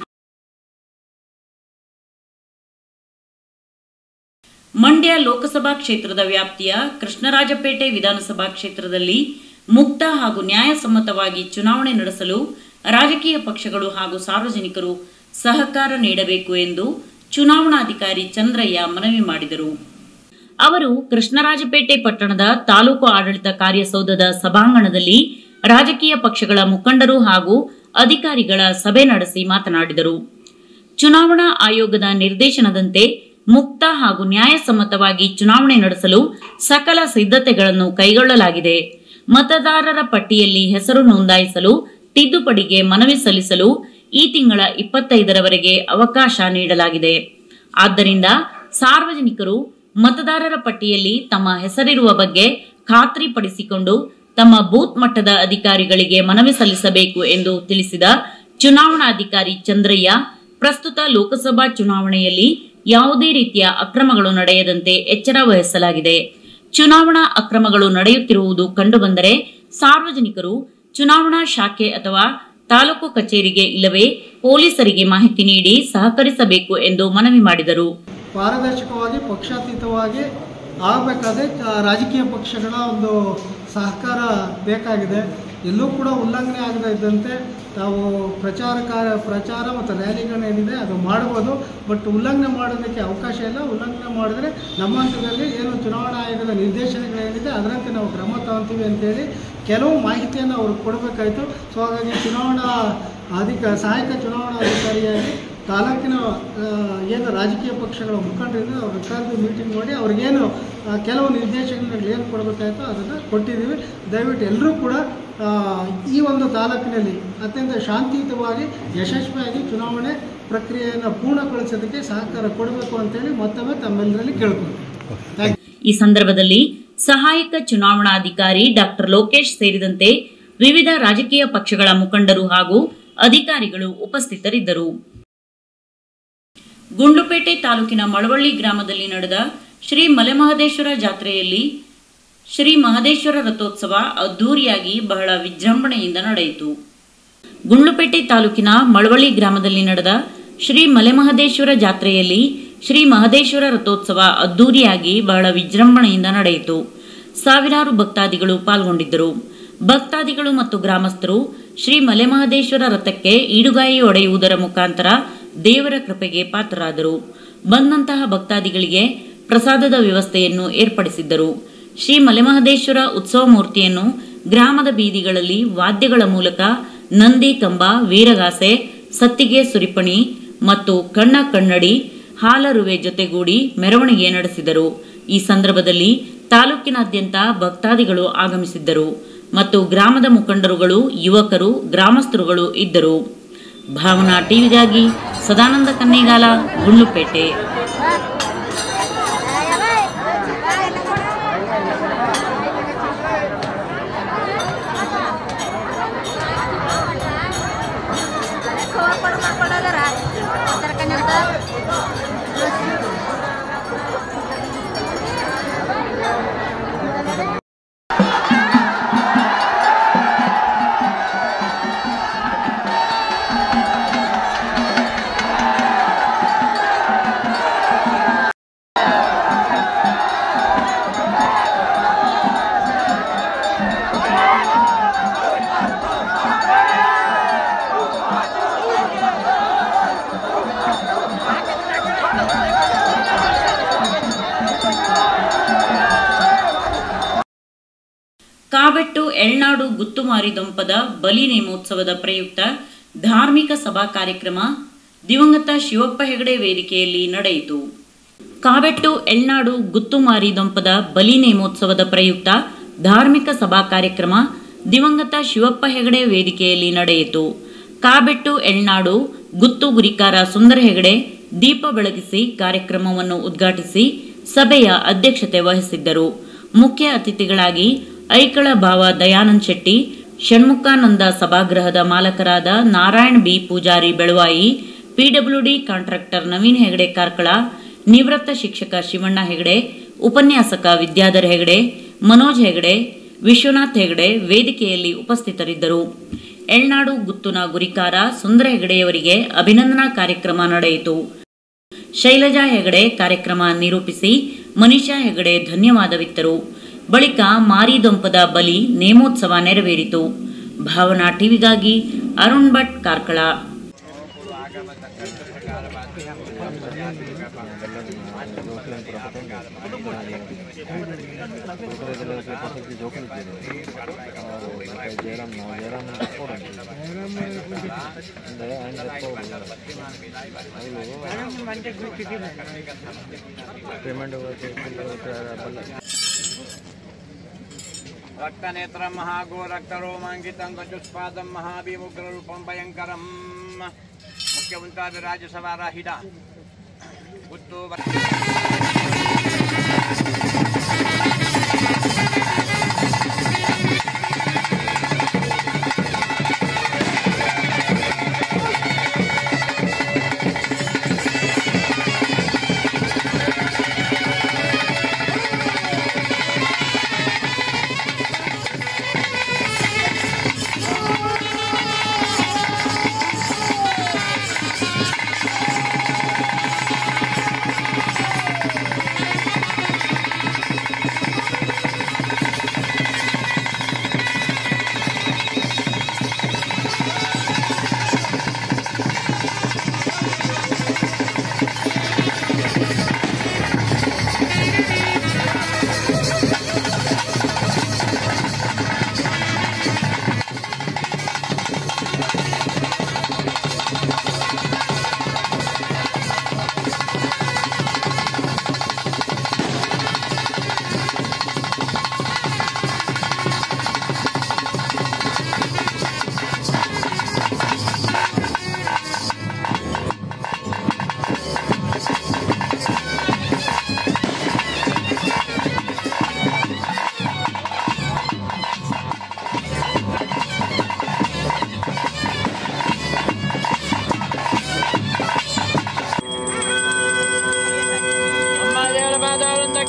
ಮಂಡ್ಯ ಲೋಕಸಭಾ ಕ್ಷೇತ್ರದ ವ್ಯಾಪ್ತಿಯ ಕೃಷ್ಣರಾಜಪೇಟೆ ವಿಧಾನಸಭಾ ಕ್ಷೇತ್ರದಲ್ಲಿ ಮುಕ್ತ ಹಾಗೂ ನ್ಯಾಯಸಮ್ಮತವಾಗಿ ಚುನಾವಣೆ ನಡೆಸಲು ರಾಜಕೀಯ ಪಕ್ಷಗಳು ಹಾಗೂ ಸಾರ್ವಜನಿಕರು ಸಹಕಾರ ನೀಡಬೇಕು ಎಂದು ಚುನಾವಣಾಧಿಕಾರಿ ಚಂದ್ರಯ್ಯ ಮನವಿ ಮಾಡಿದರು. ಅವರು ಕೃಷ್ಣರಾಜಪೇಟೆ ಪಟ್ಟಣದ ತಾಲೂಕು ಆಡಳಿತ ಕಾರ್ಯಸೌಧದ ಸಭಾಂಗಣದಲ್ಲಿ ರಾಜಕೀಯ ಪಕ್ಷಗಳ ಮುಖಂಡರು ಹಾಗೂ ಅಧಿಕಾರಿಗಳ ಸಭೆ ನಡೆಸಿ ಮಾತನಾಡಿದರು. ಚುನಾವಣಾ ಆಯೋಗದ ನಿರ್ದೇಶನದಂತೆ ಮುಕ್ತ ಹಾಗೂ ನ್ಯಾಯಸಮ್ಮತವಾಗಿ ಚುನಾವಣೆ ನಡೆಸಲು ಸಕಲ ಸಿದ್ಧತೆಗಳನ್ನು ಕೈಗೊಳ್ಳಲಾಗಿದೆ. ಮತದಾರರ ಪಟ್ಟಿಯಲ್ಲಿ ಹೆಸರು ನೋಂದಾಯಿಸಲು ತಿದ್ದುಪಡಿಗೆ ಮನವಿ ಸಲ್ಲಿಸಲು ಈ ತಿಂಗಳ ಇಪ್ಪತ್ತೈದರವರೆಗೆ ಅವಕಾಶ ನೀಡಲಾಗಿದೆ. ಆದ್ದರಿಂದ ಸಾರ್ವಜನಿಕರು ಮತದಾರರ ಪಟ್ಟಿಯಲ್ಲಿ ತಮ್ಮ ಹೆಸರಿರುವ ಬಗ್ಗೆ ಖಾತ್ರಿಪಡಿಸಿಕೊಂಡು ತಮ್ಮ ಬೂತ್ ಮಟ್ಟದ ಅಧಿಕಾರಿಗಳಿಗೆ ಮನವಿ ಸಲ್ಲಿಸಬೇಕು ಎಂದು ತಿಳಿಸಿದ ಚುನಾವಣಾಧಿಕಾರಿ ಚಂದ್ರಯ್ಯ, ಪ್ರಸ್ತುತ ಲೋಕಸಭಾ ಚುನಾವಣೆಯಲ್ಲಿ ಯಾವುದೇ ರೀತಿಯ ಅಕ್ರಮಗಳು ನಡೆಯದಂತೆ ಎಚ್ಚರ ವಹಿಸಲಾಗಿದೆ. ಚುನಾವಣಾ ಅಕ್ರಮಗಳು ನಡೆಯುತ್ತಿರುವುದು ಕಂಡುಬಂದರೆ ಸಾರ್ವಜನಿಕರು ಚುನಾವಣಾ ಶಾಖೆ ಅಥವಾ ತಾಲೂಕು ಕಚೇರಿಗೆ ಇಲ್ಲವೇ ಪೊಲೀಸರಿಗೆ ಮಾಹಿತಿ ನೀಡಿ ಸಹಕರಿಸಬೇಕು ಎಂದು ಮನವಿ ಮಾಡಿದರು. ಪಾರದರ್ಶಕವಾಗಿ ಪಕ್ಷಾತೀತವಾಗಿ ಆಗಬೇಕಾದ್ರೆ ರಾಜಕೀಯ ಪಕ್ಷಗಳ ಒಂದು ಸಹಕಾರ ಬೇಕಾಗಿದೆ. ಎಲ್ಲೂ ಕೂಡ ಉಲ್ಲಂಘನೆ ಆಗದೇ ಇದ್ದಂತೆ ತಾವು ಪ್ರಚಾರ ಕಾರ್ಯ ಪ್ರಚಾರ ಮತ್ತು ರ್ಯಾಲಿಗಳೇನಿದೆ ಅದು ಮಾಡ್ಬೋದು. ಬಟ್ ಉಲ್ಲಂಘನೆ ಮಾಡೋದಕ್ಕೆ ಅವಕಾಶ ಇಲ್ಲ. ಉಲ್ಲಂಘನೆ ಮಾಡಿದ್ರೆ ನಮ್ಮ ಹಂತದಲ್ಲಿ ಏನು ಚುನಾವಣಾ ಆಯೋಗದ ನಿರ್ದೇಶನಗಳೇನಿದೆ ಅದರಂತೆ ನಾವು ಕ್ರಮ ತಗೊತೀವಿ ಅಂತೇಳಿ ಕೆಲವು ಮಾಹಿತಿಯನ್ನು ಅವ್ರಿಗೆ ಕೊಡಬೇಕಾಯಿತು. ಸೊ ಹಾಗಾಗಿ ಚುನಾವಣಾ ಅಧಿಕ ಸಹಾಯಕ ಚುನಾವಣಾ ಅಧಿಕಾರಿಯಾಗಿ ತಾಲೂಕಿನ ಏನು ರಾಜಕೀಯ ಪಕ್ಷಗಳ ಮುಖಂಡರಿಂದ ಅವ್ರ ಕರೆದು ಮೀಟಿಂಗ್ ಮಾಡಿ ಅವ್ರಿಗೇನು ಕೆಲವು ನಿರ್ದೇಶನಗಳು ಏನು ಕೊಡಬೇಕಾಯಿತು ಅದನ್ನು ಕೊಟ್ಟಿದ್ದೀವಿ. ದಯವಿಟ್ಟು ಎಲ್ಲರೂ ಕೂಡ ಈ ಒಂದು ತಾಲೂಕಿನಲ್ಲಿ ಅತ್ಯಂತ ಶಾಂತಿಯುತವಾಗಿ ಯಶಸ್ವಿಯಾಗಿ ಚುನಾವಣೆ ಪ್ರಕ್ರಿಯೆಯನ್ನು ಪೂರ್ಣಗೊಳಿಸೋದಕ್ಕೆ ಸಹಕಾರ ಕೊಡಬೇಕು ಅಂತೇಳಿ ಮತ್ತೊಮ್ಮೆ ತಮ್ಮೆಲ್ಲರಲ್ಲಿ ಕೇಳ್ಕೊಳ್ತೀವಿ. ಈ ಸಂದರ್ಭದಲ್ಲಿ ಸಹಾಯಕ ಚುನಾವಣಾಧಿಕಾರಿ ಡಾಕ್ಟರ್ ಲೋಕೇಶ್ ಸೇರಿದಂತೆ ವಿವಿಧ ರಾಜಕೀಯ ಪಕ್ಷಗಳ ಮುಖಂಡರು ಹಾಗೂ ಅಧಿಕಾರಿಗಳು ಉಪಸ್ಥಿತರಿದ್ದರು. ಗುಂಡ್ಲುಪೇಟೆ ತಾಲೂಕಿನ ಮಳವಳ್ಳಿ ಗ್ರಾಮದಲ್ಲಿ ನಡೆದ ಶ್ರೀ ಮಲೆಮಹದೇಶ್ವರ ಜಾತ್ರೆಯಲ್ಲಿ ಶ್ರೀ ಮಹದೇಶ್ವರ ರಥೋತ್ಸವ ಅದ್ದೂರಿಯಾಗಿ ಬಹಳ ವಿಜೃಂಭಣೆಯಿಂದ ನಡೆಯಿತು. ಗುಂಡ್ಲುಪೇಟೆ ತಾಲೂಕಿನ ಮಳವಳ್ಳಿ ಗ್ರಾಮದಲ್ಲಿ ನಡೆದ ಶ್ರೀ ಮಲೆಮಹದೇಶ್ವರ ಜಾತ್ರೆಯಲ್ಲಿ ಶ್ರೀ ಮಹದೇಶ್ವರ ರಥೋತ್ಸವ ಅದ್ದೂರಿಯಾಗಿ ಬಹಳ ವಿಜೃಂಭಣೆಯಿಂದ ನಡೆಯಿತು. ಸಾವಿರಾರು ಭಕ್ತಾದಿಗಳು ಪಾಲ್ಗೊಂಡಿದ್ದರು. ಭಕ್ತಾದಿಗಳು ಮತ್ತು ಗ್ರಾಮಸ್ಥರು ಶ್ರೀ ಮಲೆಮಹದೇಶ್ವರ ರಥಕ್ಕೆ ಈಡುಗಾಯಿ ಹೊಡೆಯುವುದರ ಮುಖಾಂತರ ದೇವರ ಕೃಪೆಗೆ ಪಾತ್ರರಾದರು. ಬಂದಂತಹ ಭಕ್ತಾದಿಗಳಿಗೆ ಪ್ರಸಾದದ ವ್ಯವಸ್ಥೆಯನ್ನು ಏರ್ಪಡಿಸಿದ್ದರು. ಶ್ರೀ ಮಲೆಮಹದೇಶ್ವರ ಉತ್ಸವ ಮೂರ್ತಿಯನ್ನು ಗ್ರಾಮದ ಬೀದಿಗಳಲ್ಲಿ ವಾದ್ಯಗಳ ಮೂಲಕ ನಂದಿ ಕಂಬ, ವೀರಗಾಸೆ, ಸತ್ತಿಗೆ ಸುರಿಪಣಿ ಮತ್ತು ಕಣ್ಣ ಕನ್ನಡಿ, ಹಾಲರುವೆ ಜೊತೆಗೂಡಿ ಮೆರವಣಿಗೆ ನಡೆಸಿದರು. ಈ ಸಂದರ್ಭದಲ್ಲಿ ತಾಲೂಕಿನಾದ್ಯಂತ ಭಕ್ತಾದಿಗಳು ಆಗಮಿಸಿದ್ದರು ಮತ್ತು ಗ್ರಾಮದ ಮುಖಂಡರುಗಳು, ಯುವಕರು, ಗ್ರಾಮಸ್ಥರುಗಳು ಇದ್ದರು. ಭಾವನಾ ಟಿವಿಗಾಗಿ ಸದಾನಂದ ಕನ್ನೇಗಾಲ, ಗುಂಡ್ಲುಪೇಟೆ. ಕಾಬೆಟ್ಟು ಎಳ್ನಾಡು ಗುತ್ತುಮಾರಿದೊಂಪದ ಬಲಿ ನೇಮೋತ್ಸವದ ಪ್ರಯುಕ್ತ ಧಾರ್ಮಿಕ ಸಭಾ ಕಾರ್ಯಕ್ರಮ ದಿವಂಗತ ಶಿವಪ್ಪ ಹೆಗಡೆ ವೇದಿಕೆಯಲ್ಲಿ ನಡೆಯಿತು. ಕಾಬೆಟ್ಟು ಎಳ್ನಾಡು ಗುತ್ತುಮಾರಿದೊಂಪದ ಬಲಿ ನೇಮೋತ್ಸವದ ಪ್ರಯುಕ್ತ ಧಾರ್ಮಿಕ ಸಭಾ ಕಾರ್ಯಕ್ರಮ ದಿವಂಗತ ಶಿವಪ್ಪ ಹೆಗಡೆ ವೇದಿಕೆಯಲ್ಲಿ ನಡೆಯಿತು. ಕಾಬೆಟ್ಟು ಎಳ್ನಾಡು ಗುತ್ತು ಗುರಿಕಾರ ಸುಂದರ ಹೆಗಡೆ ದೀಪ ಬೆಳಗಿಸಿ ಕಾರ್ಯಕ್ರಮವನ್ನು ಉದ್ಘಾಟಿಸಿ ಸಭೆಯ ಅಧ್ಯಕ್ಷತೆ ವಹಿಸಿದ್ದರು. ಮುಖ್ಯ ಅತಿಥಿಗಳಾಗಿ ಐಕಳ ಭಾವ ದಯಾನಂದ್ ಶೆಟ್ಟಿ, ಷಣ್ಮುಖಾನಂದ ಸಭಾಗೃಹದ ಮಾಲಕರಾದ Narayan B Poojari Belvai, PWD contractor Naveen Hegde Karkala, ನಿವೃತ್ತ ಶಿಕ್ಷಕ ಶಿವಣ್ಣ ಹೆಗಡೆ, ಉಪನ್ಯಾಸಕ ವಿದ್ಯಾಧರ್ ಹೆಗಡೆ, ಮನೋಜ್ ಹೆಗಡೆ, ವಿಶ್ವನಾಥ್ ಹೆಗಡೆ ವೇದಿಕೆಯಲ್ಲಿ ಉಪಸ್ಥಿತರಿದ್ದರು. ಎಳ್ನಾಡು ಗುತ್ತುನ ಗುರಿಕಾರ ಸುಂದರ ಹೆಗಡೆಯವರಿಗೆ ಅಭಿನಂದನಾ ಕಾರ್ಯಕ್ರಮ ನಡೆಯಿತು. ಶೈಲಜಾ ಹೆಗಡೆ ಕಾರ್ಯಕ್ರಮ ನಿರೂಪಿಸಿ ಮನೀಷಾ ಹೆಗಡೆ ಧನ್ಯವಾದವಿತ್ತರು. ಬಳಿಕ ಮಾರಿದೊಂಪದ ಬಲಿ ನೇಮೋತ್ಸವ ನೆರವೇರಿತು. ಭಾವನಾ ಟಿವಿಗಾಗಿ ಅರುಣ್ ಭಟ್, ಕಾರ್ಕಳ. रक्तनेत्रं महाघोरक्तरोमाङ्कितं गजुष्पादं महाभीमुग्ररूपं भयङ्करं मुख्यमन्त्राभिराजसवाराहिडा गुत्तु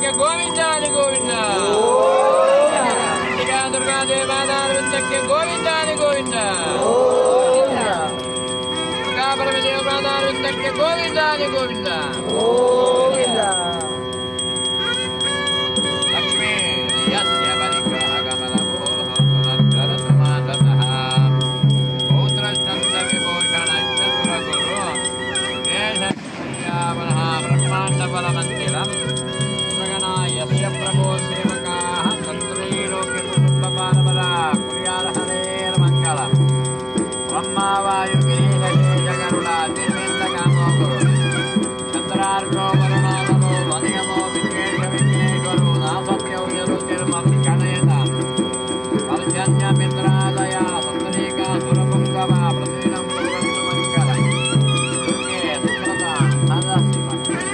ವೃತ್ತಕ್ಕೆ ಗೋವಿಂದ ಹರಿ ಗೋವಿಂದ. ದುರ್ಗಾ ದುರ್ಗಾ ದೇವಾದಾರ ವೃತ್ತಕ್ಕೆ ಗೋವಿಂದ ಹರಿ ಗೋವಿಂದ. ದುರ್ಗಾ ಪರಮದೇವರಾದಾರ ವೃತ್ತಕ್ಕೆ ಗೋವಿಂದ ಹರಿ ಗೋವಿಂದ. ಲಕ್ಷ್ಮೀ ಯಸ್ಯ ಪರಿಗ್ರಹ ಕಮಲಭೋ ಪುನರ್ಧರತು ಮಾತತಃ ಪೌತ್ರಶ್ಚಂದ್ರ ವಿಭೂಷಣ ಚತುರಗುರು ದೇಶಪ್ರಿಯಾವನಃ ಬ್ರಹ್ಮಾಂಡ ಫಲಮಂದಿರಂ ಸುರಗಣಾ ಯಸ್ಯ ಪ್ರಭೋ ಸೇವಕಾಃ ತಂತ್ರೈಲೋಕ್ಯ ಕುಟುಂಬಪಾಲಬಲ ಕುರ್ಯಾರ್ಹರೇರ ಮಂಗಳಂ ಬ್ರಹ್ಮಾ ವಾಯು ಗಿರೀಶ ಗರುಡ ದೇವೇಂದ್ರ ಕಾಮೋ ಗುರು ಚಂದ್ರಾರ್ಕೋ ವರುಣಾನಮೋ ವನಿಯಮೋ ವಿಶ್ವೇಶ ವಿಘ್ನೇಶ್ವರೋ ನಾಸತ್ಯೌ ಯರುತಿರ್ಮಂ ಗಣಯತ ಪರ್ಜನ್ಯ ಮಿತ್ರಾಲಯ ಸಂತರೀಕಾ ಸುರಪುಂಗವ ಪ್ರತಿದಿನಂ ಕುರ್ವಂತು ಮಂಗಲಂ ದುರ್ಗೆ ಸುಕೃತ ನರಸಿಂಹ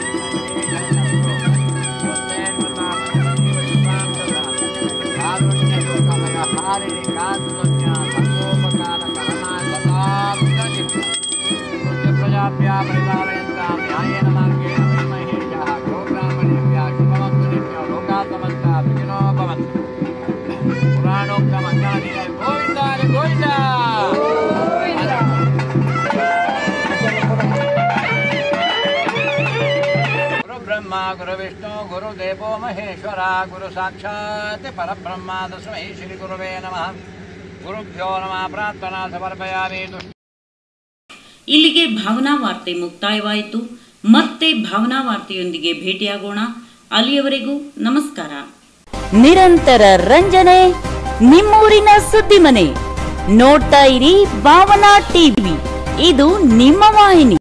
ಕಾರುಣ್ಯ ಶೋಕಮಯ ಹಾರಿಣಿ ಕಾತ್ಮನ್ಯ ಸರ್ವೋಪಕಾರ ಕರಣಾ ಸದಾಬ್ದಜಿಪ್ತ ಪ್ರಜಾಪ್ಯಾ ಪರಿಪಾಲಯಂತಾಂ ನ್ಯಾಯೇನ ಮಾರ್ಗೇಣ ಮಹೇಶಃ ಗೋಬ್ರಾಹ್ಮಣೇಭ್ಯಃ ಶುಭಮಸ್ತು ನಿತ್ಯಂ ಲೋಕಾಃ ಸಮಸ್ತಾಃ ಸುಖಿನೋ ಭವಂತು. ಪುರಾಣೋಕ್ತ ಮಂಗಳಾನಿ ಗೋವಿಂದ ಹರಿ ಗೋವಿಂದ. ಗುರು ಬ್ರಹ್ಮ ಗುರು ವಿಷ್ಣು ಗುರು ದೇವೋ ಮಹೇಶ್ವರ ಗುರು ಸಾಕ್ಷಾತ್ ಪರಬ್ರಹ್ಮ ತಸ್ಮೈ ಶ್ರೀ ಗುರುವೇ ನಮಃ. ಗುರುಭ್ಯೋ ನಮಃ ಪ್ರಾರ್ಥನಾ ಸಮರ್ಪಯಾಮಿ. ಇಲ್ಲಿಗೆ ಭಾವನಾ ವಾರ್ತೆ ಮುಕ್ತಾಯವಾಯಿತು. ಮತ್ತೆ ಭಾವನಾ ವಾರ್ತೆಯೊಂದಿಗೆ ಭೇಟಿಯಾಗೋಣ. ಅಲ್ಲಿಯವರೆಗೂ ನಮಸ್ಕಾರ. ನಿರಂತರ ರಂಜನೆ, ನಿಮ್ಮೂರಿನ ಸುದ್ದಿ ಮನೆ. ನೋಡ್ತಾ ಇರಿ ಭಾವನಾ ಟಿವಿ, ಇದು ನಿಮ್ಮ ವಾಹಿನಿ.